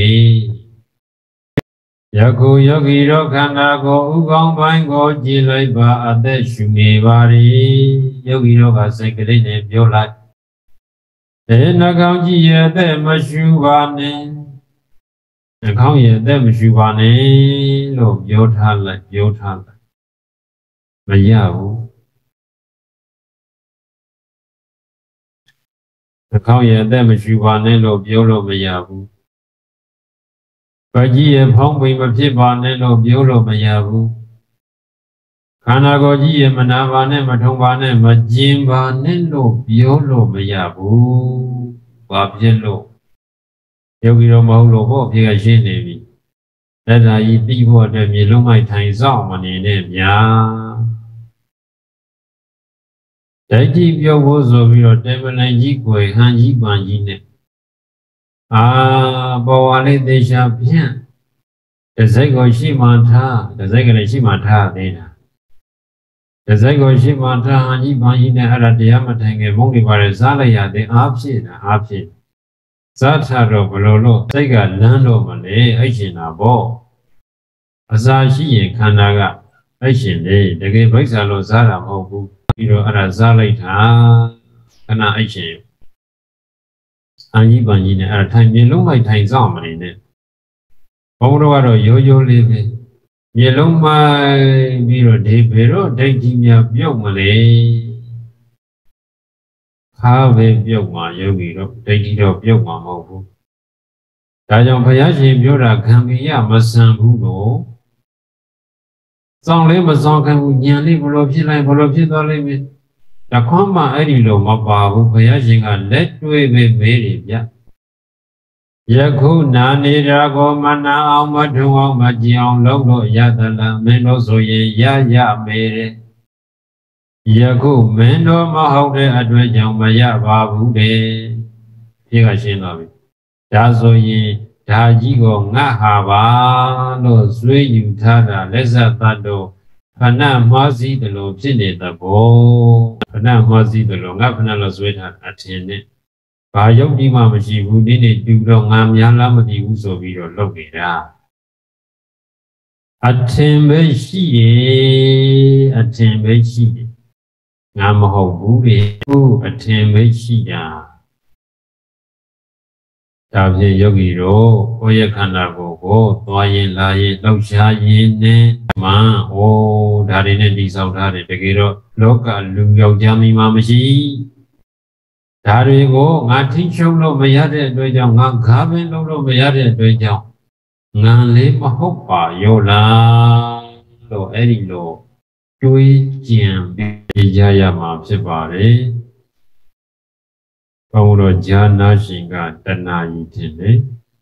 ယခုယောဂီရောခန္ဓာကိုယ်ဥကောင်းပိုင်းကိုကြည်လိုက်ပါအသက်ရှူနေပါရီယောဂီရောကစိတ်ကလေးနဲ့ပြောလိုက်အဲနှကောင်းကြည့်ရဲ့အသက်မရှူပါနဲ့နှကောင်းရဲ့အသက်မရှူပါနဲ့လို့ပြောထားလိုက်ပြောထားလိုက်မရဘူးနှကောင်းရဲ့အသက်မရှူပါနဲ့လို့ပြောလို့မရဘူး။ဗကြီးရဲ့ဖောင်းပိန်မဖြစ်ပါနဲ့လို့ပြောလို့မရဘူး။ခန္ဓာကိုယ်ကြီးရဲ့မနာပါနဲ့မထုံပါနဲ့မကျင်ပါနဲ့လို့ပြောလို့မရဘူး။ဘာဖြစ်လို့ယောဂီတော်မဟုတ်လို့ဘောဖြစ်ကရှင်းနေပြီ။လက်ဓာကြီးပြီးဖို့အတွက်မြေလုံးမိုက်ထိုင်ဆောင်မနေနဲ့များဒိဋ္ဌိပြောဖို့ဆိုပြီးတော့တေမလိုင်ကြီးကိုဟန်ကြီးပန်ကြီးနဲ့အာပေါ်ဝါလေးသေချာဖြန့်တစိတ်ကိုရှိမှထားတစိတ်ကလေးရှိမှထားသေးတာတစိတ်ကိုရှိမှထားဟန်ကြီးပန်ကြီးနဲ့အဲ့ဒါတရားမထိုင်ခင်မုန်းနေပါလေစားလိုက်ရတဲ့အားဖြစ်တာအားဖြစ်စားထတော့ဘလို့လို့စိတ်ကလန်းတော့မလဲအဲ့ရှင်တာပေါ့အစာရှိရင်ခန္ဓာကအဲ့ရှင်လေတကယ်ဗိက္ခာလို့စားတာမဟုတ်ဘူးပြီးတော့အဲ့ဒါစားလိုက်တာခဏအိတ်ချင်အန်ကြီးပန်ကြီးနဲ့အဲ့ဒါထိုင်မြေလုံးမိုက်ထိုင်ဆောင်မနေနဲ့ဘုံတော်ကတော့ရိုးရိုးလေးပဲမြေလုံးမိုက်ပြီးတော့ဒီဘယ်တော့ဒိတ်ကြီးများပြုတ်မလဲခါပဲပြုတ်မှာယောဂီတော့ဒိတ်ကြီးတော့ပြုတ်မှာမဟုတ်ဘူးဒါကြောင့်ဘုရားရှင်ပြောတာဂံဘီယမဆန်ဘူးလို့စောင်းလေးမစောင်းခံဘူးညံလေးဘလို့ဖြစ်လိုက်ဘလို့ဖြစ်သွားလိမ့်မယ်တခွန်းမှအဲ့ဒီလိုမပါဘူးဘုရားရှင်ကလက်တွေ့ပဲမေးတယ်ဗျယခုနာနေတာကိုမနာအောင်မထုံအောင်မကြည်အောင်လုပ်လို့ရသလားမင်းတို့ဆိုရင်ရရမေးတယ်ယခုမင်းတို့မဟုတ်တဲ့အတွက်ကြောင့်မရပါဘူးတဲ့ဒီကရှင်းတော့ပြီဒါဆိုရင်ဒါကြီးကိုငါဟာပါလို့ဇွေးယူထားတာလက်ဆက်သတ်တော့ဖဏမှားစည်းတယ်လို့ဖြစ်နေတဲ့ဘောဖဏမှားစည်းတယ်လို့ငါဖဏလို့ဇွေးထားအထင်နဲ့ဘာယုတ်ဒီမှမရှိဘူးဒီနေ့တူတော့ငါများလားမသိဘူးဆိုပြီးတော့လုပ်နေတာအထင်ပဲရှိရဲ့အထင်ပဲရှိတယ်ငါမဟုတ်ဘူးလေဟုတ်အထင်ပဲရှိတာဒါဖြင့်ယောဂီတို့ကိုယ့်ရဲ့ခန္ဓာကိုယ်ကိုသွားရင်လာရင်လှုပ်ရှားရင်နဲ့မှဩဒါတွေနဲ့တည်ဆောက်ထားတယ်တကယ်တော့လောကလူယောက်ျားမိန်းမမရှိဒါတွေကိုငါထိချုပ်လို့မရတဲ့အတွက်ကြောင့်ငါဂါပင်လုပ်လို့မရတဲ့အတွက်ကြောင့်ငါလေးမဟုတ်ပါရောလားလို့အဲ့ဒီလိုတွေးကြံပြီးကြရမှာဖြစ်ပါတယ်ဘုံတော်ဈာနာရှင်ကတဏှာကြီးထင်တယ်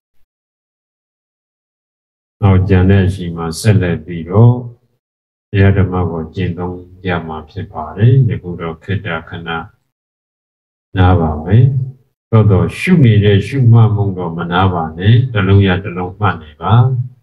။နောက်ကြံတဲ့အချိန်မှာဆက်လက်ပြီးတော့တရားဓမ္မကိုကျင့်သုံးရမှာဖြစ်ပါတယ်။ဒီကုတော့ခေတ္တခဏနားပါမယ်။သို့တော့ရှုနေတဲ့ရှုမှတ်မှုတော့မနာပါနဲ့။တစ်လုံးရတစ်လုံးမှတ်နေပါ။